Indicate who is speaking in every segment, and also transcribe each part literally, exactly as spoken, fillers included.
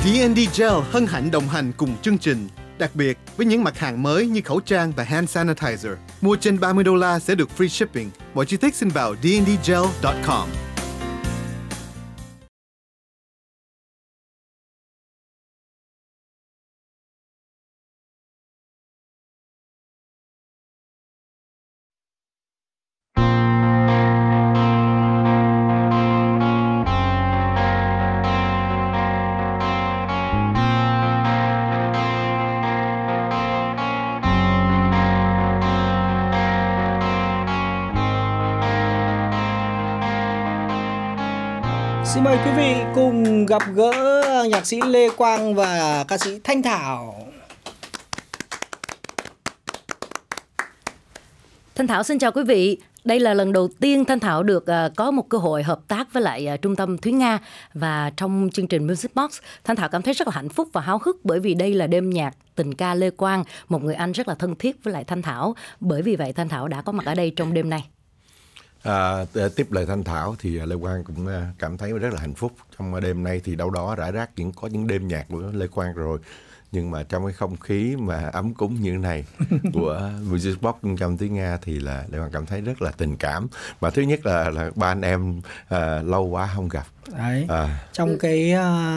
Speaker 1: đê and đê Gel hân hạnh đồng hành cùng chương trình. Đặc biệt, với những mặt hàng mới như khẩu trang và hand sanitizer, mua trên ba mươi đô la sẽ được free shipping. Mọi chi tiết xin vào d and d gel dot com.
Speaker 2: Xin mời quý vị cùng gặp gỡ nhạc sĩ Lê Quang và ca sĩ Thanh Thảo.
Speaker 3: Thanh Thảo xin chào quý vị. Đây là lần đầu tiên Thanh Thảo được uh, có một cơ hội hợp tác với lại uh, Trung tâm Thúy Nga. Và trong chương trình Music Box, Thanh Thảo cảm thấy rất là hạnh phúc và háo hức bởi vì đây là đêm nhạc tình ca Lê Quang, một người anh rất là thân thiết với lại Thanh Thảo. Bởi vì vậy Thanh Thảo đã có mặt ở đây trong đêm nay.
Speaker 4: À, tiếp lời Thanh Thảo thì Lê Quang cũng cảm thấy rất là hạnh phúc. Trong đêm nay thì đâu đó rải rác những có những đêm nhạc của Lê Quang rồi, nhưng mà trong cái không khí mà ấm cúng như thế này của Music Box Trung tâm Thúy Nga thì là Lê Quang cảm thấy rất là tình cảm. Và thứ nhất là, là ba anh em à, lâu quá không gặp.
Speaker 2: Đấy. À. Trong cái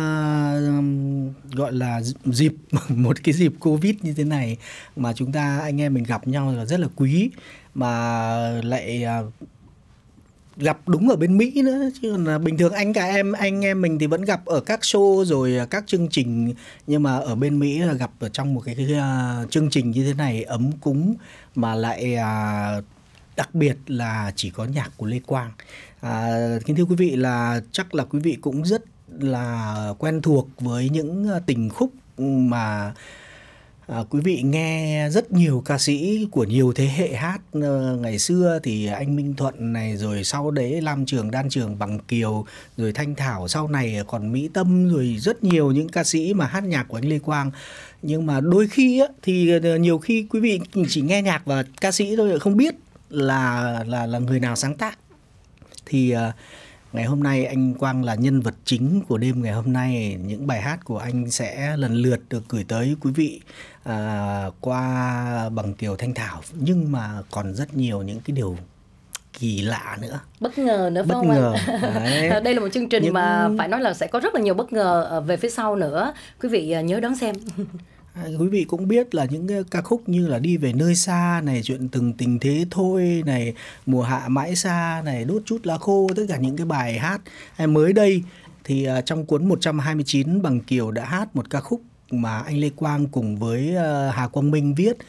Speaker 2: uh, gọi là dịp một cái dịp Covid như thế này mà chúng ta anh em mình gặp nhau là rất là quý, mà lại uh, gặp đúng ở bên Mỹ nữa, chứ còn bình thường anh cả em anh em mình thì vẫn gặp ở các show rồi các chương trình, nhưng mà ở bên Mỹ là gặp ở trong một cái, cái uh, chương trình như thế này ấm cúng, mà lại uh, đặc biệt là chỉ có nhạc của Lê Quang. À, kính thưa quý vị, là chắc là quý vị cũng rất là quen thuộc với những tình khúc mà À, quý vị nghe rất nhiều ca sĩ của nhiều thế hệ hát. uh, Ngày xưa thì anh Minh Thuận này, rồi sau đấy Lam Trường, Đan Trường, Bằng Kiều, rồi Thanh Thảo, sau này còn Mỹ Tâm, rồi rất nhiều những ca sĩ mà hát nhạc của anh Lê Quang. Nhưng mà đôi khi á, thì nhiều khi quý vị chỉ nghe nhạc và ca sĩ thôi, không biết là, là, là người nào sáng tác. Thì uh, ngày hôm nay anh Quang là nhân vật chính của đêm ngày hôm nay. Những bài hát của anh sẽ lần lượt được gửi tới quý vị à, qua Bằng Kiều, Thanh Thảo. Nhưng mà còn rất nhiều những cái điều kỳ lạ nữa,
Speaker 3: bất ngờ nữa,
Speaker 2: bất
Speaker 3: phải không
Speaker 2: ngờ.
Speaker 3: Anh? Đây là một chương trình những... mà phải nói là sẽ có rất là nhiều bất ngờ về phía sau nữa. Quý vị nhớ đón xem.
Speaker 2: Quý vị cũng biết là những cái ca khúc như là Đi Về Nơi Xa này, Chuyện Từng Tình Thế Thôi này, Mùa Hạ Mãi Xa này, Đốt Chút Lá Khô, tất cả những cái bài hát mới đây thì uh, trong cuốn một trăm hai mươi chín Bằng Kiều đã hát một ca khúc mà anh Lê Quang cùng với uh, Hà Quang Minh viết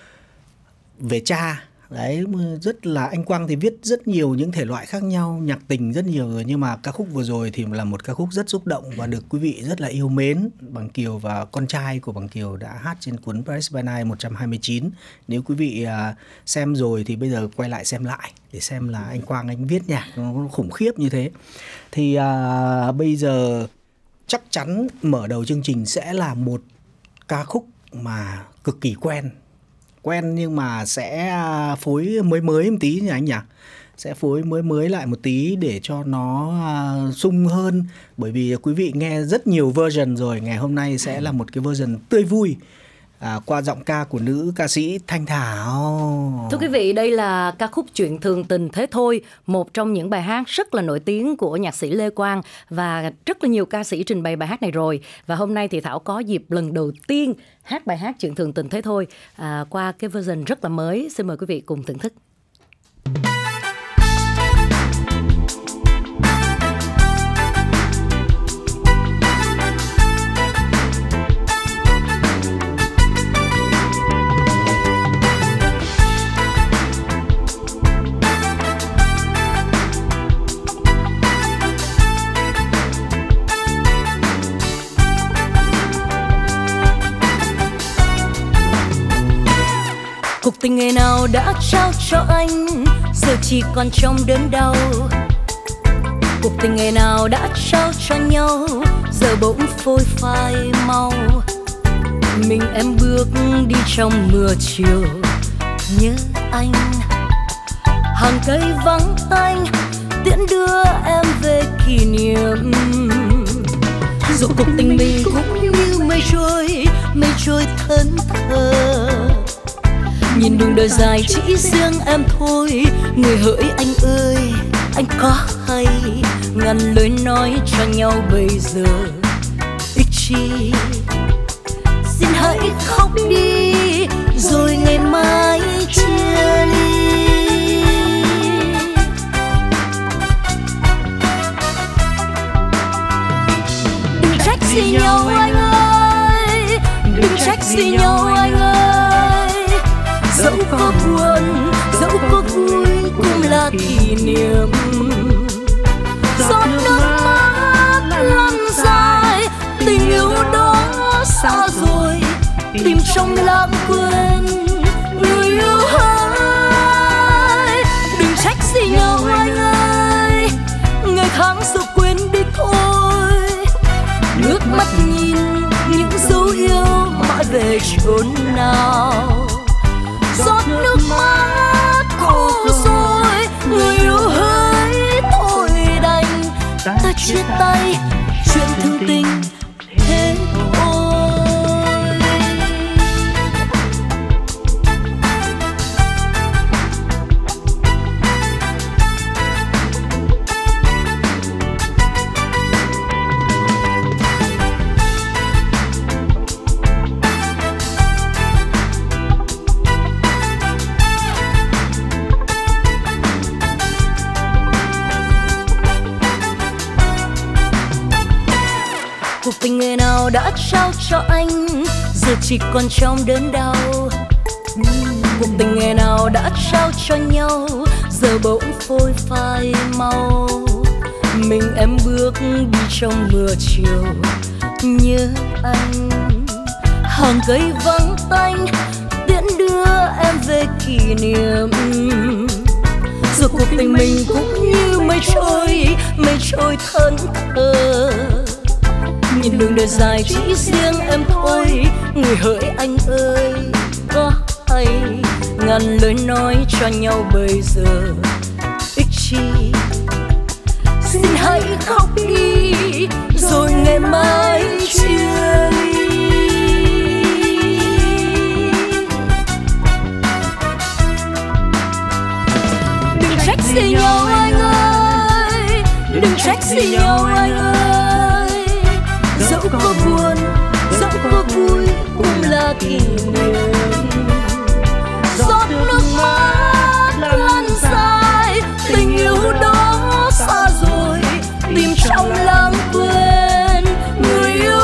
Speaker 2: về cha. Đấy, rất là anh Quang thì viết rất nhiều những thể loại khác nhau, nhạc tình rất nhiều rồi, nhưng mà ca khúc vừa rồi thì là một ca khúc rất xúc động và được quý vị rất là yêu mến. Bằng Kiều và con trai của Bằng Kiều đã hát trên cuốn Paris by Night một trăm hai mươi chín. Nếu quý vị uh, xem rồi thì bây giờ quay lại xem lại để xem là anh Quang anh viết nhạc nó khủng khiếp như thế. Thì uh, bây giờ chắc chắn mở đầu chương trình sẽ là một ca khúc mà cực kỳ quen. Quen nhưng mà sẽ phối mới mới một tí nhỉ anh nhỉ? Sẽ phối mới mới lại một tí để cho nó uh, sung hơn. Bởi vì quý vị nghe rất nhiều version rồi. Ngày hôm nay sẽ là một cái version tươi vui à, qua giọng ca của nữ ca sĩ Thanh Thảo.
Speaker 3: Thưa quý vị, đây là ca khúc Chuyện Thường Tình Thế Thôi, một trong những bài hát rất là nổi tiếng của nhạc sĩ Lê Quang, và rất là nhiều ca sĩ trình bày bài hát này rồi. Và hôm nay thì Thảo có dịp lần đầu tiên hát bài hát Chuyện Thường Tình Thế Thôi à, qua cái version rất là mới. Xin mời quý vị cùng thưởng thức. Cuộc tình ngày nào đã trao cho anh, giờ chỉ còn trong đớn đau. Cuộc tình ngày nào đã trao cho nhau, giờ bỗng phôi phai mau. Mình em bước đi trong mưa chiều, nhớ anh. Hàng cây vắng tanh tiễn đưa em về kỷ niệm. Dù cuộc tình mình cũng thân thờ. Nhìn đường đời dài chỉ riêng em thôi, người hỡi anh ơi, anh có hay ngàn lời nói cho nhau bây giờ ích chi. Xin hãy khóc đi rồi ngày mai chia ly. Đừng trách gì nhau anh ơi, đừng trách gì nhau anh ơi. Dẫu có buồn, dẫu có vui cũng là kỷ niệm. Giọt nước mắt lăn dài, tình yêu đó xa rồi, tìm trong lãng quên người yêu ơi. Đừng trách gì nhau anh ơi, ngày tháng rồi quên đi thôi. Nước mắt nhìn những dấu yêu mãi về chốn nào. Giọt nước mắt khô rồi, người yêu hỡi thôi đành ta chia tay, chuyện thương tình thế thôi. Cuộc tình người nào đã trao cho anh giờ chỉ còn trong đớn đau. Cuộc tình người nào đã trao cho nhau giờ bỗng phôi phai mau. Mình em bước đi trong mưa chiều nhớ anh, hàng cây vắng tanh tiễn đưa em về kỷ niệm. Rồi cuộc tình mình cũng như mây trôi, mây trôi thân thờ. Nhìn đường đời dài chỉ riêng em thôi, người hỡi anh ơi, có hay ngàn lời nói cho nhau bây giờ ích chi. Xin hãy khóc đi rồi ngày mai chia ly. Đừng trách gì nhau anh ơi, đừng trách gì nhau anh ơi. Dẫu có buồn, dẫu có vui cũng là kỷ niệm. Giọt nước mắt lăn dài, tình yêu đó xa rồi, tìm trong lãng quên người yêu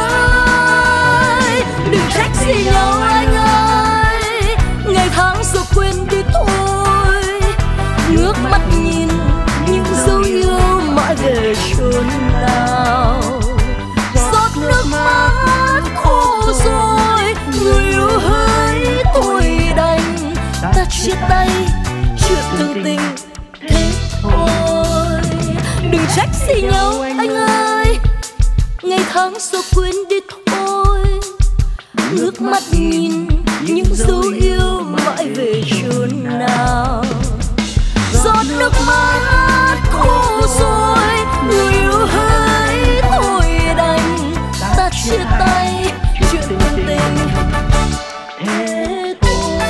Speaker 3: ơi. Đừng trách gì nhau anh ơi, ngày tháng rồi quên đi thôi. Ngước mắt nhìn những dấu yêu mãi về chốn nào. Nước mắt khô rồi, người yêu hỡi thôi đành ta chia tay, chuyện thương tình thế thôi. Đừng trách gì nhau anh ơi, ngày tháng rồi quên đi thôi. Nước mắt nhìn những dấu yêu mãi về chốn nào. Giọt nước mắt khô rồi, người yêu hỡi thôi đành ta chia tay, chuyện thương tình thế thôi.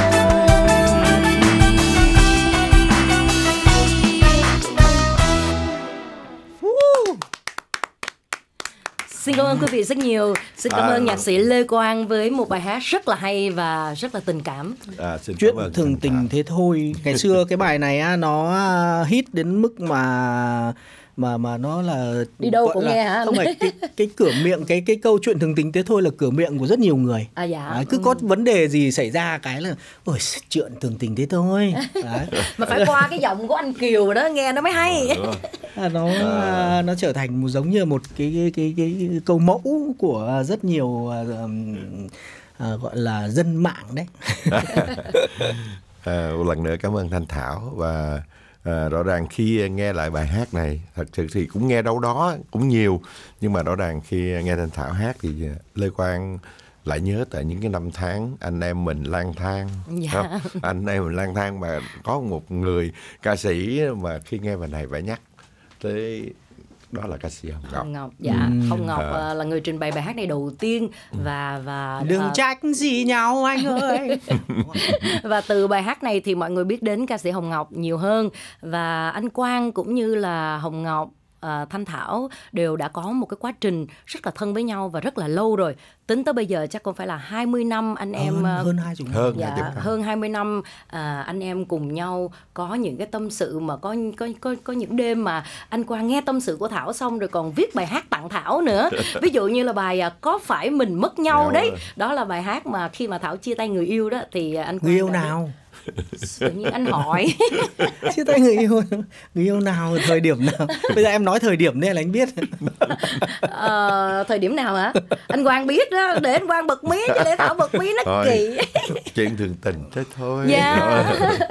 Speaker 3: Xin cảm ơn quý vị rất nhiều. Xin cảm ơn à, nhạc sĩ Lê Quang với một bài hát rất là hay và rất là tình cảm.
Speaker 4: À, xin
Speaker 2: Chuyện thường tình thế thôi. Ngày xưa cái bài này á, nó hit đến mức mà mà mà nó là
Speaker 3: đi đâu cũng
Speaker 2: là,
Speaker 3: nghe hả?
Speaker 2: Không phải cái, cái cửa miệng cái cái câu chuyện thường tình thế thôi là cửa miệng của rất nhiều người.
Speaker 3: À dạ.
Speaker 2: Đấy, cứ ừ. có vấn đề gì xảy ra cái là ôi chuyện thường tình thế thôi. Đấy.
Speaker 3: Mà phải qua cái giọng của anh Kiều đó nghe nó mới hay.
Speaker 2: À, nó à. nó trở thành một giống như một cái cái cái, cái, cái câu mẫu của rất nhiều um, à, gọi là dân mạng đấy.
Speaker 4: À, một lần nữa cảm ơn Thanh Thảo. Và à, rõ ràng khi nghe lại bài hát này, thật sự thì cũng nghe đâu đó cũng nhiều, nhưng mà rõ ràng khi nghe Thanh Thảo hát thì Lê Quang lại nhớ tại những cái năm tháng anh em mình lang thang. Dạ. Anh em mình lang thang mà có một người ca sĩ mà khi nghe bài này phải nhắc tới đó là ca sĩ Hồng Ngọc.
Speaker 3: Hồng Ngọc, dạ.
Speaker 2: Ừ.
Speaker 3: Hồng Ngọc
Speaker 4: À.
Speaker 3: uh, là người trình bày bài hát này đầu tiên và và
Speaker 2: Đừng
Speaker 3: uh,
Speaker 2: trách gì nhau anh ơi.
Speaker 3: và từ bài hát này thì mọi người biết đến ca sĩ Hồng Ngọc nhiều hơn, và anh Quang cũng như là Hồng Ngọc, Uh, Thanh Thảo đều đã có một cái quá trình rất là thân với nhau và rất là lâu rồi. Tính tới bây giờ chắc cũng phải là hai mươi năm anh em.
Speaker 2: Hơn,
Speaker 3: uh,
Speaker 2: hơn hai chục năm.
Speaker 4: Hơn
Speaker 3: Dạ,
Speaker 4: hai chục năm.
Speaker 3: hơn hai mươi năm à, anh em cùng nhau có những cái tâm sự, mà có có có có những đêm mà anh Quang nghe tâm sự của Thảo xong rồi còn viết bài hát tặng Thảo nữa. Ví dụ như là bài à, Có Phải Mình Mất Nhau
Speaker 4: Dạ,
Speaker 3: đấy.
Speaker 4: rồi.
Speaker 3: Đó là bài hát mà khi mà Thảo chia tay người yêu đó thì anh Quang
Speaker 2: Người yêu
Speaker 3: đã-
Speaker 2: nào?
Speaker 3: Tự nhiên anh hỏi.
Speaker 2: Chia tay người yêu, người yêu nào, thời điểm nào? Bây giờ em nói thời điểm đây là anh biết.
Speaker 3: Ờ, thời điểm nào hả? Anh Quang biết đó, để anh Quang bật mí chứ để Thảo bật mí nó
Speaker 4: Thôi,
Speaker 3: kỳ.
Speaker 4: chuyện thường tình thế thôi.
Speaker 3: Dạ.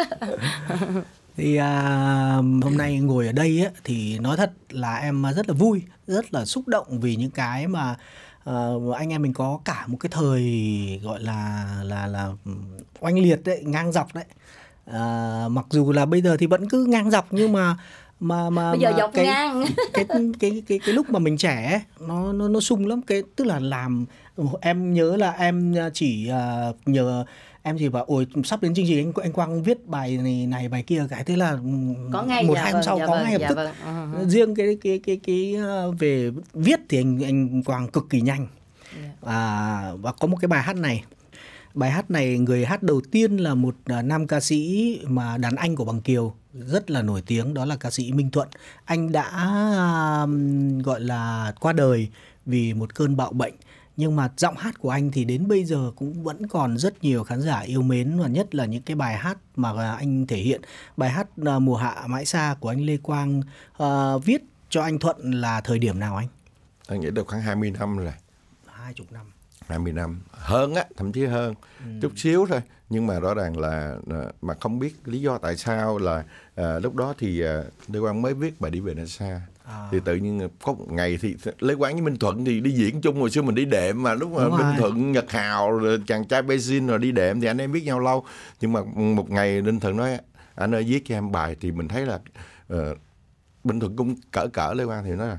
Speaker 2: Thì à, hôm nay ngồi ở đây á, thì nói thật là em rất là vui, rất là xúc động vì những cái mà à, anh em mình có cả một cái thời gọi là là là oanh liệt đấy, ngang dọc đấy. À, mặc dù là bây giờ thì vẫn cứ ngang dọc nhưng mà mà mà
Speaker 3: Bây giờ
Speaker 2: mà
Speaker 3: dọc
Speaker 2: cái,
Speaker 3: ngang.
Speaker 2: cái cái cái cái cái lúc mà mình trẻ ấy, nó nó nó sung lắm, cái tức là làm em nhớ là em chỉ uh, nhờ em chỉ bảo ôi sắp đến chương trình anh anh Quang viết bài này này bài kia cái, thế là
Speaker 3: Có ngay,
Speaker 2: một
Speaker 3: dạ
Speaker 2: hai hôm
Speaker 3: vâng,
Speaker 2: sau
Speaker 3: dạ
Speaker 2: có
Speaker 3: vâng,
Speaker 2: ngay lập
Speaker 3: dạ
Speaker 2: tức.
Speaker 3: vâng. Uh-huh.
Speaker 2: Riêng cái cái cái cái uh, về viết thì anh anh Quang cực kỳ nhanh.
Speaker 3: Yeah.
Speaker 2: À, và có một cái bài hát này. Bài hát này người hát đầu tiên là một uh, nam ca sĩ mà đàn anh của Bằng Kiều rất là nổi tiếng, đó là ca sĩ Minh Thuận. Anh đã um, gọi là qua đời vì một cơn bạo bệnh. Nhưng mà giọng hát của anh thì đến bây giờ cũng vẫn còn rất nhiều khán giả yêu mến, và nhất là những cái bài hát mà anh thể hiện. Bài hát uh, Mùa Hạ Mãi Xa của anh Lê Quang uh, viết cho anh Thuận là thời điểm nào anh?
Speaker 4: Anh nghĩ được khoảng hai mươi năm rồi.
Speaker 2: Hai chục năm.
Speaker 4: hai mươi năm. Hơn á, thậm chí hơn. Ừ. Chút xíu thôi. Nhưng mà rõ ràng là mà không biết lý do tại sao là à, lúc đó thì à, Lê Quang mới viết bài Đi Về Nơi Xa. À. Thì tự nhiên có một ngày thì Lê Quang với Minh Thuận thì đi diễn chung, hồi xưa mình đi đệm mà lúc mà
Speaker 2: Đúng
Speaker 4: Minh
Speaker 2: rồi.
Speaker 4: Thuận, Nhật Hào, rồi chàng trai Beijing rồi đi đệm thì anh em biết nhau lâu. Nhưng mà một ngày Minh Thuận nói anh ơi viết cho em bài, thì mình thấy là uh, Minh Thuận cũng cỡ cỡ Lê Quang thì nói là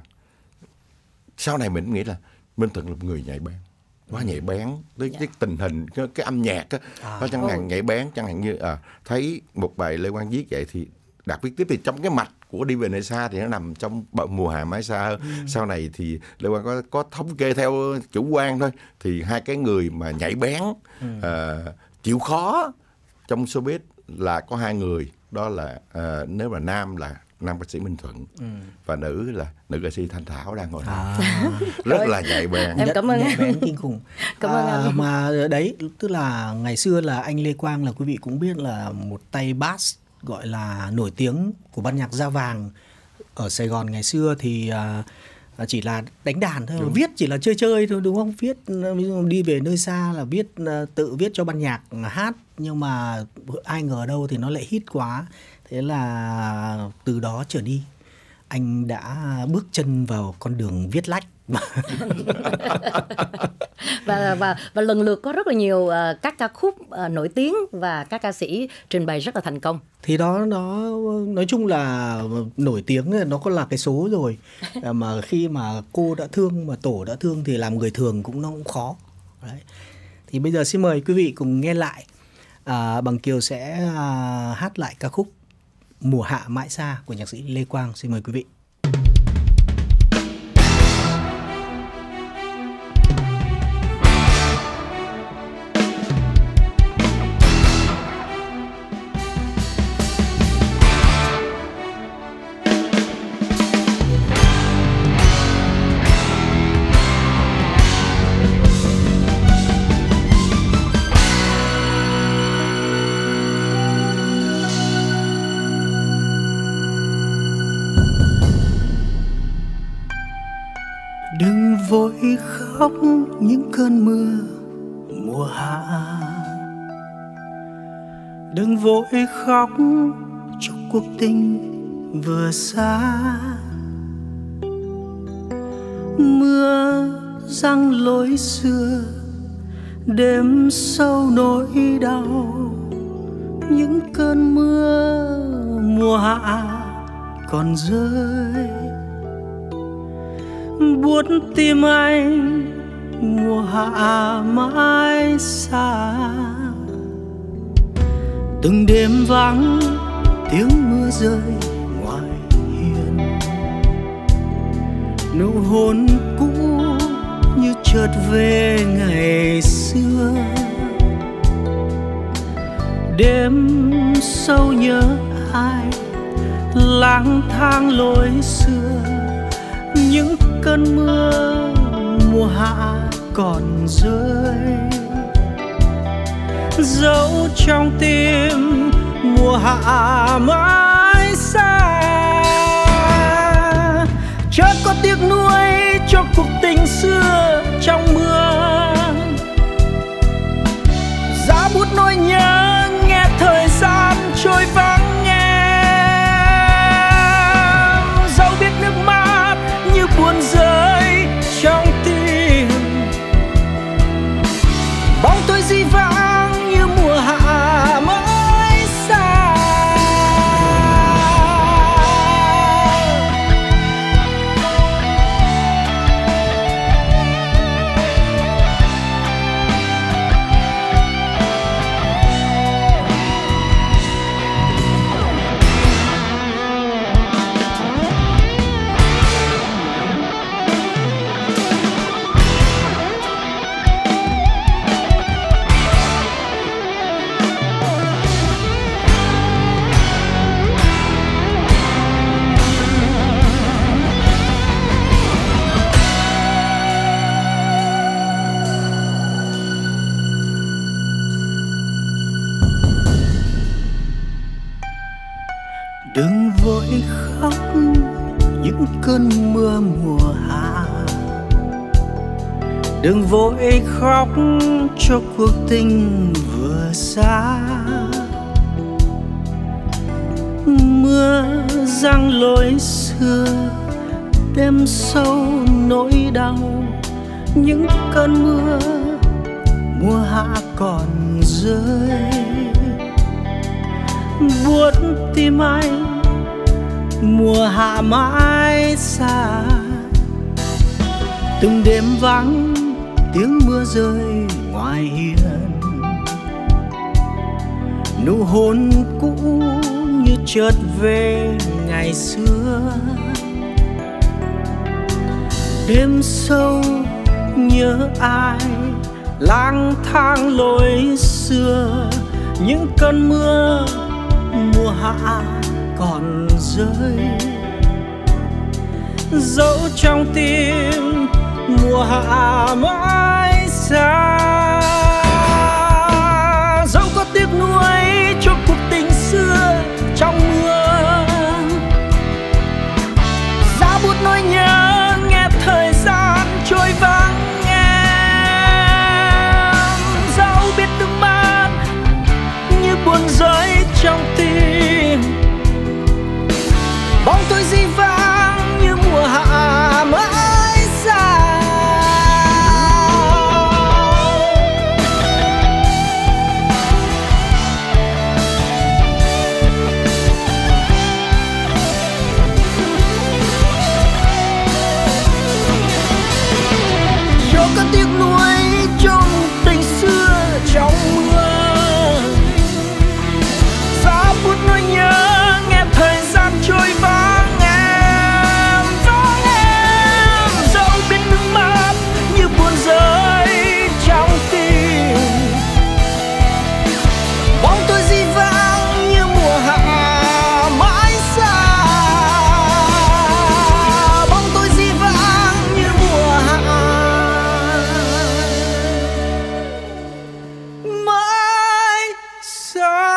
Speaker 4: sau này mình nghĩ là Minh Thuận là một người nhạy bén, quá nhạy bén tới
Speaker 3: Dạ.
Speaker 4: cái tình hình, cái, cái âm nhạc á,
Speaker 2: À.
Speaker 4: nó chẳng hạn nhạy bén, chẳng hạn như à, thấy một bài Lê Quang viết vậy thì đặt viết tiếp, thì trong cái mạch của Đi Về Nơi Xa thì nó nằm trong Mùa Hạ Mãi Xa hơn. Ừ. Sau này thì Lê Quang có có thống kê theo chủ quan thôi, thì hai cái người mà nhạy bén, ừ. à, chịu khó trong showbiz là có hai người, đó là à, nếu mà nam là nam ca sĩ Minh Thuận, ừ. và nữ là nữ ca sĩ Thanh Thảo đang ngồi
Speaker 2: À.
Speaker 4: rất là nhạy bén.
Speaker 3: Em cảm ơn
Speaker 2: nhạy
Speaker 3: anh.
Speaker 2: bén kinh khủng.
Speaker 3: Cảm ơn
Speaker 2: à,
Speaker 3: anh.
Speaker 2: Mà đấy, tức là ngày xưa là anh Lê Quang là quý vị cũng biết là một tay bass gọi là nổi tiếng của ban nhạc Da Vàng ở Sài Gòn ngày xưa, thì à, chỉ là đánh đàn thôi, viết chỉ là chơi chơi thôi đúng không? Viết ví dụ Đi Về Nơi Xa là viết tự viết cho ban nhạc hát, nhưng mà ai ngờ đâu thì nó lại hit quá. Thế là từ đó trở đi anh đã bước chân vào con đường viết lách.
Speaker 3: và và và lần lượt có rất là nhiều uh, các ca khúc uh, nổi tiếng và các ca sĩ trình bày rất là thành công.
Speaker 2: Thì đó, nó nói chung là nổi tiếng nó có là cái số rồi. Mà khi mà cô đã thương mà tổ đã thương thì làm người thường cũng nó cũng khó. Đấy. Thì bây giờ xin mời quý vị cùng nghe lại. À, Bằng Kiều sẽ à, hát lại ca khúc Mùa Hạ Mãi Xa của nhạc sĩ Lê Quang. Xin mời quý vị. Đừng vội khóc những cơn mưa mùa hạ, đừng vội khóc cho cuộc tình vừa xa. Mưa giăng lối xưa, đêm sâu nỗi đau. Những cơn mưa mùa hạ còn rơi, buốt tim anh mùa hạ mãi xa. Từng đêm vắng tiếng mưa rơi ngoài hiên, nụ hôn cũ như chợt về ngày xưa. Đêm sâu nhớ ai lang thang lối xưa, những cơn mưa mùa hạ còn rơi. Dẫu trong tim mùa hạ mãi xa, chợt có tiếc nuối cho cuộc tình xưa trong mưa. Giá bút nỗi nhớ nghe thời gian trôi vắng em, dẫu biết nước mắt như buồn rơi trong tim. Bóng tôi di vãng như mùa hạ mãi xa. Đừng vội khóc những cơn mưa mùa hạ, đừng vội khóc cho cuộc tình vừa xa. Mưa giăng lối xưa đêm sâu nỗi đau, những cơn mưa mùa hạ còn rơi. Buốt tim anh mùa hạ mãi xa. Từng đêm vắng tiếng mưa rơi ngoài hiên, nụ hôn cũ như chợt về ngày xưa. Đêm sâu nhớ ai lang thang lối xưa, những cơn mưa mùa hạ còn rơi. Dẫu trong tim mùa hạ mãi xa, dẫu có tiếc nuối cho cuộc tình xưa trong mưa. Giá bút nỗi nhớ nghe thời gian trôi vắng em, dẫu biết nước mắt như buồn rơi trong tim. Bóng tôi di vãng như mùa hạ mãi xa. Cho có tiếc nuối trong tình xưa trong mưa. Giá bút nỗi nhớ nghe thời gian trôi vắng em, vắng em. Dẫu biết nước mắt như buồn rơi trong tim. Bóng tôi di vãng như mùa hạ mãi xa. Bóng tôi di vãng như mùa hạ mãi xa.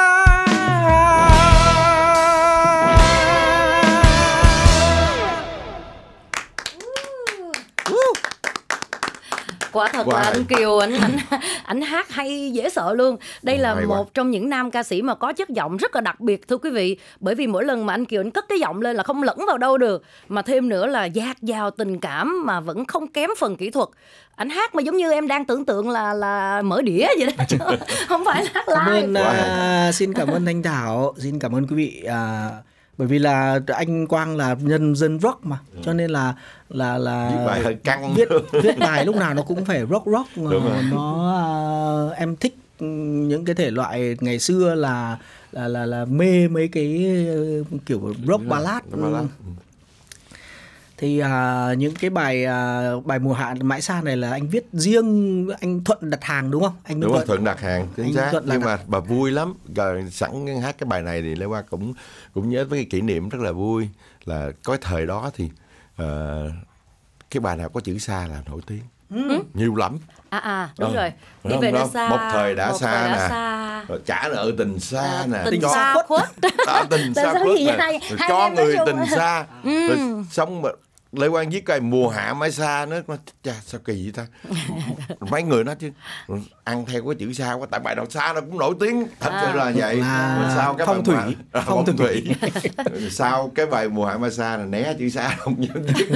Speaker 3: Quả thật
Speaker 4: Wow.
Speaker 3: là anh Kiều anh anh anh hát hay dễ sợ luôn. Đây là
Speaker 4: Hay quá.
Speaker 3: một trong những nam ca sĩ mà có chất giọng rất là đặc biệt thưa quý vị. Bởi vì mỗi lần mà anh Kiều anh cất cái giọng lên là không lẫn vào đâu được, mà thêm nữa là dạt dào tình cảm mà vẫn không kém phần kỹ thuật. Anh hát mà giống như em đang tưởng tượng là là mở đĩa vậy đó, chứ không phải là hát
Speaker 2: Cảm
Speaker 3: live.
Speaker 2: ơn, à, xin cảm ơn Thanh Thảo, xin cảm ơn quý vị. À, Bởi vì là anh Quang là nhân dân rock mà, cho nên là là là
Speaker 4: viết bài hơi căng,
Speaker 2: viết viết bài lúc nào nó cũng phải rock rock.
Speaker 4: Đúng rồi.
Speaker 2: Nó uh, em thích những cái thể loại ngày xưa là là là là mê mấy cái uh, kiểu rock ballad.
Speaker 4: ballad.
Speaker 2: Thì uh, những cái bài uh, bài Mùa Hạ Mãi Xa này là anh viết riêng, anh Thuận đặt hàng đúng không? Anh
Speaker 4: Đúng rồi,
Speaker 2: Thuận.
Speaker 4: Thuận đặt hàng chính xác. Nhưng mà bà vui lắm. Rồi sẵn hát cái bài này thì Lê Quang cũng cũng nhớ với cái kỷ niệm rất là vui, là có thời đó thì uh, cái bài nào có chữ xa là nổi tiếng. Ừ. Nhiều lắm.
Speaker 3: À à đúng
Speaker 4: ừ.
Speaker 3: rồi. Đi
Speaker 4: Đúng
Speaker 3: về
Speaker 4: không?
Speaker 3: đã xa.
Speaker 4: Một thời đã
Speaker 3: một
Speaker 4: xa
Speaker 3: thời đã
Speaker 4: nè.
Speaker 3: Xa.
Speaker 4: Rồi trả nợ tình xa
Speaker 3: À,
Speaker 4: nè.
Speaker 3: tình
Speaker 4: cho,
Speaker 3: xa khuất.
Speaker 4: À, tình xa khuất nè.
Speaker 3: Hai,
Speaker 4: rồi
Speaker 3: hai
Speaker 4: cho người
Speaker 3: chung.
Speaker 4: tình xa. Ừ. Rồi xong mà Lê Quang viết cái Mùa Hạ Mãi Xa nữa, chà sao kỳ vậy ta. Mấy người nói chứ ăn theo cái chữ xa quá, tại bài nào xa nó cũng nổi tiếng, thật sự à. là vậy.
Speaker 2: À,
Speaker 4: sao cái
Speaker 2: phong thủy,
Speaker 4: à,
Speaker 2: phong, phong thủy.
Speaker 4: thủy. Sao cái bài Mùa Hạ Mãi Xa là né chữ xa không nhớ tiếp.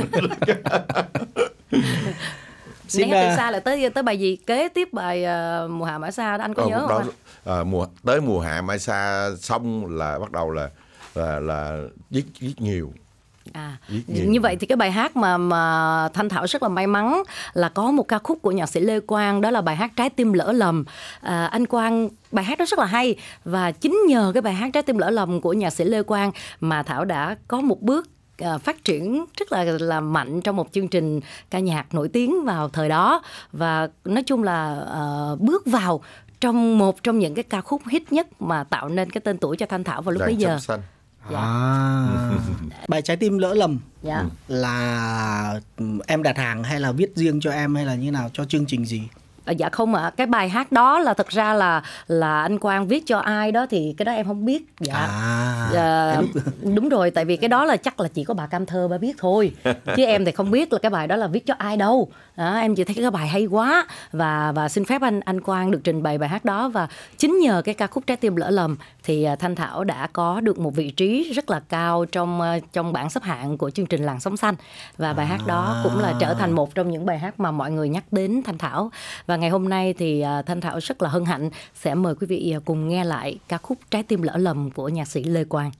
Speaker 3: Xin né chữ xa là tới tới bài gì kế tiếp bài uh, Mùa Hạ Mãi Xa đó anh có ờ, nhớ không?
Speaker 4: Đó, à, mùa tới Mùa Hạ Mãi Xa xong là bắt đầu là là là viết viết nhiều.
Speaker 3: À, như vậy thì cái bài hát mà mà Thanh Thảo rất là may mắn là có một ca khúc của nhạc sĩ Lê Quang, đó là bài hát Trái Tim Lỡ Lầm. À, anh Quang, bài hát đó rất là hay, và chính nhờ cái bài hát Trái Tim Lỡ Lầm của nhạc sĩ Lê Quang mà Thảo đã có một bước à, phát triển rất là là mạnh trong một chương trình ca nhạc nổi tiếng vào thời đó, và nói chung là à, bước vào trong một trong những cái ca khúc hit nhất mà tạo nên cái tên tuổi cho Thanh Thảo vào lúc bấy giờ.
Speaker 2: Dạ. À, bài Trái Tim Lỡ Lầm
Speaker 3: dạ.
Speaker 2: là em đặt hàng hay là viết riêng cho em hay là như nào, cho chương trình gì?
Speaker 3: À, dạ không ạ, à. Cái bài hát đó là thật ra là là anh Quang viết cho ai đó thì cái đó em không biết. Dạ.
Speaker 2: À,
Speaker 3: dạ đúng rồi, tại vì cái đó là chắc là chỉ có bà Cam Thơ bà biết thôi, chứ em thì không biết là cái bài đó là viết cho ai đâu. À, em chỉ thấy cái bài hay quá và và xin phép anh anh Quang được trình bày bài hát đó, và chính nhờ cái ca khúc Trái Tim Lỡ Lầm thì Thanh Thảo đã có được một vị trí rất là cao trong trong bảng xếp hạng của chương trình Làn Sóng Xanh, và bài hát đó cũng là trở thành một trong những bài hát mà mọi người nhắc đến Thanh Thảo. Và ngày hôm nay thì Thanh Thảo rất là hân hạnh sẽ mời quý vị cùng nghe lại ca khúc Trái Tim Lỡ Lầm của nhạc sĩ Lê Quang.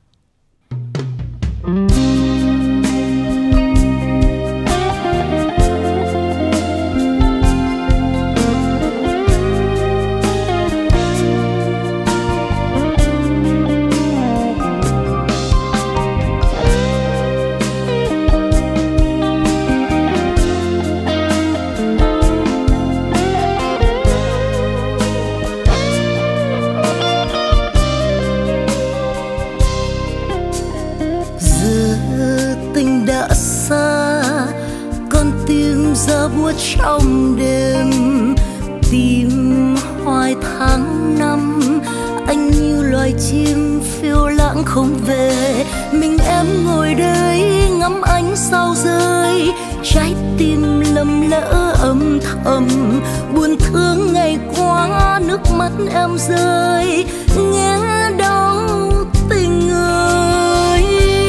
Speaker 5: Giờ buốt trong đêm tìm hoài tháng năm, anh như loài chim phiêu lãng không về, mình em ngồi đây ngắm ánh sao rơi, trái tim lầm lỡ âm thầm, buồn thương ngày qua nước mắt em rơi, nghe đau tình ơi.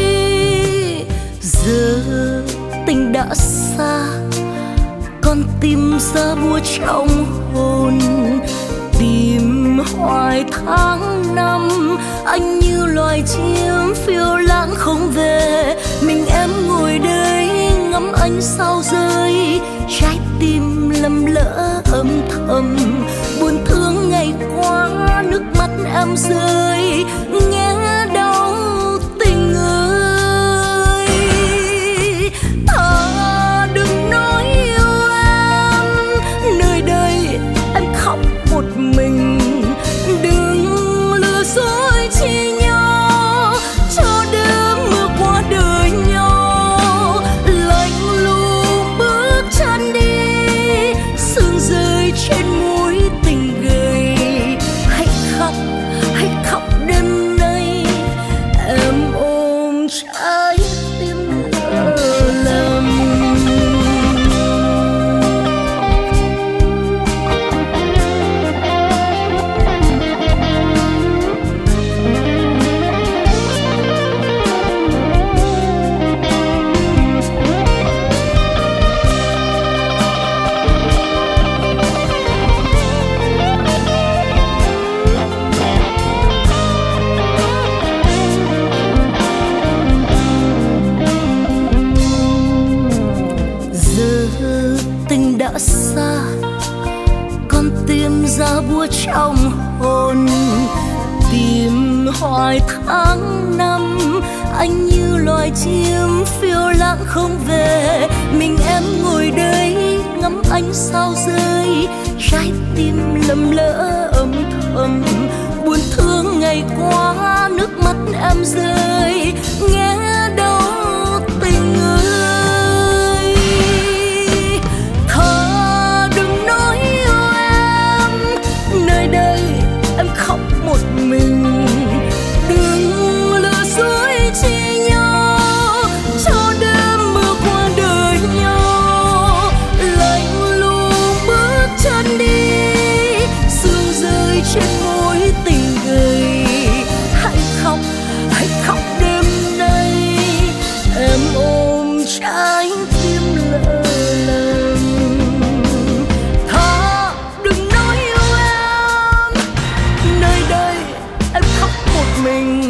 Speaker 5: Giờ tình đã xa, con tim ra buốt trong hồn, tìm hoài tháng năm, anh như loài chim phiêu lãng không về, mình em ngồi đây ngắm ánh sao rơi, trái tim lầm lỡ âm thầm, buồn thương ngày qua nước mắt em rơi, nghe đau tình ơi. Thà đừng nói một mình, đừng lừa dối chi nhau, cho đêm mưa qua đời nhau, lạnh lùng bước chân đi, sương rơi trên môi tình gầy, hãy khóc hãy khóc ra búa trong hồn. Tìm hoài tháng năm, anh như loài chim phiêu lãng không về. Mình em ngồi đây ngắm ánh sao rơi, trái tim lầm lỡ âm thầm. Buồn thương ngày qua nước mắt em rơi, nghe đâu tình ơi. Thà đừng nói yêu em, nơi đây em khóc một mình. Đừng lừa dối chi nhau, cho đêm mưa qua đời nhau. Lạnh lùng bước chân đi, sương rơi trên môi tình gầy. Hãy khóc, hãy khóc đêm nay, em ôm trái tim lỡ lầm. Thà đừng nói yêu em, nơi đây em khóc một mình.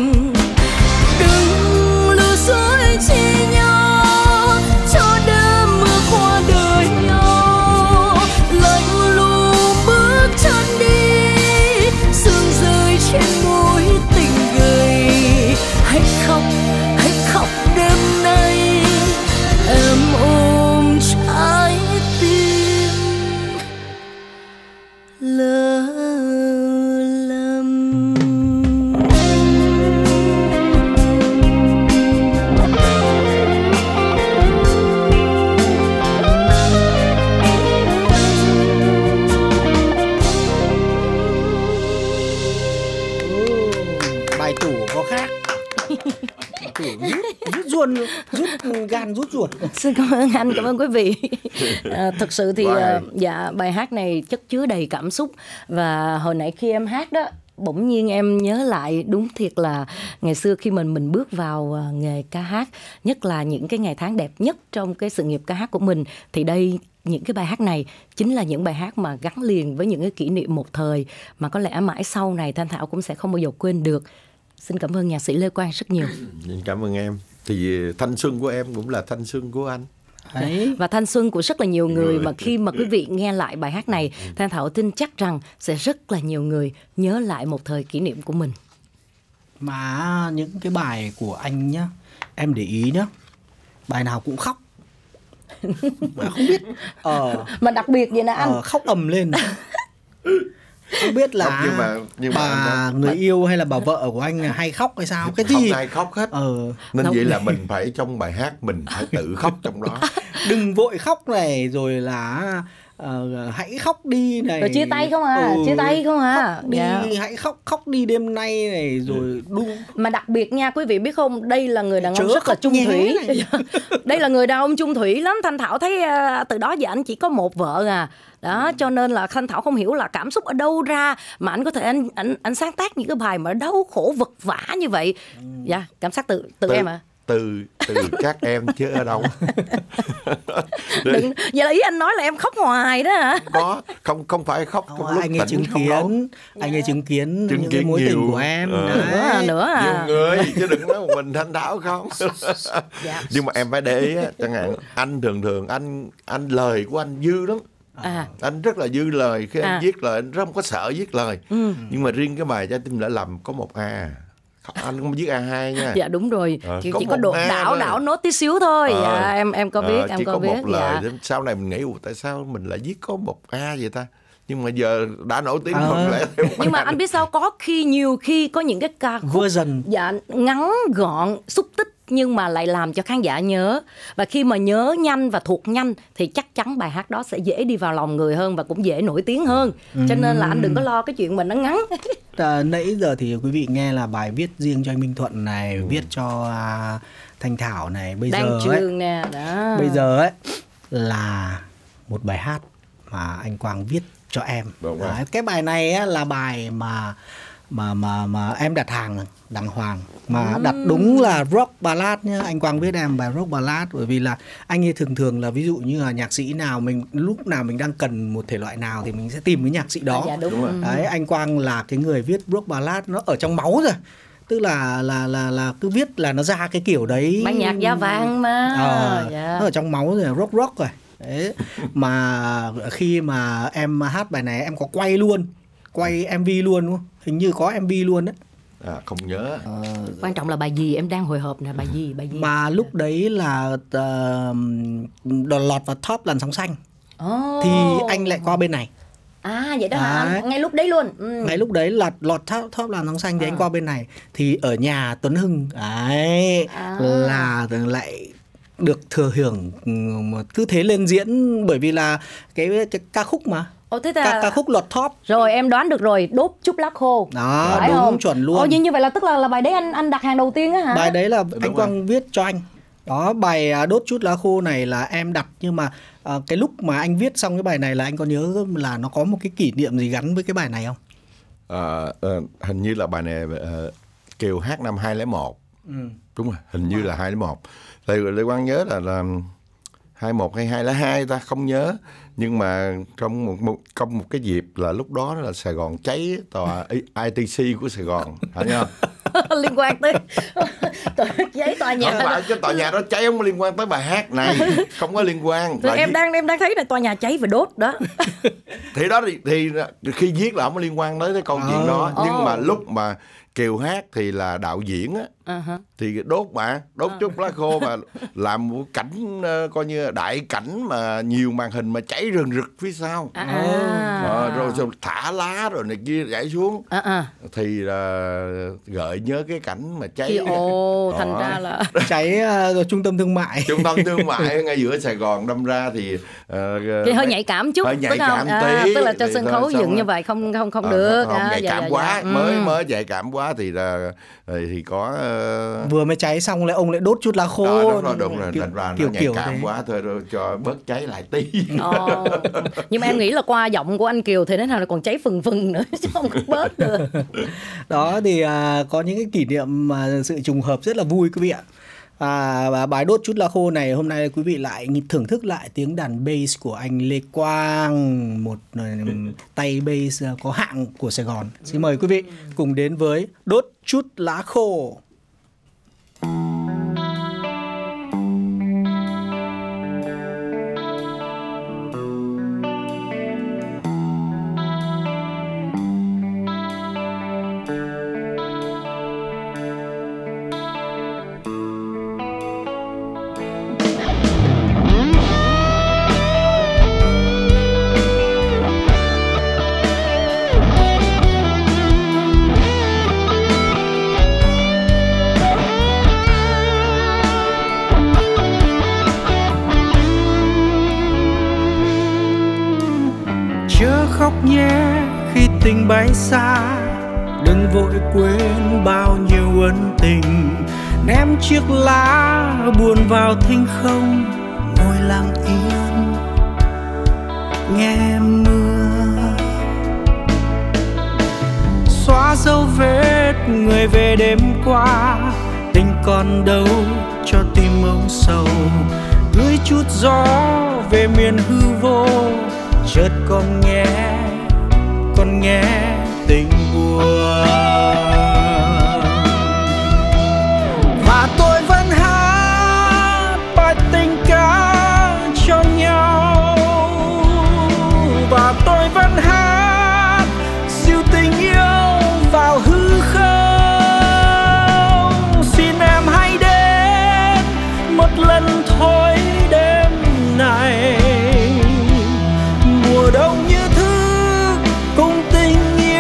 Speaker 5: Đừng lừa dối chi nhau, cho đêm mưa qua đời nhau. Lạnh lùng bước chân đi, sương rơi trên môi tình gầy. Hãy khóc, hãy khóc đêm nay, em ôm trái tim lỡ lầm.
Speaker 2: Bài tủ có khác. Tủ rút, rút ruột, rút gan rút ruột.
Speaker 5: Xin cảm ơn anh, cảm ơn quý vị. À, thực sự thì
Speaker 4: Wow.
Speaker 5: à, dạ bài hát này chất chứa đầy cảm xúc. Và hồi nãy khi em hát đó, bỗng nhiên em nhớ lại đúng thiệt là ngày xưa khi mình mình bước vào à, nghề ca hát, nhất là những cái ngày tháng đẹp nhất trong cái sự nghiệp ca hát của mình, thì đây những cái bài hát này chính là những bài hát mà gắn liền với những cái kỷ niệm một thời mà có lẽ mãi sau này Thanh Thảo cũng sẽ không bao giờ quên được. Xin cảm ơn nhạc sĩ Lê Quang rất nhiều.
Speaker 4: Cảm ơn em. Thì thanh xuân của em cũng là thanh xuân của anh.
Speaker 2: Đấy.
Speaker 5: Và thanh xuân của rất là nhiều người,
Speaker 4: Người.
Speaker 5: mà khi mà quý vị nghe lại bài hát này, Thanh Thảo tin chắc rằng sẽ rất là nhiều người nhớ lại một thời kỷ niệm của mình.
Speaker 2: Mà những cái bài của anh nhá, em để ý nhá, bài nào cũng khóc. Mà không biết ờ,
Speaker 5: Mà đặc biệt vậy nè anh,
Speaker 2: ờ, khóc ầm lên. Không biết là
Speaker 4: Không, nhưng mà- nhưng mà
Speaker 2: bà
Speaker 4: anh đã-
Speaker 2: người yêu hay là bà vợ của anh hay khóc hay sao? Cái
Speaker 4: Không
Speaker 2: gì?
Speaker 4: ai khóc hết.
Speaker 2: Ờ,
Speaker 4: Nên
Speaker 5: Không.
Speaker 4: vậy là mình phải trong bài hát mình phải tự khóc trong đó.
Speaker 2: đừng vội khóc này, rồi là ờ, hãy khóc đi này.
Speaker 5: rồi chia tay không à,
Speaker 2: Ừ,
Speaker 5: chia tay không à.
Speaker 2: khóc đi,
Speaker 5: Dạ.
Speaker 2: hãy khóc khóc đi đêm nay này, rồi đu.
Speaker 5: Mà đặc biệt nha, quý vị biết không, đây là người đàn ông
Speaker 2: Chớ
Speaker 5: rất là
Speaker 2: khóc
Speaker 5: chung
Speaker 2: nhé
Speaker 5: thủy.
Speaker 2: này.
Speaker 5: Đây là người đàn ông chung thủy lắm. Thanh Thảo thấy à, từ đó giờ anh chỉ có một vợ à. Đó, cho nên là Thanh Thảo không hiểu là cảm xúc ở đâu ra mà anh có thể anh anh anh sáng tác những cái bài mà đau khổ vật vã như vậy. Dạ, cảm giác từ từ
Speaker 4: Từ-
Speaker 5: em à.
Speaker 4: Từ từ các em chứ ở đâu.
Speaker 5: Đừng, vậy là ý anh nói là em khóc hoài đó hả?
Speaker 4: Có, không không phải khóc
Speaker 2: Không,
Speaker 4: trong lúc
Speaker 2: anh ấy chứng
Speaker 4: tỉnh không lâu.
Speaker 2: kiến, anh ấy chứng kiến
Speaker 4: Chứng
Speaker 2: những cái
Speaker 4: kiến
Speaker 2: mối tình
Speaker 4: nhiều.
Speaker 2: của em.
Speaker 4: Ờ.
Speaker 2: Đấy.
Speaker 5: Nữa à, nữa à.
Speaker 4: Nhiều người chứ đừng nói một mình Thanh Thảo không.
Speaker 5: Dạ.
Speaker 4: Nhưng mà em phải để ý á, chẳng hạn anh thường thường anh anh lời của anh dư lắm.
Speaker 5: À.
Speaker 4: Anh rất là dư lời. Khi
Speaker 5: À.
Speaker 4: anh viết lời anh rất không có sợ viết lời.
Speaker 5: Ừ.
Speaker 4: Nhưng mà riêng cái bài Trái tim đã lầm có một A. Anh không viết A hai nha.
Speaker 5: Dạ đúng rồi.
Speaker 4: Ờ,
Speaker 5: chỉ
Speaker 4: có
Speaker 5: chỉ có
Speaker 4: một
Speaker 5: độ
Speaker 4: A
Speaker 5: đảo
Speaker 4: thôi.
Speaker 5: đảo nốt tí xíu thôi.
Speaker 4: Ờ.
Speaker 5: Dạ, em em có biết,
Speaker 4: Ờ,
Speaker 5: em
Speaker 4: chỉ
Speaker 5: có,
Speaker 4: có
Speaker 5: biết.
Speaker 4: một lời.
Speaker 5: Dạ.
Speaker 4: Sau này mình nghĩ "Ủa, tại sao mình lại viết có một A vậy ta?" Nhưng mà giờ đã nổi tiếng
Speaker 2: Ờ.
Speaker 4: không lẽ theo
Speaker 5: Nhưng mà anh biết sao, có khi nhiều khi có những cái ca khúc
Speaker 2: Version.
Speaker 5: dạ ngắn gọn xúc tích nhưng mà lại làm cho khán giả nhớ, và khi mà nhớ nhanh và thuộc nhanh thì chắc chắn bài hát đó sẽ dễ đi vào lòng người hơn và cũng dễ nổi tiếng hơn. Cho nên là anh đừng có lo cái chuyện mình nó ngắn.
Speaker 2: À, nãy giờ thì quý vị nghe là bài viết riêng cho anh Minh Thuận này, viết cho à, Thanh Thảo này. Bây
Speaker 5: Đang
Speaker 2: giờ ấy,
Speaker 5: trường nè đó.
Speaker 2: bây giờ ấy là một bài hát mà anh Quang viết cho em.
Speaker 4: Đúng rồi.
Speaker 2: Đấy, cái bài này á, là bài mà mà mà mà em đặt hàng đàng hoàng, mà đặt đúng là rock ballad nhá. Anh Quang viết em bài rock ballad, bởi vì là anh ấy thường thường là ví dụ như là nhạc sĩ nào mình lúc nào mình đang cần một thể loại nào thì mình sẽ tìm cái nhạc sĩ đó.
Speaker 5: À, dạ đúng.
Speaker 4: Đúng rồi.
Speaker 5: Ừ.
Speaker 2: Đấy, anh Quang là cái người viết rock ballad, nó ở trong máu rồi. Tức là là là là cứ viết là nó ra cái kiểu đấy.
Speaker 5: Ban nhạc da vàng mà.
Speaker 2: Ờ,
Speaker 5: Dạ.
Speaker 2: nó ở trong máu rồi, rock rock rồi. Đấy. Mà khi mà em hát bài này em có quay luôn. quay em vê luôn đúng không? Hình như có em vê luôn đấy.
Speaker 4: À, không nhớ.
Speaker 2: Ờ,
Speaker 5: Quan trọng là bài gì, em đang hồi hộp nè, bài gì, bài gì.
Speaker 2: mà lúc đấy là uh, lọt vào top làn sóng xanh.
Speaker 5: Oh.
Speaker 2: Thì anh lại qua bên này.
Speaker 5: À vậy đó hả?
Speaker 2: Đấy.
Speaker 5: Ngay lúc đấy luôn. Ừ.
Speaker 2: Ngay lúc đấy là lọt top, top làn sóng xanh thì
Speaker 5: À.
Speaker 2: anh qua bên này. Thì ở nhà Tuấn Hưng ấy
Speaker 5: À.
Speaker 2: là lại được thừa hưởng, mà cứ thế lên diễn, bởi vì là cái, cái ca khúc mà.
Speaker 5: Ồ, thế ta...
Speaker 2: Ca, ca khúc lọt top.
Speaker 5: Rồi em đoán được rồi, đốt chút lá khô.
Speaker 2: Đó,
Speaker 5: phải
Speaker 2: đúng
Speaker 5: không?
Speaker 2: chuẩn luôn.
Speaker 5: Ồ, như như vậy là tức là là bài đấy anh anh đặt hàng đầu tiên á hả?
Speaker 2: Bài đấy là
Speaker 4: Đúng
Speaker 2: anh Quang viết cho anh. Đó, bài à, đốt chút lá khô này là em đặt, nhưng mà à, cái lúc mà anh viết xong cái bài này là anh có nhớ là nó có một cái kỷ niệm gì gắn với cái bài này không?
Speaker 4: À, uh, hình như là bài này uh, Kiều hát năm hai không không một.
Speaker 2: Ừ.
Speaker 4: Đúng rồi, hình như là hai không không một. Thì Lê Quang nhớ là là hai một hay hai không không hai ta không nhớ, nhưng mà trong một, một trong một cái dịp là lúc đó là Sài Gòn cháy tòa i tê xê của Sài Gòn, phải không?
Speaker 5: Liên quan tới giấy tòa nhà.
Speaker 4: Không phải, cái tòa nhà đó cháy không có liên quan tới bài hát này, không có liên quan.
Speaker 5: Thì em
Speaker 4: viết...
Speaker 5: đang em đang thấy là tòa nhà cháy và đốt đó.
Speaker 4: Thì đó thì, thì khi viết là không có liên quan tới cái câu chuyện đó, nhưng
Speaker 5: Oh.
Speaker 4: mà lúc mà Kiều hát thì là đạo diễn á,
Speaker 5: Uh-huh.
Speaker 4: thì đốt mà đốt chút lá khô mà làm một cảnh uh, coi như đại cảnh mà nhiều màn hình mà cháy rừng rực phía sau.
Speaker 5: À, à.
Speaker 4: Ờ, rồi, rồi thả lá rồi này kia rải xuống.
Speaker 5: À, à.
Speaker 4: Thì uh, gợi nhớ cái cảnh mà cháy.
Speaker 5: Thì ồ, thành
Speaker 4: Đó.
Speaker 5: ra là
Speaker 2: Cháy uh, rồi trung tâm thương mại.
Speaker 4: Trung tâm thương mại ngay giữa Sài Gòn, đâm ra thì uh,
Speaker 5: cái hơi nhạy cảm chút,
Speaker 4: hơi nhạy
Speaker 5: tức không?
Speaker 4: cảm
Speaker 5: À,
Speaker 4: tí,
Speaker 5: tức là cho
Speaker 4: thì
Speaker 5: sân
Speaker 4: thôi,
Speaker 5: khấu
Speaker 4: xong
Speaker 5: dựng
Speaker 4: rồi.
Speaker 5: như vậy không không không
Speaker 4: Ờ,
Speaker 5: được.
Speaker 4: không,
Speaker 5: À,
Speaker 4: nhạy
Speaker 5: dạ,
Speaker 4: cảm
Speaker 5: dạ,
Speaker 4: quá,
Speaker 5: dạ.
Speaker 4: mới
Speaker 5: Ừ.
Speaker 4: mới nhạy cảm quá thì là thì có uh,
Speaker 2: Vừa mới cháy xong lại ông lại đốt chút lá khô.
Speaker 4: Đó, đúng rồi, đúng rồi,
Speaker 2: kiểu,
Speaker 4: thành ra
Speaker 2: kiểu,
Speaker 4: nó nhạy
Speaker 2: kiểu
Speaker 4: cảm
Speaker 2: thế.
Speaker 4: quá thôi, rồi cho bớt cháy lại tí.
Speaker 5: Ồ. Nhưng mà em nghĩ là qua giọng của anh Kiều thì thế nào là còn cháy phừng phừng nữa chứ không có bớt được.
Speaker 2: Đó thì à, có những cái kỷ niệm mà sự trùng hợp rất là vui quý vị ạ. À, và bài đốt chút lá khô này hôm nay quý vị lại thưởng thức lại tiếng đàn bass của anh Lê Quang, một uh, tay bass uh, có hạng của Sài Gòn. Xin mời quý vị cùng đến với đốt chút lá khô. Chớ khóc nhé khi tình bay xa, đừng vội quên bao nhiêu ân tình. Ném chiếc lá buồn vào thinh không, ngồi lặng yên nghe mưa. Xóa dấu vết người về đêm qua, tình còn đâu cho tim âu sầu. Gửi chút gió về miền hư vô, chợt con nghe, con nghe tình buồn. Và tôi vẫn hát bài tình ca cho nhau, và tôi vẫn hát dịu tình yêu vào hư không. Xin em hãy đến một lần thôi đêm này, mùa đông như thức cùng tình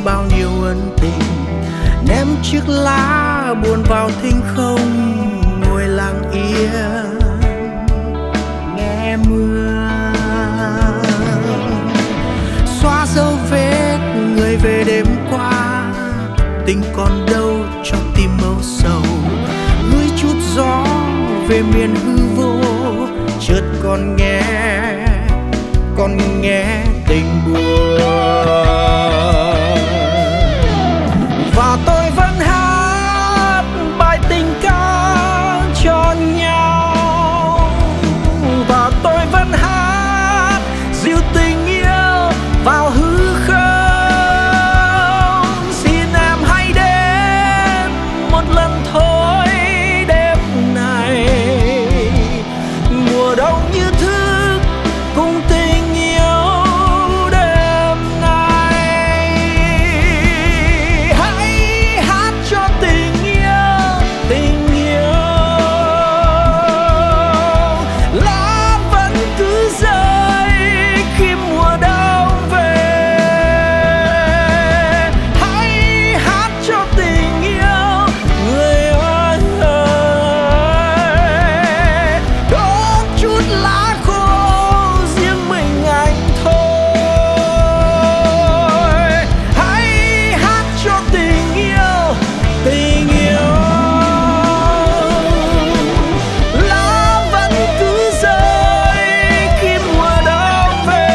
Speaker 2: bao nhiêu ân tình, ném chiếc lá buồn vào thinh không, ngồi lặng yên nghe mưa. Xóa dấu vết người về đêm qua, tình còn đâu cho tim âu sầu, gửi chút gió về miền hư vô, chợt còn nghe còn nghe tình buồn. Và tôi vẫn hát bài tình ca cho nhau, và tôi vẫn hát dịu tình yêu vào hư không. Xin em hãy đến một lần thôi đêm này, mùa đông như thức cùng tình yêu đêm nay. Hãy hát cho tình yêu, tình yêu. Lá vẫn cứ rơi khi mùa đông về. Hãy hát cho tình yêu, người ơi ơi. Đốt chút lá khô riêng mình anh thôi. Hãy hát cho tình yêu, tình yêu. Lá vẫn cứ rơi khi mùa đông về.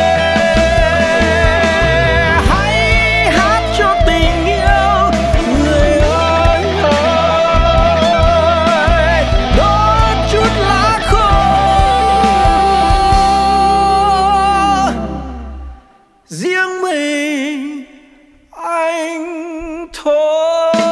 Speaker 2: Hãy hát cho tình yêu, người ơi ơi. Đốt chút lá khô riêng mình anh thôi.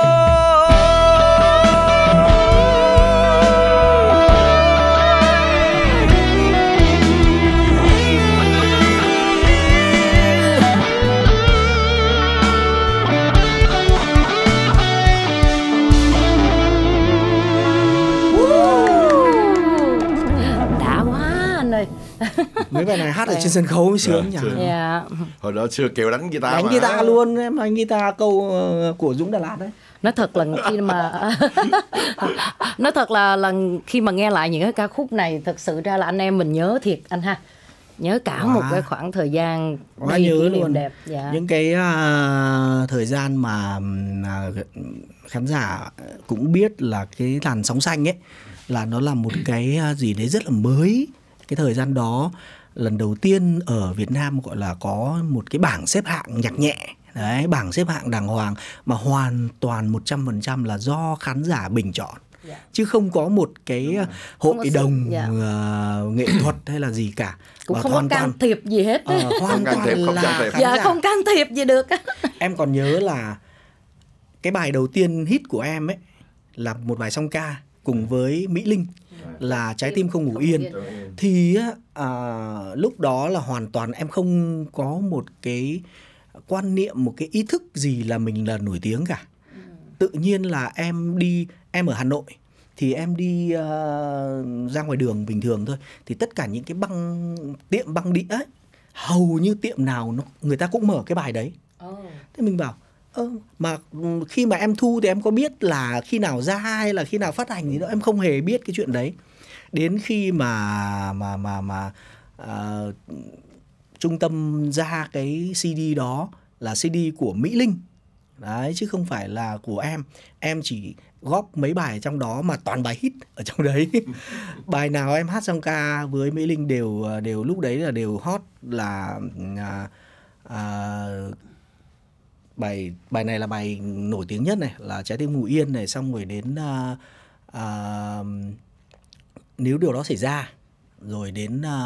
Speaker 3: Đã quá anh ơi.
Speaker 2: Mấy bài này hát ở trên sân khấu mới sướng nhỉ.
Speaker 4: Dạ,
Speaker 3: Dạ.
Speaker 4: Hồi đó xưa Kiều đánh guitar
Speaker 2: Đánh
Speaker 4: mà.
Speaker 2: guitar luôn, em đánh guitar câu ờ, của Dũng Đà Lạt đấy.
Speaker 3: Nói thật là khi mà nói thật là là khi mà nghe lại những cái ca khúc này, thật sự ra là anh em mình nhớ thiệt anh ha. Nhớ cả
Speaker 2: Quá.
Speaker 3: một cái khoảng thời gian
Speaker 2: Quá
Speaker 3: đầy
Speaker 2: nhớ
Speaker 3: kỷ niệm
Speaker 2: luôn.
Speaker 3: đẹp. Dạ.
Speaker 2: Những cái à, thời gian mà à, khán giả cũng biết là cái làn sóng xanh ấy là nó là một cái à, gì đấy rất là mới. Cái thời gian đó lần đầu tiên ở Việt Nam gọi là có một cái bảng xếp hạng nhạc nhẹ. Đấy, bảng xếp hạng đàng hoàng mà hoàn toàn một trăm phần trăm là do khán giả bình chọn.
Speaker 3: Dạ.
Speaker 2: Chứ không có một cái hội
Speaker 3: có sự-
Speaker 2: đồng
Speaker 3: dạ.
Speaker 2: uh, nghệ thuật hay là gì cả.
Speaker 3: Cũng
Speaker 2: Và
Speaker 3: không có
Speaker 2: hoàn
Speaker 3: can
Speaker 2: toàn-
Speaker 3: thiệp gì hết.
Speaker 2: Ờ, hoàn
Speaker 4: Không can
Speaker 2: toàn
Speaker 4: thiệp, không
Speaker 2: là
Speaker 4: can thiệp.
Speaker 2: khán
Speaker 3: Dạ
Speaker 2: giả.
Speaker 3: không can thiệp gì được.
Speaker 2: Em còn nhớ là cái bài đầu tiên hit của em ấy là một bài song ca cùng với Mỹ Linh là Trái tim không ngủ yên. Thì á, à, lúc đó là hoàn toàn em không có một cái quan niệm, một cái ý thức gì là mình là nổi tiếng cả. Tự nhiên là em đi, em ở Hà Nội thì em đi uh, ra ngoài đường bình thường thôi, thì tất cả những cái băng tiệm băng đĩa ấy, hầu như tiệm nào nó, người ta cũng mở cái bài đấy. Thế mình bảo ơ mà khi mà em thu thì em có biết là khi nào ra hay là khi nào phát hành gì đó, em không hề biết cái chuyện đấy. Đến khi mà mà mà mà uh, trung tâm ra cái xê đê đó là xê đê của Mỹ Linh đấy, chứ không phải là của em. Em chỉ góp mấy bài trong đó mà toàn bài hit ở trong đấy. Bài nào em hát song ca với Mỹ Linh đều đều lúc đấy là đều hot. Là à, à, bài bài này là bài nổi tiếng nhất này, là Trái tim ngủ yên này, xong rồi đến à, à, Nếu điều đó xảy ra, rồi đến à,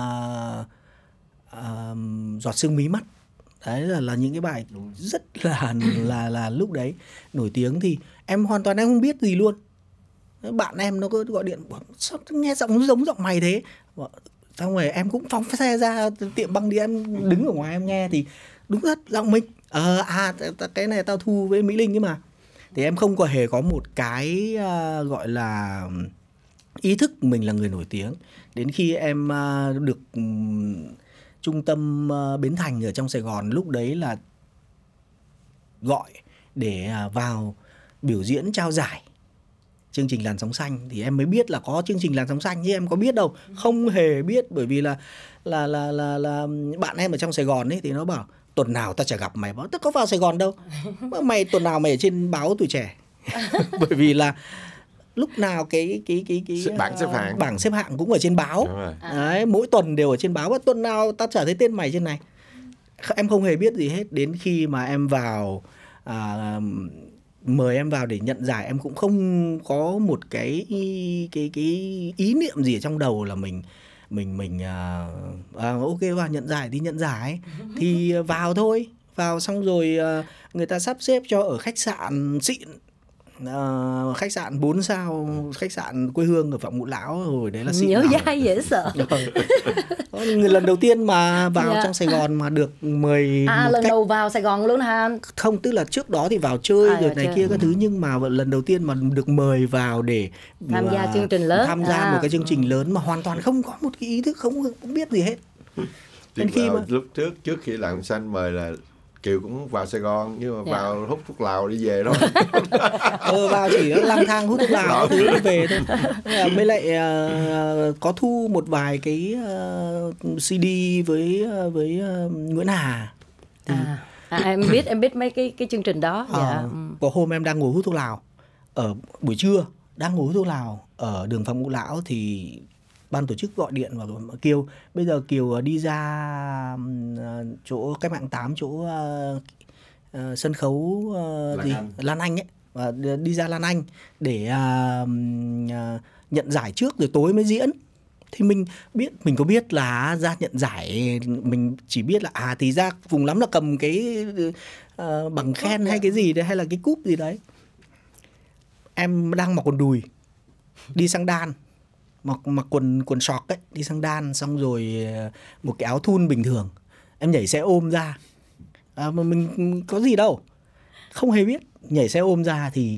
Speaker 2: à, Giọt sương mí mắt. Đấy là, là những cái bài rất là là là lúc đấy nổi tiếng. Thì em hoàn toàn em không biết gì luôn. Bạn em nó cứ gọi điện bảo, sao nghe giọng giống giọng mày thế. Xong rồi em cũng phóng xe ra tiệm băng đi, em đứng ở ngoài em nghe thì đúng rất giọng mình. Ờ à cái này tao thu với Mỹ Linh ấy mà. Thì em không có hề có một cái uh, gọi là ý thức mình là người nổi tiếng. Đến khi em uh, được um, trung tâm uh, Bến Thành ở trong Sài Gòn, lúc đấy là gọi để vào biểu diễn trao giải chương trình Làn Sóng Xanh, thì em mới biết là có chương trình Làn Sóng Xanh, chứ em có biết đâu, không hề biết. Bởi vì là là là là, là bạn em ở trong Sài Gòn ấy thì nó bảo tuần nào ta chả gặp mày, bảo tao có vào Sài Gòn đâu, mày tuần nào mày ở trên báo Tuổi Trẻ. Bởi vì là lúc nào cái cái cái cái
Speaker 4: bảng xếp hạng
Speaker 2: bảng xếp hạng cũng ở trên báo. Đấy, mỗi tuần đều ở trên báo, và tuần nào tao chả thấy tên mày trên này. Em không hề biết gì hết, đến khi mà em vào à, mời em vào để nhận giải, em cũng không có một cái cái cái ý niệm gì ở trong đầu là mình mình mình à, à, ok vào nhận giải thì nhận giải, thì vào thôi. Vào xong rồi à, người ta sắp xếp cho ở khách sạn xịn, à, khách sạn bốn sao, khách sạn quê hương ở Phạm Ngũ Lão, rồi đấy là xịn.
Speaker 5: Nhớ dai dễ sợ.
Speaker 2: Người lần đầu tiên mà vào
Speaker 5: dạ.
Speaker 2: trong Sài Gòn mà được mời.
Speaker 5: À, lần
Speaker 2: cách...
Speaker 5: đầu vào Sài Gòn luôn hả?
Speaker 2: Không, tức là trước đó thì vào chơi
Speaker 5: à,
Speaker 2: rồi này
Speaker 5: chơi.
Speaker 2: kia các thứ, nhưng mà lần đầu tiên mà được mời vào để
Speaker 5: tham gia
Speaker 2: uh,
Speaker 5: chương trình lớn,
Speaker 2: tham gia
Speaker 5: à.
Speaker 2: một cái chương trình lớn mà hoàn toàn không có một cái ý thức, không, không biết gì hết.
Speaker 4: Đến khi mà lúc trước trước khi làm xanh mời là Kiều cũng vào Sài Gòn, nhưng mà yeah. vào hút thuốc lào đi về thôi.
Speaker 2: ờ, vào chỉ lang thang hút thuốc lào thứ đi về thôi. Mới lại uh, có thu một vài cái uh, xê đê với uh, với uh, Nguyễn Hà. Thì...
Speaker 5: À, à, em biết em biết mấy cái cái chương trình đó.
Speaker 2: À,
Speaker 5: dạ.
Speaker 2: Có hôm em đang ngồi hút thuốc lào ở buổi trưa, đang ngồi hút thuốc lào ở đường Phạm Ngũ Lão thì ban tổ chức gọi điện và Kiều, bây giờ Kiều đi ra uh, chỗ Cách Mạng tám, chỗ uh, uh, sân khấu uh,
Speaker 4: Lan
Speaker 2: gì
Speaker 4: Anh.
Speaker 2: Lan Anh ấy, và đi ra Lan Anh để uh, uh, nhận giải trước rồi tối mới diễn. Thì mình biết, mình có biết là ra nhận giải, mình chỉ biết là à thì ra cùng lắm là cầm cái uh, bằng khen hay cái gì đấy, hay là cái cúp gì đấy. Em đang mặc quần đùi đi sang đan, mặc mặc quần quần sọc ấy, đi sang đan, xong rồi một cái áo thun bình thường, em nhảy xe ôm ra. À, mà mình có gì đâu, không hề biết, nhảy xe ôm ra thì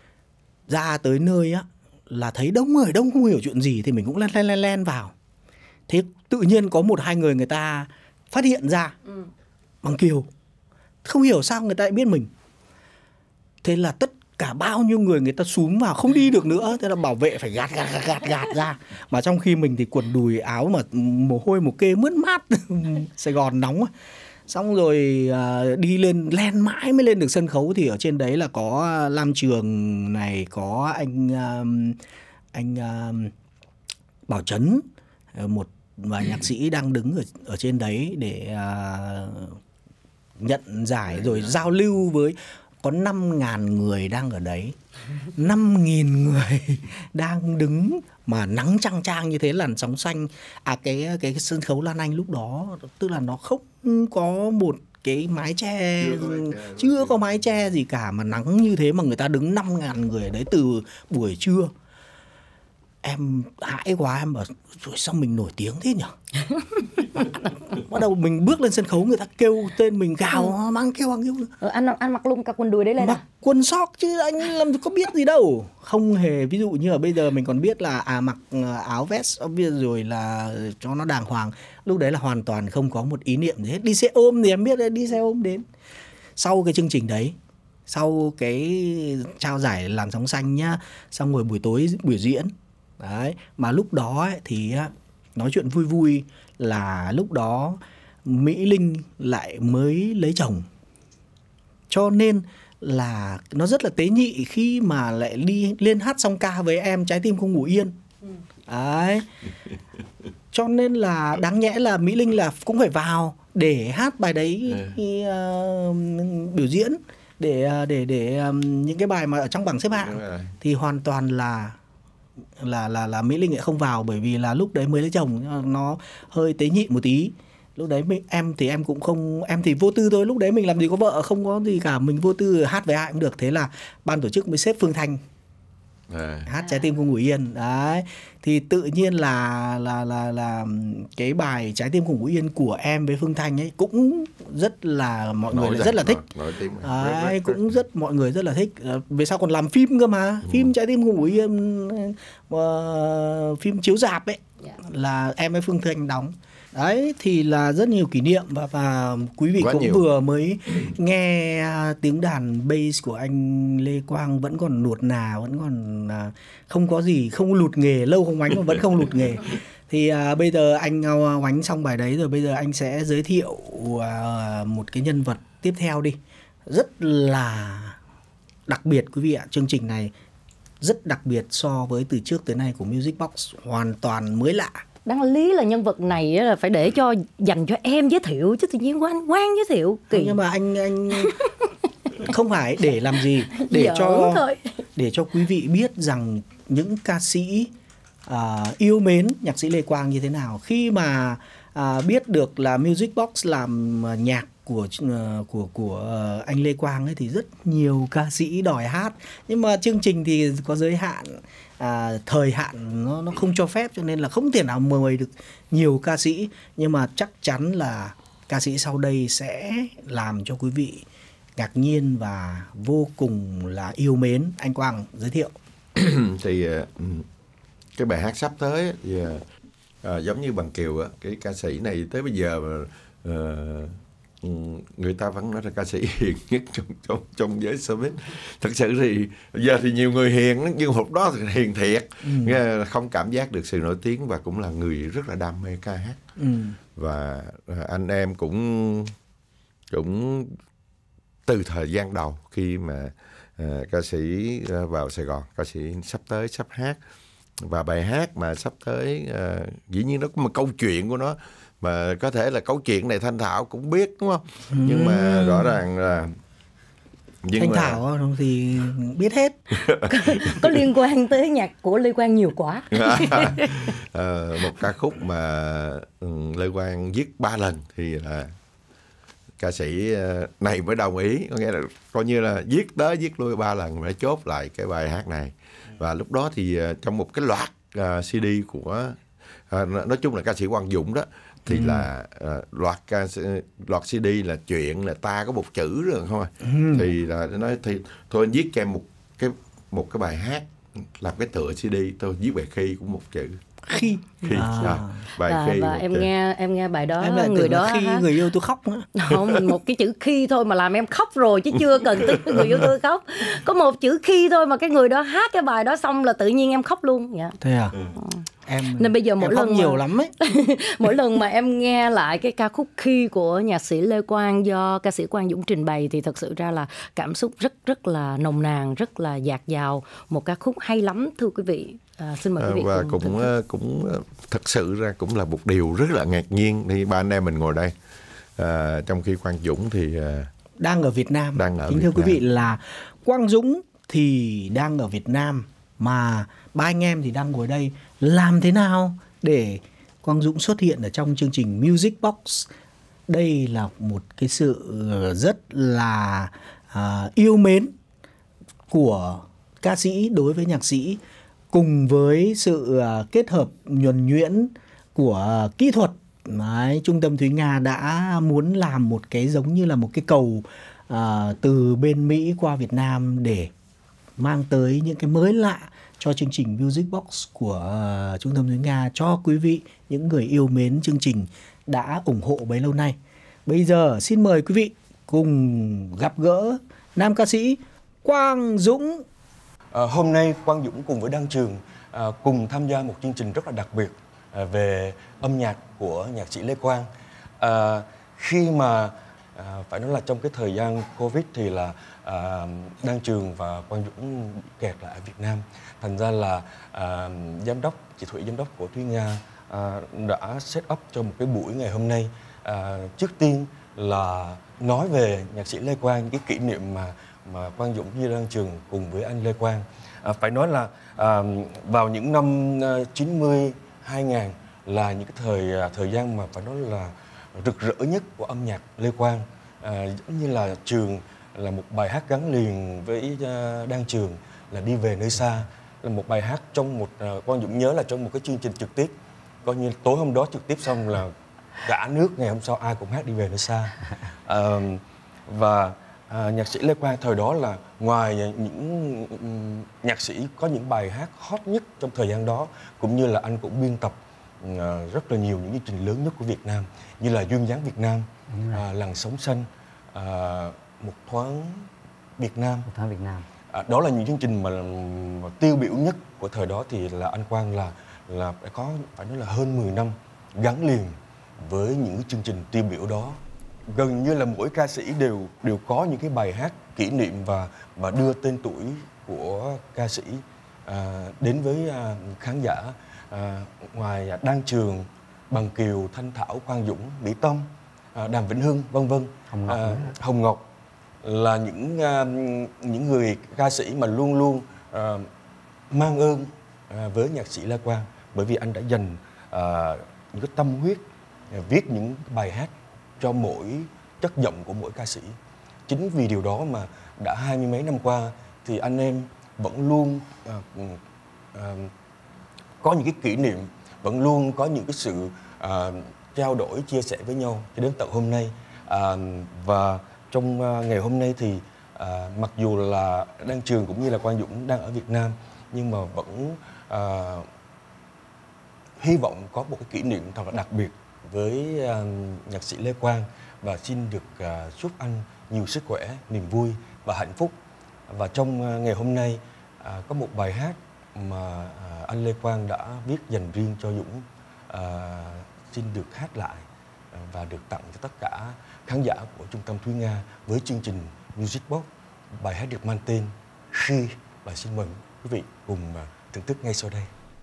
Speaker 2: ra tới nơi á là thấy đông người đông, không hiểu chuyện gì thì mình cũng len len len len vào. Thế tự nhiên có một hai người người ta phát hiện ra ừ. bằng Kiều, không hiểu sao người ta lại biết mình. Thế là tất cả bao nhiêu người người ta xúm vào không đi được nữa, thế là bảo vệ phải gạt gạt gạt gạt ra. Mà trong khi mình thì quần đùi áo mà mồ hôi mồ kê mướt mát. Sài Gòn nóng. Xong rồi uh, đi lên, len mãi mới lên được sân khấu. Thì ở trên đấy là có Lam Trường này, có anh uh, anh uh, Bảo Trấn, một vài nhạc sĩ đang đứng ở, ở trên đấy để uh, nhận giải rồi giao lưu với. Có năm nghìn người đang ở đấy, năm nghìn người đang đứng mà nắng chang chang như thế. Làn Sóng Xanh, à cái, cái cái sân khấu Lan Anh lúc đó, tức là nó không có một cái mái che, chưa, chưa có mái che gì cả, mà nắng như thế mà người ta đứng năm nghìn người ở đấy từ buổi trưa. Em hãi quá, em bảo rồi sao mình nổi tiếng thế nhỉ? Bắt đầu mình bước lên sân khấu, người ta kêu tên mình, gào ừ. mang kêu hàng kêu.
Speaker 5: Ừ, anh anh mặc luôn cả quần đùi đấy lên.
Speaker 2: Mặc à? Quần sóc chứ anh làm có biết gì đâu. Không hề. Ví dụ như ở bây giờ mình còn biết là à mặc áo vest rồi là cho nó đàng hoàng. Lúc đấy là hoàn toàn không có một ý niệm gì hết. Đi xe ôm thì em biết đấy, đi xe ôm đến. Sau cái chương trình đấy, sau cái trao giải Làn Sóng Xanh nhá, xong rồi buổi tối biểu diễn. Đấy, mà lúc đó ấy, thì nói chuyện vui vui là lúc đó Mỹ Linh lại mới lấy chồng. Cho nên là nó rất là tế nhị khi mà lại đi lên hát song ca với em Trái Tim Không Ngủ Yên. Đấy. Cho nên là đáng nhẽ là Mỹ Linh là cũng phải vào để hát bài đấy uh, biểu diễn để để để um, những cái bài mà ở trong bảng xếp hạng thì hoàn toàn là là là là Mỹ Linh lại không vào, bởi vì là lúc đấy mới lấy chồng, nó hơi tế nhị một tí. Lúc đấy mình, em thì em cũng không, em thì vô tư thôi, lúc đấy mình làm gì có vợ, không có gì cả, mình vô tư hát với ai cũng được. Thế là ban tổ chức mới xếp Phương Thanh à. hát Trái Tim Không Ngủ Yên. Đấy, thì tự nhiên là là là là cái bài Trái Tim Không Ngủ Yên của em với Phương Thanh ấy cũng rất là mọi nổi người rất là thích.
Speaker 4: Nổi, nổi
Speaker 2: Đấy, cũng rất mọi người rất là thích. Về sau còn làm phim cơ mà, ừ. phim Trái Tim Không Ngủ Yên, uh, phim chiếu rạp ấy, yeah. là em với Phương Thanh đóng. Đấy thì là rất nhiều kỷ niệm và và quý vị
Speaker 4: Quá
Speaker 2: cũng
Speaker 4: nhiều.
Speaker 2: vừa mới nghe tiếng đàn bass của anh Lê Quang vẫn còn nuột nà, vẫn còn à, không có gì, không lụt nghề, lâu không oánh mà vẫn không lụt nghề. Thì à, bây giờ anh à, oánh xong bài đấy rồi, bây giờ anh sẽ giới thiệu à, một cái nhân vật tiếp theo đi. Rất là đặc biệt quý vị ạ, chương trình này rất đặc biệt so với từ trước tới nay của Music Box, hoàn toàn mới lạ.
Speaker 5: Đáng lý là nhân vật này là phải để cho dành cho em giới thiệu chứ, tự nhiên Quang Quang giới thiệu kỳ.
Speaker 2: Nhưng mà anh anh không phải để làm gì, để
Speaker 5: Giỡn
Speaker 2: cho
Speaker 5: thôi.
Speaker 2: để cho quý vị biết rằng những ca sĩ à, yêu mến nhạc sĩ Lê Quang như thế nào. Khi mà à, biết được là Music Box làm nhạc của của của anh Lê Quang ấy, thì rất nhiều ca sĩ đòi hát, nhưng mà chương trình thì có giới hạn, à, thời hạn nó nó không cho phép, cho nên là không thể nào mời được nhiều ca sĩ. Nhưng mà chắc chắn là ca sĩ sau đây sẽ làm cho quý vị ngạc nhiên và vô cùng là yêu mến. Anh Quang giới thiệu.
Speaker 4: Thì cái bài hát sắp tới thì, à, giống như Bằng Kiều á, cái ca sĩ này tới bây giờ mà uh, người ta vẫn nói là ca sĩ hiền nhất trong trong trong giới showbiz. Thật sự thì giờ thì nhiều người hiền, nhưng hồi đó thì hiền thiệt, ừ. không cảm giác được sự nổi tiếng, và cũng là người rất là đam mê ca hát. Ừ. Và anh em cũng cũng từ thời gian đầu khi mà uh, ca sĩ uh, vào Sài Gòn, ca sĩ sắp tới sắp hát, và bài hát mà sắp tới uh, dĩ nhiên nó có một câu chuyện của nó, mà có thể là câu chuyện này Thanh Thảo cũng biết đúng không? Ừ. Nhưng mà rõ ràng là
Speaker 2: nhưng Thanh mà... Thảo thì biết hết.
Speaker 5: có, có liên quan tới nhạc của Lê Quang nhiều quá.
Speaker 4: à, một ca khúc mà Lê Quang viết ba lần thì là ca sĩ này mới đồng ý, có nghĩa là coi như là viết tới viết lui ba lần để chốt lại cái bài hát này. Và lúc đó thì trong một cái loạt uh, xê đê của uh, nói chung là ca sĩ Quang Dũng đó, thì ừ. là uh, loạt ca loạt xê đê là chuyện là ta có một chữ rồi không à. Ừ. Thì là nói thì thôi anh viết cho em một cái một cái bài hát làm cái tựa xê đê, tôi viết bài Khi cũng một chữ.
Speaker 2: Khi,
Speaker 4: khi à. À, bài
Speaker 5: à,
Speaker 4: Khi
Speaker 5: và em
Speaker 4: chữ.
Speaker 5: nghe em nghe bài đó,
Speaker 2: em
Speaker 5: người đó
Speaker 2: khi
Speaker 5: hả?
Speaker 2: Người yêu tôi khóc nữa.
Speaker 5: Không, một cái chữ Khi thôi mà làm em khóc rồi, chứ chưa cần tới người yêu tôi khóc. Có một chữ Khi thôi mà cái người đó hát cái bài đó xong là tự nhiên em khóc luôn. Dạ.
Speaker 2: Thế à? Ừ.
Speaker 5: Em nên bây giờ mỗi lần
Speaker 2: nhiều
Speaker 5: mà,
Speaker 2: lắm ấy.
Speaker 5: mỗi lần mà em nghe lại cái ca khúc Khi của nhạc sĩ Lê Quang do ca sĩ Quang Dũng trình bày thì thật sự ra là cảm xúc rất rất là nồng nàn, rất là dạt dào, một ca khúc hay lắm thưa quý vị. À, xin mời quý vị.
Speaker 4: Và
Speaker 5: cùng
Speaker 4: cũng cũng thật sự ra cũng là một điều rất là ngạc nhiên thì ba anh em mình ngồi đây, à, trong khi Quang Dũng thì à,
Speaker 2: đang ở Việt Nam.
Speaker 4: Đang ở
Speaker 2: Kính
Speaker 4: Việt
Speaker 2: thưa
Speaker 4: Nam.
Speaker 2: quý vị là Quang Dũng thì đang ở Việt Nam, mà ba anh em thì đang ngồi đây. Làm thế nào để Quang Dũng xuất hiện ở trong chương trình Music Box? Đây là một cái sự rất là à, yêu mến của ca sĩ đối với nhạc sĩ, cùng với sự uh, kết hợp nhuần nhuyễn của uh, kỹ thuật. Đấy, Trung tâm Thúy Nga đã muốn làm một cái giống như là một cái cầu uh, từ bên Mỹ qua Việt Nam để mang tới những cái mới lạ cho chương trình Music Box của uh, Trung tâm Thúy Nga cho quý vị, những người yêu mến chương trình đã ủng hộ bấy lâu nay. Bây giờ xin mời quý vị cùng gặp gỡ nam ca sĩ Quang Dũng.
Speaker 6: À, hôm nay Quang Dũng cùng với Đăng Trường à, cùng tham gia một chương trình rất là đặc biệt à, về âm nhạc của nhạc sĩ Lê Quang. À, khi mà à, phải nói là trong cái thời gian Covid thì là à, Đăng Trường và Quang Dũng kẹt lại ở Việt Nam. Thành ra là à, giám đốc, chị Thủy giám đốc của Thúy Nga à, đã set up cho một cái buổi ngày hôm nay. À, trước tiên là nói về nhạc sĩ Lê Quang, cái kỷ niệm mà mà Quang Dũng với Đăng Trường cùng với anh Lê Quang. À, phải nói là à, vào những năm chín mươi, hai nghìn là những cái thời thời gian mà phải nói là rực rỡ nhất của âm nhạc Lê Quang. À, giống như là Trường là một bài hát gắn liền với uh, Đăng Trường là Đi Về Nơi Xa, là một bài hát trong một uh, Quang Dũng nhớ là trong một cái chương trình trực tiếp, coi như tối hôm đó trực tiếp xong là cả nước ngày hôm sau ai cũng hát Đi Về Nơi Xa. À, và À, nhạc sĩ Lê Quang thời đó là ngoài những um, nhạc sĩ có những bài hát hot nhất trong thời gian đó, cũng như là anh cũng biên tập à, rất là nhiều những chương trình lớn nhất của Việt Nam, như là Duyên dáng Việt Nam, à, Làn sóng xanh, à, Một thoáng Việt Nam.
Speaker 7: Một thoáng Việt Nam.
Speaker 6: À, đó là những chương trình mà, mà tiêu biểu nhất của thời đó, thì là anh Quang là là đã có phải nói là hơn mười năm gắn liền với những chương trình tiêu biểu đó. Gần như là mỗi ca sĩ đều đều có những cái bài hát kỷ niệm và và đưa tên tuổi của ca sĩ à, đến với à, khán giả. À, ngoài Đan Trường, Bằng Kiều, Thanh Thảo, Quang Dũng, Mỹ Tâm, à, Đàm Vĩnh Hưng, vân vân,
Speaker 7: Hồng Ngọc,
Speaker 6: à, Hồng Ngọc là những à, những người ca sĩ mà luôn luôn à, mang ơn à, với nhạc sĩ Lê Quang, bởi vì anh đã dành à, những cái tâm huyết à, viết những bài hát cho mỗi chất giọng của mỗi ca sĩ. Chính vì điều đó mà đã hai mươi mấy năm qua thì anh em vẫn luôn à, à, có những cái kỷ niệm, vẫn luôn có những cái sự à, trao đổi, chia sẻ với nhau cho đến tận hôm nay. À, và trong à, ngày hôm nay thì à, mặc dù là Đan Trường cũng như là Quang Dũng đang ở Việt Nam, nhưng mà vẫn à, hy vọng có một cái kỷ niệm thật là đặc biệt với à, nhạc sĩ Lê Quang, và xin được à, chúc anh nhiều sức khỏe, niềm vui và hạnh phúc. Và trong à, ngày hôm nay à, có một bài hát mà à, anh Lê Quang đã viết dành riêng cho Dũng, à, xin được hát lại à, và được tặng cho tất cả khán giả của Trung tâm Thúy Nga với chương trình Music Box. Bài hát được mang tên Khi. Và xin mời quý vị cùng à, thưởng thức ngay sau đây.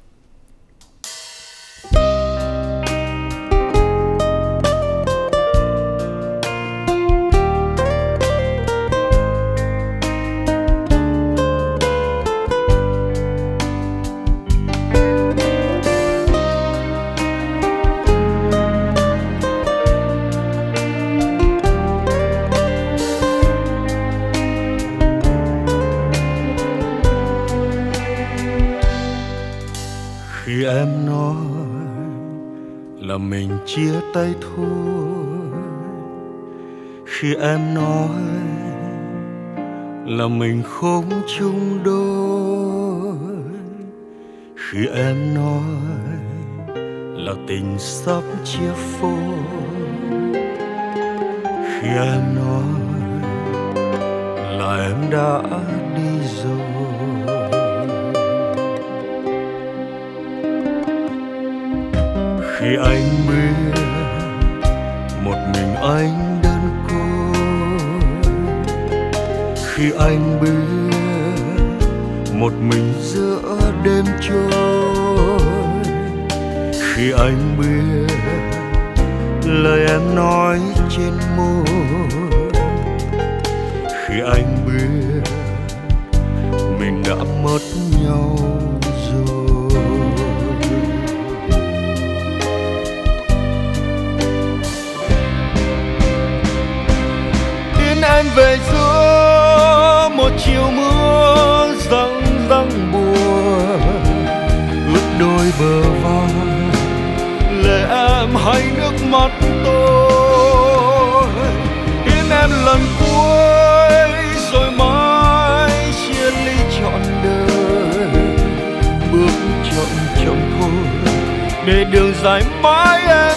Speaker 8: Khi em nói là mình chia tay thôi, khi em nói là mình không chung đôi, khi em nói là tình sắp chia phôi, khi em nói là em đã đi rồi. Khi anh biết một mình anh đơn côi, khi anh biết một mình giữa đêm trôi, khi anh biết lời em nói trên môi, khi anh biết mình đã mất nhau rồi. Em về giữa một chiều mưa răng răng buồn, ướt đôi bờ vai lệ em hay nước mắt tôi. Tin em lần cuối rồi mãi chia ly trọn đời, bước chậm chậm thôi để đường dài mãi em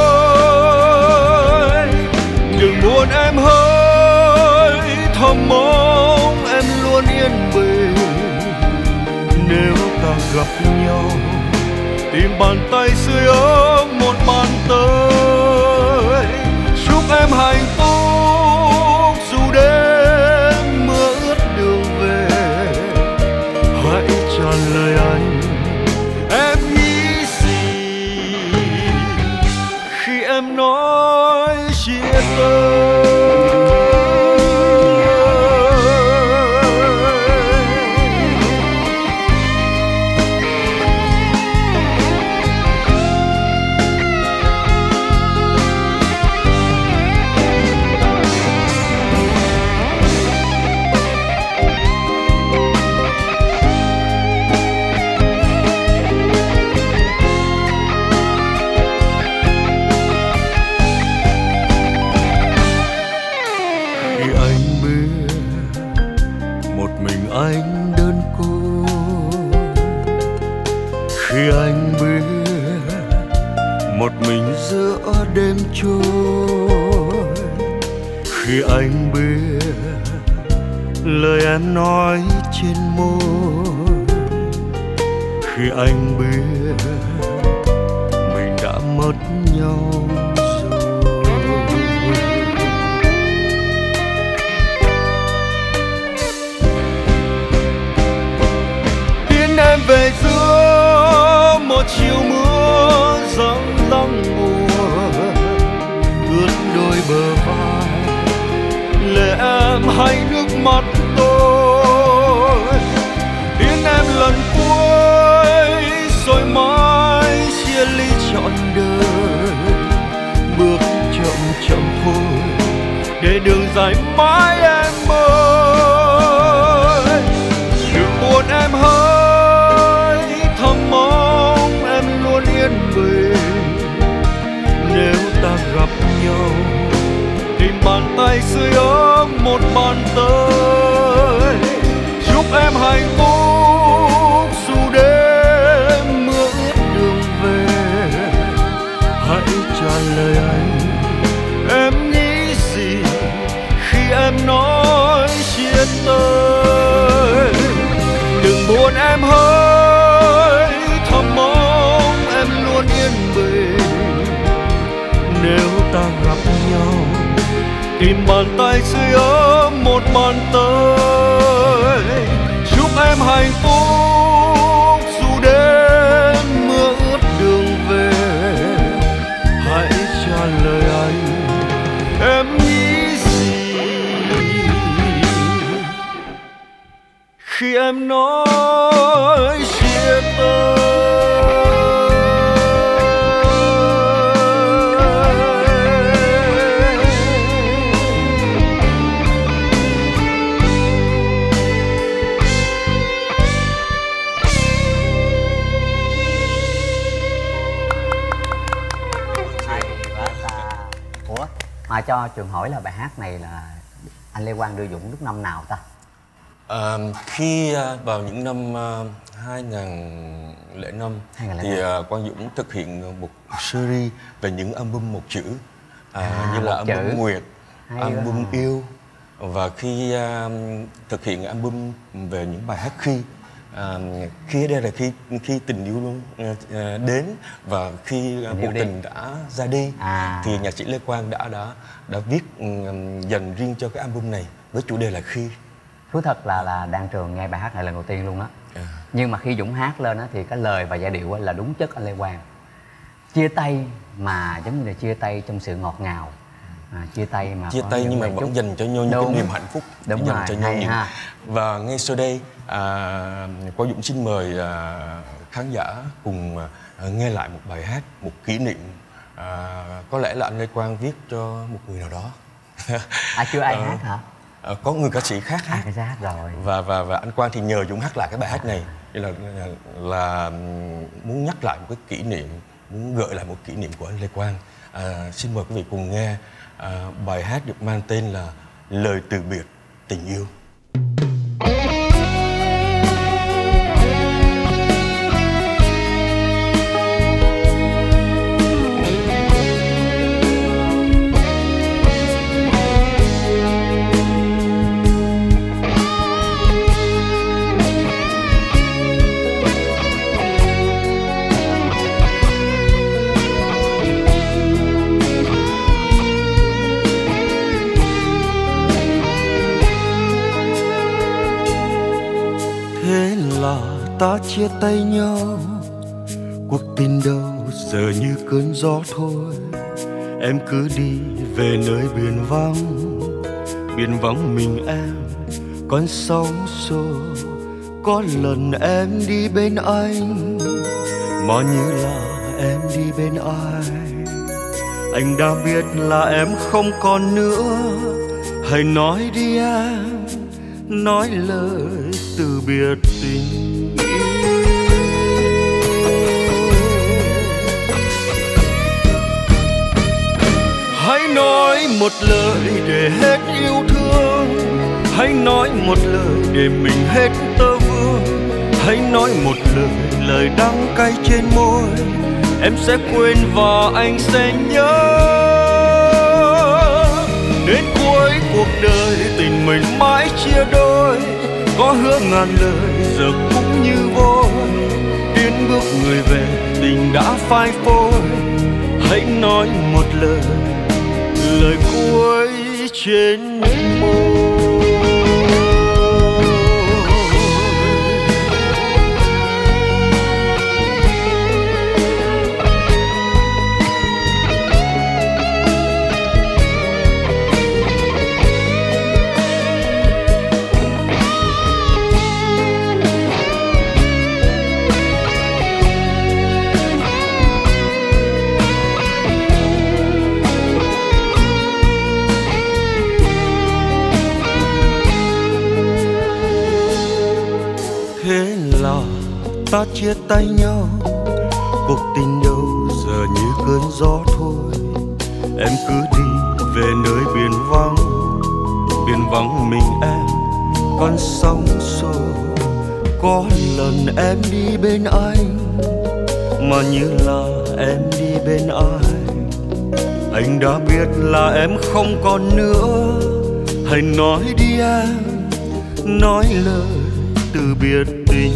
Speaker 8: ơi. Đừng buồn em hơn, thầm mong em luôn yên bình. Nếu ta gặp nhau, tìm bàn tay sưởi ấm một bàn tay. Chúc em hạnh phúc dù đêm mưa ướt đường về. Hãy tràn lời anh, em nghĩ gì khi em nói chia tay. Anh đơn côi, khi anh biết một mình giữa đêm trôi. Khi anh biết lời em nói trên môi, khi anh biết mình đã mất nhau rồi. Tiến em về giữa một chiều mưa giăng lăng mùa, ướt đôi bờ vai lệ em hay nước mắt tôi. Tiến em lần cuối rồi mãi chia ly trọn đời, bước chậm chậm thôi để đường dài mãi em ơi. Đừng buồn em hỡi, thầm mong em luôn yên bình. Nếu ta gặp nhau tìm bàn tay sưởi ấm một bàn tay, chúc em hạnh phúc dù đêm mưa ướt đường về. Hãy trả lời anh, em nghĩ gì khi em nói chia tay. Đừng buồn em hỡi, thầm mong em luôn yên bình. Nếu ta gặp nhau tìm bàn tay sưởi ấm một bàn tay, chúc em hạnh phúc dù đêm mưa ướt đường về. Hãy trả lời anh, em nghĩ gì khi em nói chia tay.
Speaker 7: Mà cho Trường hỏi là bài hát này là anh Lê Quang đưa Dũng lúc năm nào ta?
Speaker 6: À, khi vào những năm hai nghìn lẻ năm thì Quang Dũng thực hiện một series về những album một chữ, à, à, như là album chữ. Nguyệt, hay album đó. Yêu. Và khi uh, thực hiện album về những bài hát khi À, khi đây là khi khi tình yêu luôn uh, đến và khi uh, cuộc tình đã ra đi, à. thì nhạc sĩ Lê Quang đã đã đã viết um, dành riêng cho cái album này với chủ đề là khi.
Speaker 7: Thú thật là là Đan Trường nghe bài hát này lần đầu tiên luôn á. À. Nhưng mà khi Dũng hát lên á thì cái lời và giai điệu là đúng chất anh Lê Quang. Chia tay mà giống như là chia tay trong sự ngọt ngào. À, chia tay mà
Speaker 6: chia tay nhưng mà vẫn dành cho nhau những cái niềm hạnh phúc,
Speaker 7: đúng
Speaker 6: dành
Speaker 7: rồi,
Speaker 6: cho nhau những...
Speaker 7: ha.
Speaker 6: Và ngay sau đây à, Quang Dũng xin mời à, khán giả cùng à, nghe lại một bài hát, một kỷ niệm à, có lẽ là anh Lê Quang viết cho một người nào đó.
Speaker 7: À chưa ai
Speaker 6: à,
Speaker 7: hát hả?
Speaker 6: À, có người ca sĩ khác hát.
Speaker 7: À, hát rồi.
Speaker 6: Và và và anh Quang thì nhờ Dũng hát lại cái bài hát này, là, là là muốn nhắc lại một cái kỷ niệm, muốn gợi lại một kỷ niệm của anh Lê Quang. À, xin mời quý vị cùng nghe à, bài hát được mang tên là Lời từ biệt tình yêu.
Speaker 8: Ta chia tay nhau, cuộc tình đâu giờ như cơn gió thôi. Em cứ đi về nơi biển vắng, biển vắng mình em, con sóng xô. Có lần em đi bên anh, mà như là em đi bên ai. Anh đã biết là em không còn nữa, hãy nói đi em, nói lời từ biệt tình. Hãy nói một lời để hết yêu thương, hãy nói một lời để mình hết tơ vương. Hãy nói một lời, lời đắng cay trên môi, em sẽ quên và anh sẽ nhớ. Đến cuối cuộc đời tình mình mãi chia đôi, có hứa ngàn lời giờ cũng như vôi. Tiến bước người về tình đã phai phôi, hãy nói một lời, lời cuối trên môi. Ta chia tay nhau, cuộc tình đâu giờ như cơn gió thôi. Em cứ đi về nơi biển vắng, biển vắng mình em, con sóng xô. Có lần em đi bên anh, mà như là em đi bên ai. Anh đã biết là em không còn nữa, hãy nói đi em, nói lời từ biệt tình.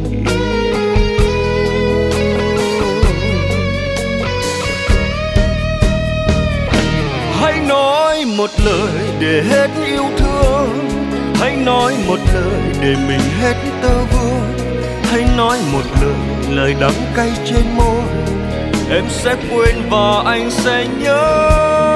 Speaker 8: Hãy nói một lời để hết yêu thương, hãy nói một lời để mình hết tơ vương. Hãy nói một lời, lời đắng cay trên môi, em sẽ quên và anh sẽ nhớ.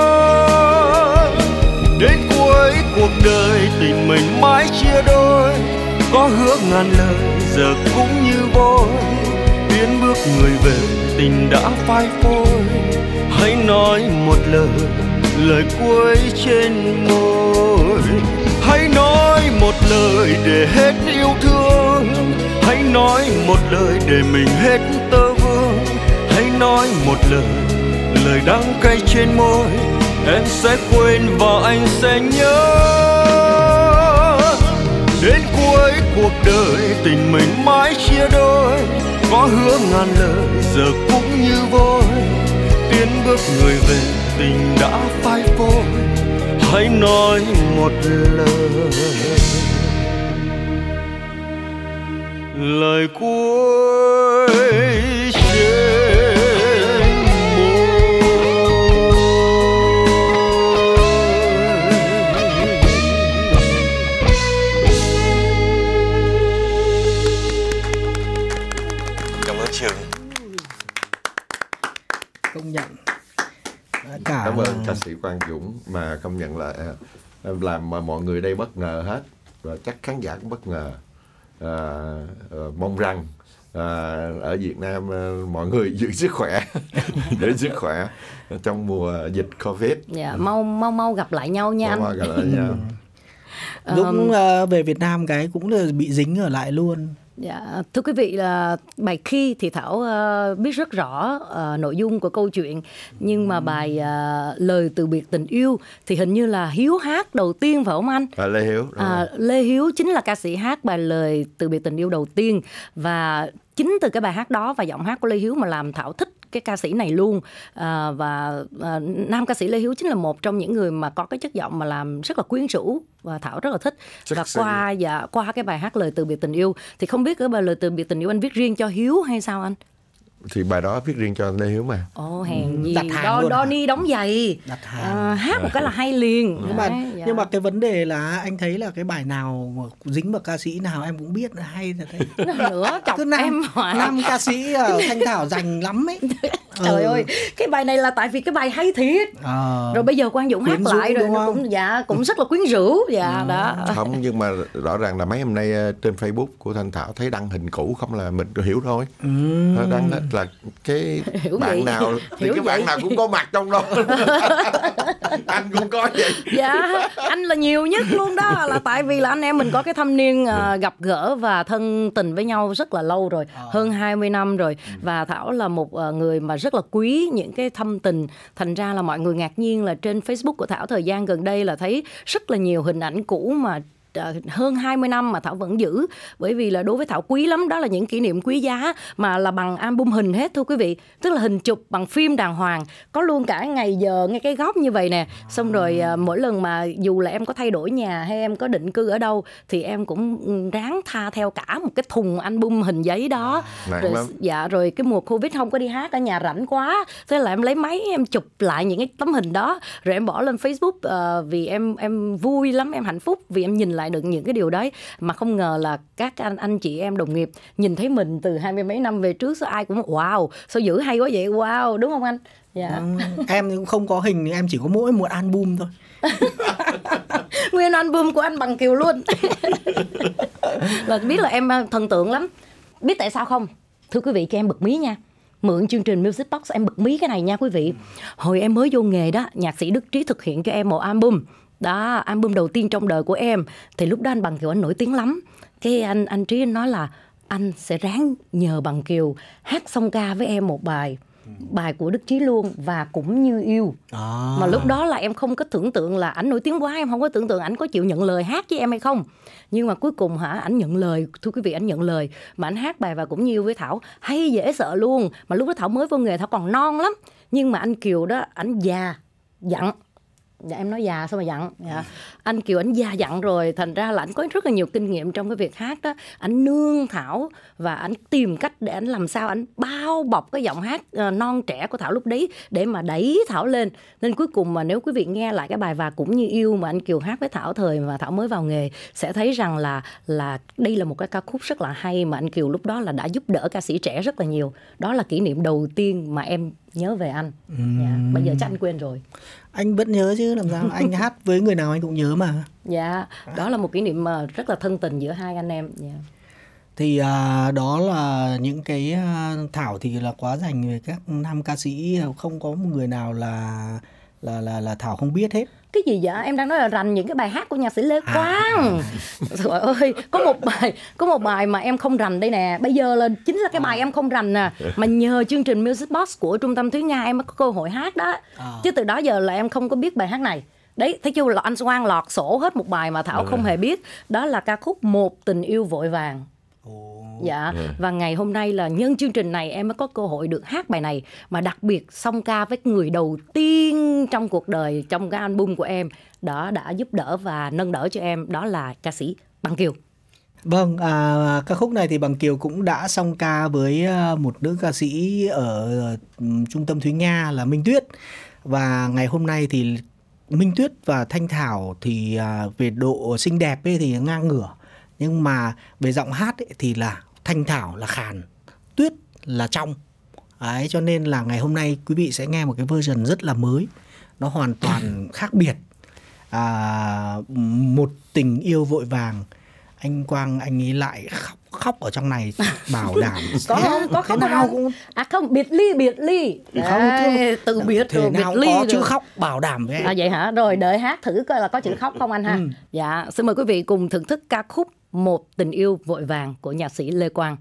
Speaker 8: Đến cuối cuộc đời tình mình mãi chia đôi, có hứa ngàn lời giờ cũng như vôi. Tiến bước người về tình đã phai phôi, hãy nói một lời, lời cuối trên môi. Hãy nói một lời để hết yêu thương, hãy nói một lời để mình hết tơ vương. Hãy nói một lời, lời đắng cay trên môi, em sẽ quên và anh sẽ nhớ. Đến cuối cuộc đời tình mình mãi chia đôi, có hứa ngàn lời giờ cũng như vôi. Tiến bước người về tình đã phai phôi, hãy nói một lời, lời cuối trên môi.
Speaker 6: Cảm ơn Trường.
Speaker 2: Công nhận. Cả
Speaker 4: cảm ơn ca sĩ Quang Dũng, mà công nhận là làm mà mọi người đây bất ngờ hết, và chắc khán giả cũng bất ngờ. À, à, mong rằng à, ở Việt Nam à, mọi người giữ sức khỏe, giữ sức khỏe trong mùa dịch Covid.
Speaker 5: Dạ, mau mau mau gặp lại nhau nha
Speaker 4: mau,
Speaker 5: anh.
Speaker 4: mau gặp lại nhau.
Speaker 2: Dũng uh, về Việt Nam cái cũng là bị dính ở lại luôn.
Speaker 5: Dạ, thưa quý vị, là bài Khi thì Thảo uh, biết rất rõ uh, nội dung của câu chuyện, nhưng mà bài uh, Lời Từ Biệt Tình Yêu thì hình như là Hiếu hát đầu tiên phải không anh?
Speaker 4: À, Lê Hiếu.
Speaker 5: À, Lê Hiếu chính là ca sĩ hát bài Lời Từ Biệt Tình Yêu đầu tiên, và chính từ cái bài hát đó và giọng hát của Lê Hiếu mà làm Thảo thích cái ca sĩ này luôn. À, và à, nam ca sĩ Lê Hiếu chính là một trong những người mà có cái chất giọng mà làm rất là quyến rũ và Thảo rất là thích. Chắc và qua dạ, qua cái bài hát Lời Từ Biệt Tình Yêu thì không biết cái bài Lời Từ Biệt Tình Yêu anh viết riêng cho Hiếu hay sao anh?
Speaker 4: Thì bài đó viết riêng cho Lê Hiếu mà.
Speaker 5: Ồ, hèn
Speaker 2: ừ,
Speaker 5: gì
Speaker 2: đặt hàng
Speaker 5: đo,
Speaker 2: luôn.
Speaker 5: đo ni đóng giày,
Speaker 2: đặt hàng.
Speaker 5: À, hát một cái là hay liền.
Speaker 2: Nhưng mà
Speaker 5: Đấy, dạ.
Speaker 2: nhưng mà cái vấn đề là anh thấy là cái bài nào mà dính vào ca sĩ nào em cũng biết là hay là thế.
Speaker 5: Nữa chọc
Speaker 2: nam,
Speaker 5: em hoài.
Speaker 2: Nam ca sĩ uh, Thanh Thảo dành lắm ấy.
Speaker 5: Trời
Speaker 2: ừ.
Speaker 5: ơi, cái bài này là tại vì cái bài hay thiệt.
Speaker 2: À,
Speaker 5: rồi bây giờ Quang Dũng hát lại rồi nó cũng dạ cũng rất là quyến rũ. Dạ ừ. đó.
Speaker 4: Không, nhưng mà rõ ràng là mấy hôm nay trên Facebook của Thanh Thảo thấy đăng hình cũ không là mình hiểu thôi.
Speaker 2: Ừ.
Speaker 4: Đăng là cái
Speaker 5: hiểu
Speaker 4: bạn
Speaker 5: vậy.
Speaker 4: nào thì
Speaker 5: hiểu
Speaker 4: cái
Speaker 5: vậy.
Speaker 4: bạn nào cũng có mặt trong đó. Anh cũng có vậy.
Speaker 5: Dạ, anh là nhiều nhất luôn đó, là tại vì là anh em mình có cái thâm niên uh, gặp gỡ và thân tình với nhau rất là lâu rồi, hơn hai mươi năm rồi. Và Thảo là một uh, người mà rất là quý những cái thâm tình. Thành ra là mọi người ngạc nhiên là trên Facebook của Thảo thời gian gần đây là thấy rất là nhiều hình ảnh cũ mà hơn hai mươi năm mà Thảo vẫn giữ, bởi vì là đối với Thảo quý lắm, đó là những kỷ niệm quý giá mà là bằng album hình hết thưa quý vị, tức là hình chụp bằng phim đàng hoàng, có luôn cả ngày giờ ngay cái góc như vậy nè. Xong rồi mỗi lần mà dù là em có thay đổi nhà hay em có định cư ở đâu thì em cũng ráng tha theo cả một cái thùng album hình giấy đó. Rồi, dạ rồi cái mùa Covid không có đi hát ở nhà rảnh quá, thế là em lấy máy em chụp lại những cái tấm hình đó rồi em bỏ lên Facebook, uh, vì em em vui lắm, em hạnh phúc vì em nhìn lại được những cái điều đấy. Mà không ngờ là các anh anh chị em đồng nghiệp nhìn thấy mình từ hai mươi mấy năm về trước, sao ai cũng wow sao giữ hay quá vậy, wow, đúng không anh? Dạ.
Speaker 2: Ừ, em cũng không có hình, em chỉ có mỗi một album thôi.
Speaker 5: Nguyên album của anh Bằng Kiều luôn. Là biết là em thần tượng lắm. Biết tại sao không? Thưa quý vị, cho em bật mí nha. Mượn chương trình Music Box em bật mí cái này nha quý vị. Hồi em mới vô nghề đó, nhạc sĩ Đức Trí thực hiện cho em một album. Đó, album đầu tiên trong đời của em. Thì lúc đó anh Bằng Kiều anh nổi tiếng lắm. Cái anh anh Trí anh nói là anh sẽ ráng nhờ Bằng Kiều hát song ca với em một bài. Bài của Đức Trí luôn, và Cũng Như Yêu. À. Mà lúc đó là em không có tưởng tượng là ảnh nổi tiếng quá, em không có tưởng tượng ảnh có chịu nhận lời hát với em hay không. Nhưng mà cuối cùng hả, ảnh nhận lời, thưa quý vị, ảnh nhận lời mà ảnh hát bài Và Cũng Như Yêu với Thảo hay dễ sợ luôn. Mà lúc đó Thảo mới vô nghề, Thảo còn non lắm. Nhưng mà anh Kiều đó, ảnh già dặn. Dạ, em nói già sao mà dặn. Dạ. Anh Kiều ảnh già dặn rồi, thành ra là ảnh có rất là nhiều kinh nghiệm trong cái việc hát đó. Ảnh nương Thảo và ảnh tìm cách để ảnh làm sao ảnh bao bọc cái giọng hát uh, non trẻ của Thảo lúc đấy để mà đẩy Thảo lên. Nên cuối cùng mà nếu quý vị nghe lại cái bài Và Cũng Như Yêu mà anh Kiều hát với Thảo thời mà Thảo mới vào nghề, sẽ thấy rằng là là đây là một cái ca khúc rất là hay mà anh Kiều lúc đó là đã giúp đỡ ca sĩ trẻ rất là nhiều. Đó là kỷ niệm đầu tiên mà em nhớ về anh. Uhm. Yeah. Bây giờ chắc anh quên rồi.
Speaker 2: Anh vẫn nhớ chứ, làm sao anh hát với người nào anh cũng nhớ mà.
Speaker 5: Dạ, đó là một kỷ niệm rất là thân tình giữa hai anh em. Yeah.
Speaker 2: Thì à, đó là những cái à, Thảo thì là quá dành về các nam ca sĩ, không có một người nào là là là là Thảo không biết hết.
Speaker 5: Cái gì vậy? Em đang nói là rành những cái bài hát của nhạc sĩ Lê Quang. À. Trời ơi, có một bài có một bài mà em không rành đây nè. Bây giờ là chính là cái bài em không rành nè. Mà nhờ chương trình Music Box của Trung tâm Thúy Nga em mới có cơ hội hát đó. À. Chứ từ đó giờ là em không có biết bài hát này. Đấy, thấy chưa, là anh Quang lọt sổ hết một bài mà Thảo ừ. không hề biết. Đó là ca khúc Một Tình Yêu Vội Vàng. Dạ, yeah. Và ngày hôm nay là nhân chương trình này em mới có cơ hội được hát bài này, mà đặc biệt song ca với người đầu tiên trong cuộc đời trong cái album của em, đó đã giúp đỡ và nâng đỡ cho em, đó là ca sĩ Bằng Kiều.
Speaker 2: Vâng, à, ca khúc này thì Bằng Kiều cũng đã song ca với một nữ ca sĩ ở Trung tâm Thúy Nga là Minh Tuyết. Và ngày hôm nay thì Minh Tuyết và Thanh Thảo thì à, về độ xinh đẹp ấy thì ngang ngửa. Nhưng mà về giọng hát ấy thì là Thanh Thảo là khàn, Tuyết là trong. Đấy, cho nên là ngày hôm nay quý vị sẽ nghe một cái version rất là mới. Nó hoàn toàn khác biệt. À, Một Tình Yêu Vội Vàng. Anh Quang anh ấy lại khóc khóc ở trong này bảo đảm
Speaker 5: có không có không nào cũng à không biệt ly biệt ly không Đấy, từ biệt
Speaker 2: thế
Speaker 5: rồi
Speaker 2: nào
Speaker 5: biệt ly
Speaker 2: có
Speaker 5: rồi.
Speaker 2: chữ khóc bảo đảm với em.
Speaker 5: À vậy hả? Rồi đợi hát thử coi là có chữ khóc không anh ha. Ừ. Dạ, xin mời quý vị cùng thưởng thức ca khúc Một Tình Yêu Vội Vàng của nhạc sĩ Lê Quang.